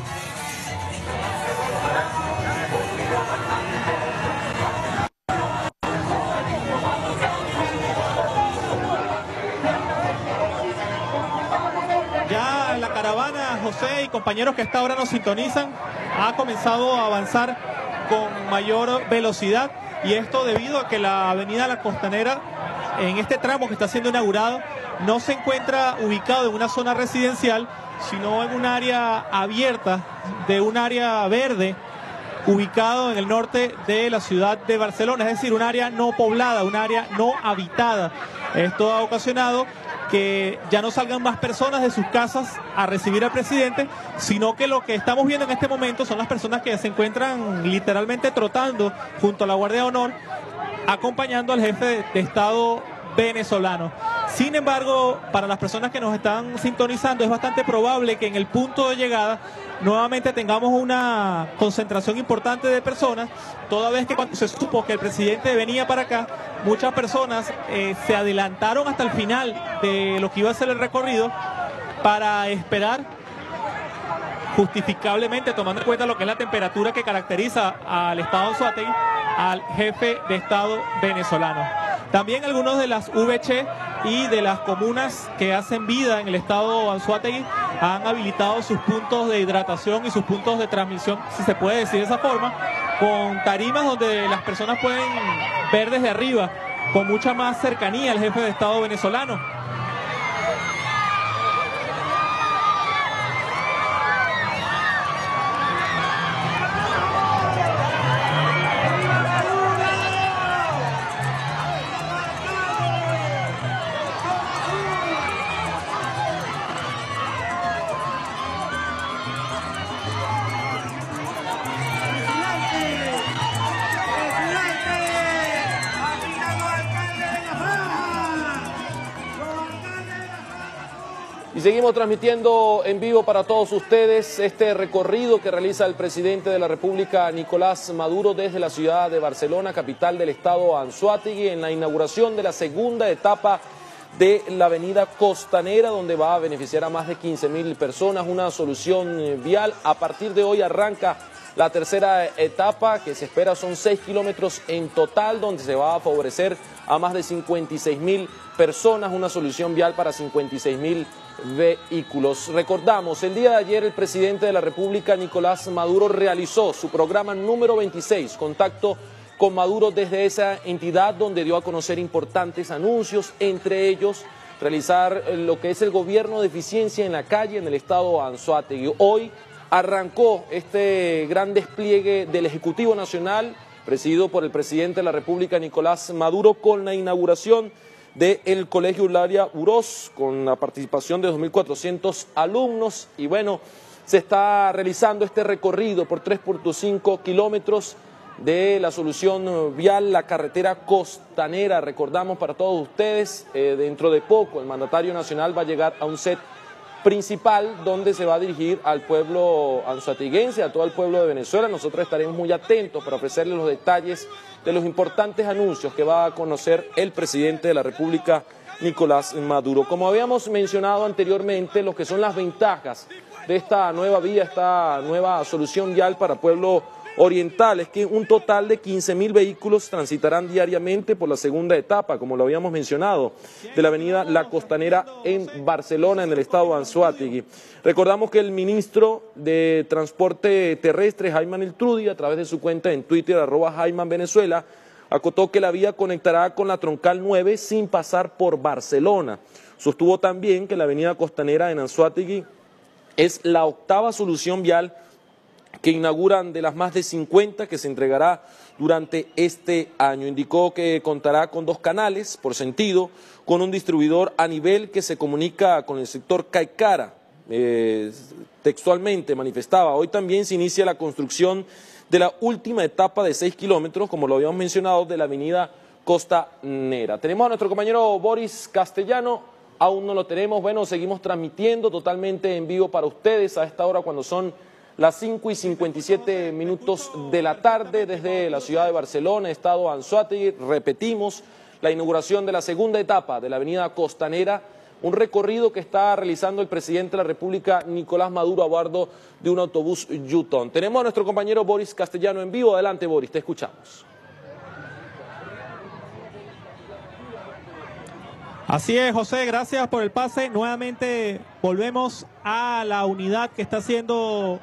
Ya la caravana, José y compañeros que a esta hora nos sintonizan, ha comenzado a avanzar con mayor velocidad, y esto debido a que la avenida La Costanera, en este tramo que está siendo inaugurado, no se encuentra ubicado en una zona residencial, sino en un área abierta, de un área verde, ubicado en el norte de la ciudad de Barcelona, es decir, un área no poblada, un área no habitada. Esto ha ocasionado que ya no salgan más personas de sus casas a recibir al presidente, sino que lo que estamos viendo en este momento son las personas que se encuentran literalmente trotando junto a la Guardia de Honor, acompañando al jefe de Estado venezolano. Sin embargo, para las personas que nos están sintonizando, es bastante probable que en el punto de llegada nuevamente tengamos una concentración importante de personas, toda vez que cuando se supo que el presidente venía para acá, muchas personas se adelantaron hasta el final de lo que iba a ser el recorrido para esperar, justificablemente tomando en cuenta lo que es la temperatura que caracteriza al estado Anzoátegui, al jefe de Estado venezolano. También algunos de las VC y de las comunas que hacen vida en el estado Anzoátegui han habilitado sus puntos de hidratación y sus puntos de transmisión, si se puede decir de esa forma, con tarimas donde las personas pueden ver desde arriba con mucha más cercanía al jefe de Estado venezolano. Y seguimos transmitiendo en vivo para todos ustedes este recorrido que realiza el presidente de la República, Nicolás Maduro, desde la ciudad de Barcelona, capital del estado Anzoátegui, en la inauguración de la segunda etapa de la avenida Costanera, donde va a beneficiar a más de 15.000 personas, una solución vial. A partir de hoy arranca la tercera etapa, que se espera son 6 kilómetros en total, donde se va a favorecer a más de 56.000 personas, una solución vial para 56.000 vehículos. Recordamos, el día de ayer el presidente de la República, Nicolás Maduro, realizó su programa número 26, Contacto con Maduro, desde esa entidad, donde dio a conocer importantes anuncios, entre ellos realizar lo que es el gobierno de eficiencia en la calle en el estado Anzoátegui. Hoy arrancó este gran despliegue del Ejecutivo Nacional, presidido por el presidente de la República, Nicolás Maduro, con la inauguración del Colegio Eulalia Uroz, con la participación de 2.400 alumnos. Y bueno, se está realizando este recorrido por 3.5 kilómetros de la solución vial, la carretera costanera. Recordamos para todos ustedes, dentro de poco el mandatario nacional va a llegar a un set principal donde se va a dirigir al pueblo anzoáteguense, a todo el pueblo de Venezuela. Nosotros estaremos muy atentos para ofrecerles los detalles de los importantes anuncios que va a conocer el presidente de la República, Nicolás Maduro. Como habíamos mencionado anteriormente, lo que son las ventajas de esta nueva vía, esta nueva solución vial para pueblo oriental, es que un total de 15.000 vehículos transitarán diariamente por la segunda etapa, como lo habíamos mencionado, de la avenida La Costanera en Barcelona, en el estado de Anzoátegui. Recordamos que el ministro de Transporte Terrestre, Jaime Neltrudi, a través de su cuenta en Twitter, @JaimanVenezuela, acotó que la vía conectará con la Troncal 9 sin pasar por Barcelona. Sostuvo también que la avenida Costanera en Anzoátegui es la octava solución vial que inauguran de las más de 50 que se entregará durante este año. Indicó que contará con 2 canales por sentido, con un distribuidor a nivel que se comunica con el sector Caicara. Textualmente manifestaba, hoy también se inicia la construcción de la última etapa de 6 kilómetros, como lo habíamos mencionado, de la avenida Costanera. Tenemos a nuestro compañero Boris Castellano, aún no lo tenemos. Bueno, seguimos transmitiendo totalmente en vivo para ustedes a esta hora cuando son las 5:57 de la tarde desde la ciudad de Barcelona, estado Anzoátegui. Repetimos, la inauguración de la segunda etapa de la avenida Costanera, un recorrido que está realizando el presidente de la República, Nicolás Maduro, a bordo de un autobús Yutón. Tenemos a nuestro compañero Boris Castellano en vivo. Adelante, Boris, te escuchamos. Así es, José, gracias por el pase. Nuevamente volvemos a la unidad que está siendo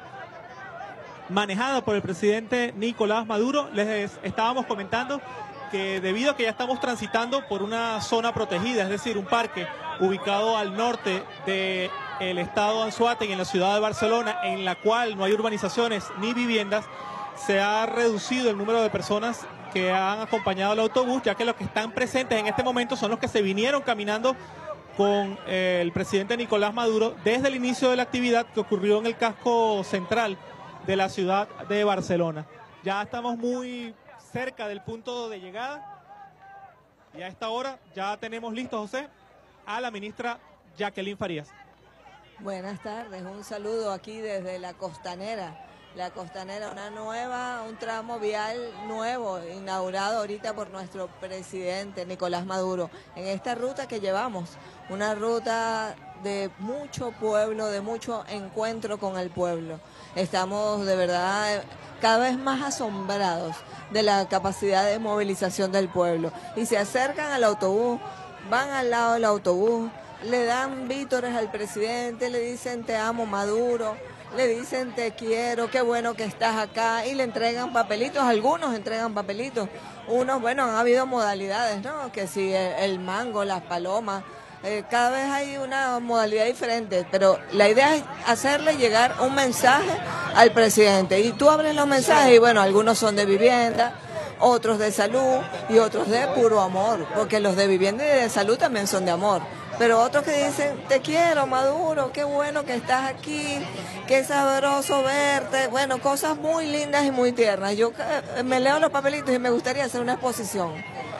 manejada por el presidente Nicolás Maduro. Les estábamos comentando que debido a que ya estamos transitando por una zona protegida, es decir, un parque ubicado al norte del estado de Anzoátegui, en la ciudad de Barcelona, en la cual no hay urbanizaciones ni viviendas, se ha reducido el número de personas que han acompañado al autobús, ya que los que están presentes en este momento son los que se vinieron caminando con el presidente Nicolás Maduro desde el inicio de la actividad que ocurrió en el casco central de la ciudad de Barcelona. Ya estamos muy cerca del punto de llegada y a esta hora ya tenemos listo, José, a la ministra Jacqueline Farías. Buenas tardes, un saludo aquí desde La Costanera. La Costanera, un tramo vial nuevo, inaugurado ahorita por nuestro presidente Nicolás Maduro. En esta ruta que llevamos, una ruta de mucho pueblo, de mucho encuentro con el pueblo. Estamos de verdad cada vez más asombrados de la capacidad de movilización del pueblo. Y se acercan al autobús, van al lado del autobús, le dan vítores al presidente, le dicen te amo Maduro, le dicen te quiero, qué bueno que estás acá, y le entregan papelitos, algunos entregan papelitos, unos, bueno, han habido modalidades, ¿no? Que si el mango, las palomas, cada vez hay una modalidad diferente, pero la idea es hacerle llegar un mensaje al presidente, y tú abres los mensajes y bueno, algunos son de vivienda, otros de salud y otros de puro amor, porque los de vivienda y de salud también son de amor. Pero otros que dicen, te quiero Maduro, qué bueno que estás aquí, qué sabroso verte, bueno, cosas muy lindas y muy tiernas. Yo me leo los papelitos y me gustaría hacer una exposición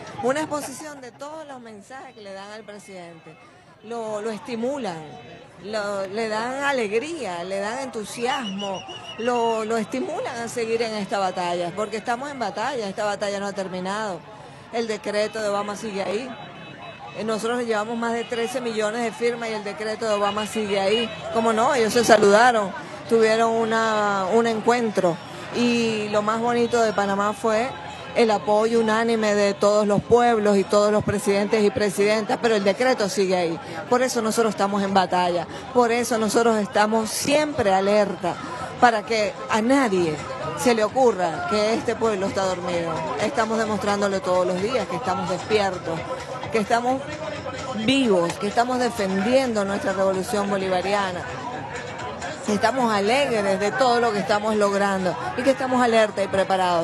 de todos los mensajes que le dan al presidente. Lo estimulan, le dan alegría, le dan entusiasmo, lo estimulan a seguir en esta batalla, porque estamos en batalla, esta batalla no ha terminado. El decreto de Obama sigue ahí. Nosotros llevamos más de 13 millones de firmas y el decreto de Obama sigue ahí. ¿Cómo no? Ellos se saludaron, tuvieron un encuentro, y lo más bonito de Panamá fue el apoyo unánime de todos los pueblos y todos los presidentes y presidentas, pero el decreto sigue ahí. Por eso nosotros estamos en batalla, por eso nosotros estamos siempre alerta, para que a nadie se le ocurra que este pueblo está dormido. Estamos demostrándole todos los días que estamos despiertos, que estamos vivos, que estamos defendiendo nuestra revolución bolivariana, que estamos alegres de todo lo que estamos logrando y que estamos alerta y preparadas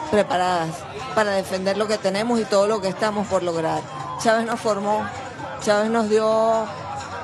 para defender lo que tenemos y todo lo que estamos por lograr. Chávez nos formó, Chávez nos dio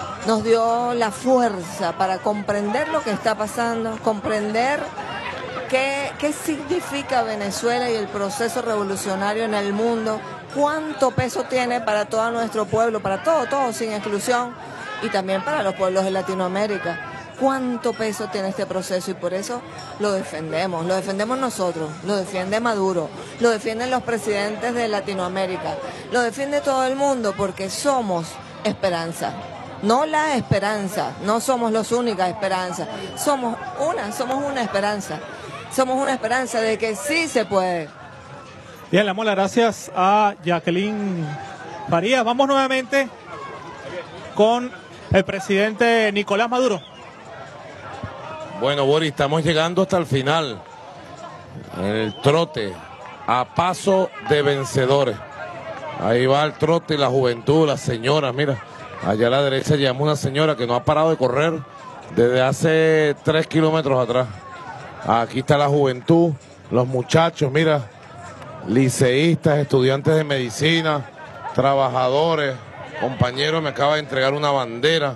la fuerza para comprender lo que está pasando, comprender ¿Qué significa Venezuela y el proceso revolucionario en el mundo? ¿Cuánto peso tiene para todo nuestro pueblo, para todo sin exclusión, y también para los pueblos de Latinoamérica? ¿Cuánto peso tiene este proceso? Y por eso lo defendemos nosotros, lo defiende Maduro, lo defienden los presidentes de Latinoamérica, lo defiende todo el mundo, porque somos esperanza. No la esperanza, no somos los únicas esperanzas, somos una esperanza. Somos una esperanza de que sí se puede. Bien, le damos las gracias a Jacqueline Farías. Vamos nuevamente con el presidente Nicolás Maduro. Bueno, Boris, estamos llegando hasta el final. El trote, a paso de vencedores. Ahí va el trote y la juventud, las señoras, mira. Allá a la derecha llegamos una señora que no ha parado de correr desde hace 3 kilómetros atrás. Aquí está la juventud, los muchachos, mira, liceístas, estudiantes de medicina, trabajadores, compañeros, me acaba de entregar una bandera.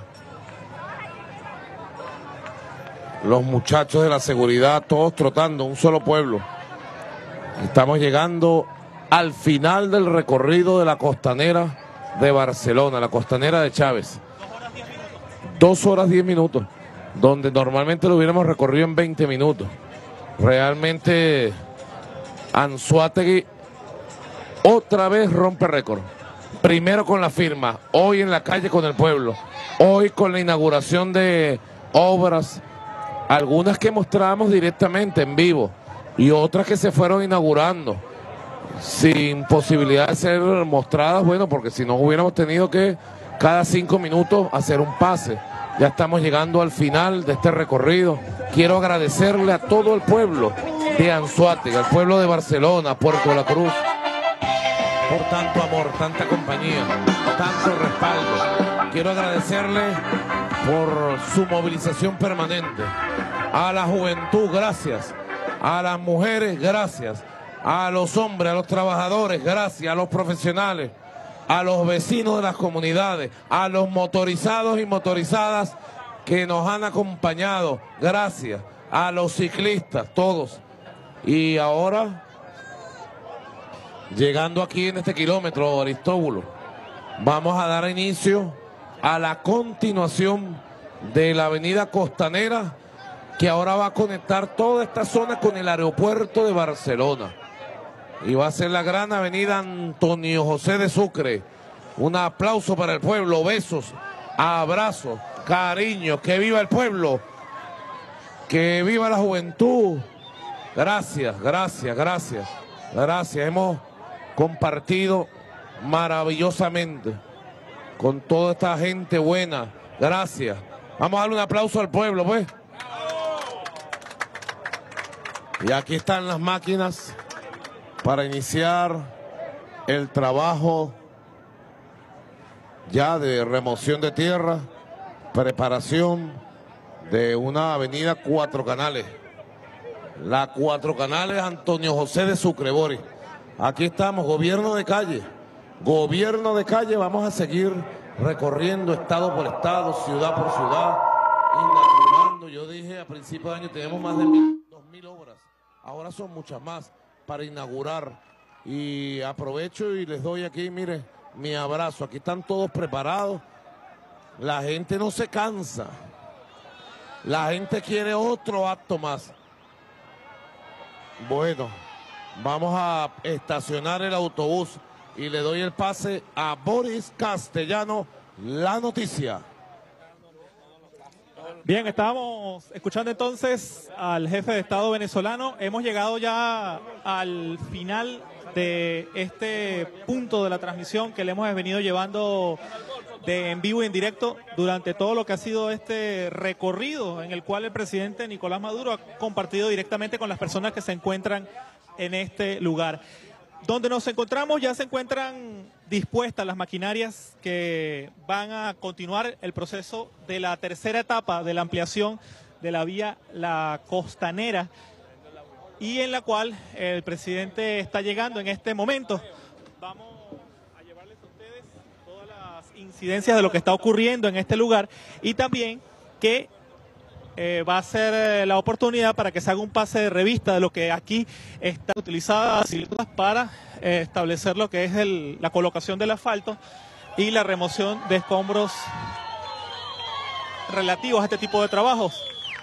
Los muchachos de la seguridad, todos trotando, un solo pueblo. Estamos llegando al final del recorrido de la costanera de Barcelona, la costanera de Chávez. 2 horas 10 minutos. Donde normalmente lo hubiéramos recorrido en 20 minutos. Realmente Anzoátegui otra vez rompe récord. Primero con la firma, hoy en la calle con el pueblo, hoy con la inauguración de obras, algunas que mostramos directamente en vivo y otras que se fueron inaugurando sin posibilidad de ser mostradas, bueno, porque si no hubiéramos tenido que cada 5 minutos hacer un pase. Ya estamos llegando al final de este recorrido. Quiero agradecerle a todo el pueblo de Anzoátegui, al pueblo de Barcelona, Puerto de la Cruz, por tanto amor, tanta compañía, tanto respaldo. Quiero agradecerle por su movilización permanente. A la juventud, gracias. A las mujeres, gracias. A los hombres, a los trabajadores, gracias. A los profesionales, a los vecinos de las comunidades, a los motorizados y motorizadas que nos han acompañado, gracias, a los ciclistas, todos. Y ahora, llegando aquí en este kilómetro, Aristóbulo, vamos a dar inicio a la continuación de la avenida Costanera, que ahora va a conectar toda esta zona con el aeropuerto de Barcelona. Y va a ser la gran avenida Antonio José de Sucre. Un aplauso para el pueblo, besos, abrazos, cariño, que viva el pueblo, que viva la juventud. Gracias, gracias, gracias, gracias. Hemos compartido maravillosamente con toda esta gente buena. Gracias. Vamos a darle un aplauso al pueblo, pues. Y aquí están las máquinas para iniciar el trabajo ya de remoción de tierra, preparación de una avenida 4 canales. La 4 canales Antonio José de Sucre, Boris. Aquí estamos, gobierno de calle. Gobierno de calle, vamos a seguir recorriendo estado por estado, ciudad por ciudad, inaugurando. Yo dije a principios de año tenemos más de 2.000 obras. Ahora son muchas más para inaugurar. Y aprovecho y les doy aquí, mire, mi abrazo. Aquí están todos preparados. La gente no se cansa. La gente quiere otro acto más. Bueno, vamos a estacionar el autobús y le doy el pase a Boris Castellano, La Noticia. Bien, estábamos escuchando entonces al jefe de Estado venezolano. Hemos llegado ya al final de este punto de la transmisión que le hemos venido llevando en vivo y en directo durante todo lo que ha sido este recorrido en el cual el presidente Nicolás Maduro ha compartido directamente con las personas que se encuentran en este lugar. Donde nos encontramos ya se encuentran dispuestas las maquinarias que van a continuar el proceso de la tercera etapa de la ampliación de la vía La Costanera, y en la cual el presidente está llegando en este momento. Vamos a llevarles a ustedes todas las incidencias de lo que está ocurriendo en este lugar y también que va a ser la oportunidad para que se haga un pase de revista de lo que aquí está utilizada para establecer lo que es la colocación del asfalto y la remoción de escombros relativos a este tipo de trabajos.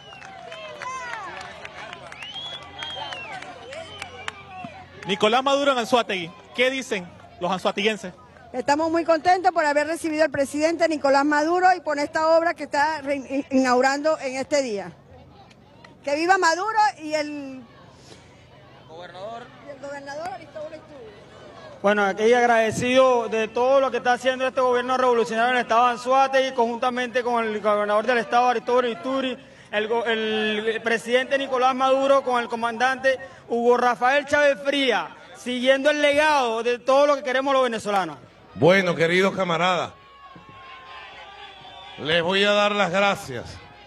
Nicolás Maduro en Anzoátegui, ¿qué dicen los anzoatiguenses? Estamos muy contentos por haber recibido al presidente Nicolás Maduro y por esta obra que está inaugurando en este día. Que viva Maduro y el gobernador Aristóbulo Istúriz. Bueno, aquí agradecido de todo lo que está haciendo este gobierno revolucionario en el estado de Anzoátegui, conjuntamente con el gobernador del estado Aristóbulo Istúriz, el presidente Nicolás Maduro con el comandante Hugo Rafael Chávez Frías, siguiendo el legado de todo lo que queremos los venezolanos. Bueno, queridos camaradas, les voy a dar las gracias.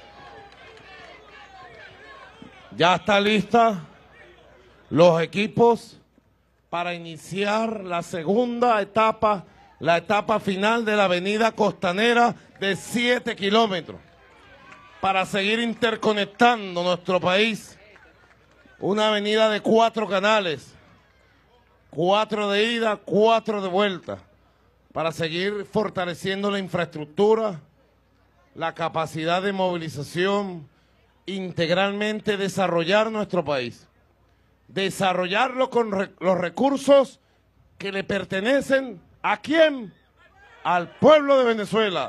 Ya está lista los equipos para iniciar la segunda etapa, la etapa final de la avenida Costanera de 7 kilómetros, para seguir interconectando nuestro país. Una avenida de 4 canales, 4 de ida, 4 de vuelta, para seguir fortaleciendo la infraestructura, la capacidad de movilización, integralmente desarrollar nuestro país, desarrollarlo con los recursos que le pertenecen ¿a quién? Al pueblo de Venezuela.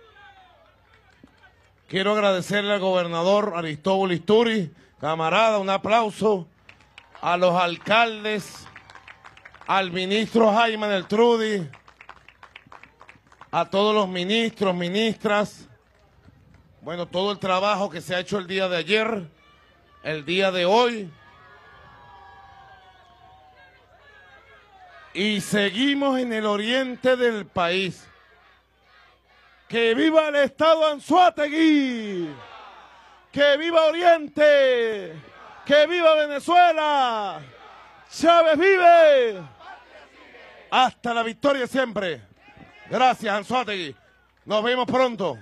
Quiero agradecerle al gobernador Aristóbulo Istúriz, camarada, un aplauso, a los alcaldes, al ministro Jaime Neltrudi, a todos los ministros, ministras, bueno, todo el trabajo que se ha hecho el día de ayer, el día de hoy. Y seguimos en el oriente del país. ¡Que viva el estado Anzoátegui! ¡Que viva Oriente! ¡Que viva Venezuela! ¡Chávez vive! Hasta la victoria siempre. Gracias, Anzoátegui. Nos vemos pronto.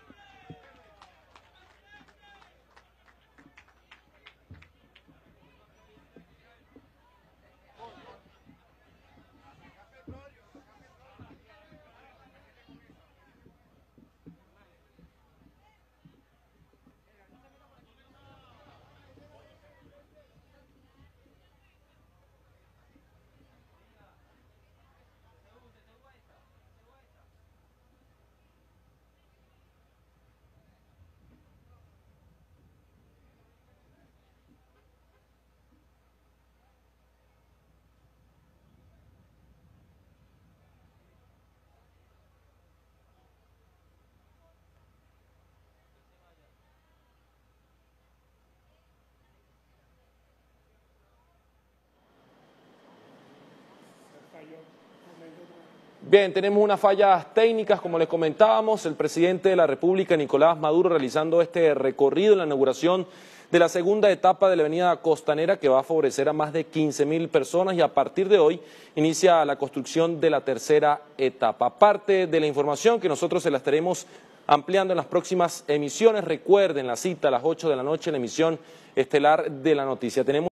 Bien, tenemos unas fallas técnicas, como les comentábamos, el presidente de la República, Nicolás Maduro, realizando este recorrido en la inauguración de la segunda etapa de la avenida Costanera, que va a favorecer a más de 15.000 personas, y a partir de hoy inicia la construcción de la tercera etapa. Parte de la información que nosotros se la estaremos ampliando en las próximas emisiones. Recuerden la cita a las 8 de la noche, la emisión estelar de la noticia. Tenemos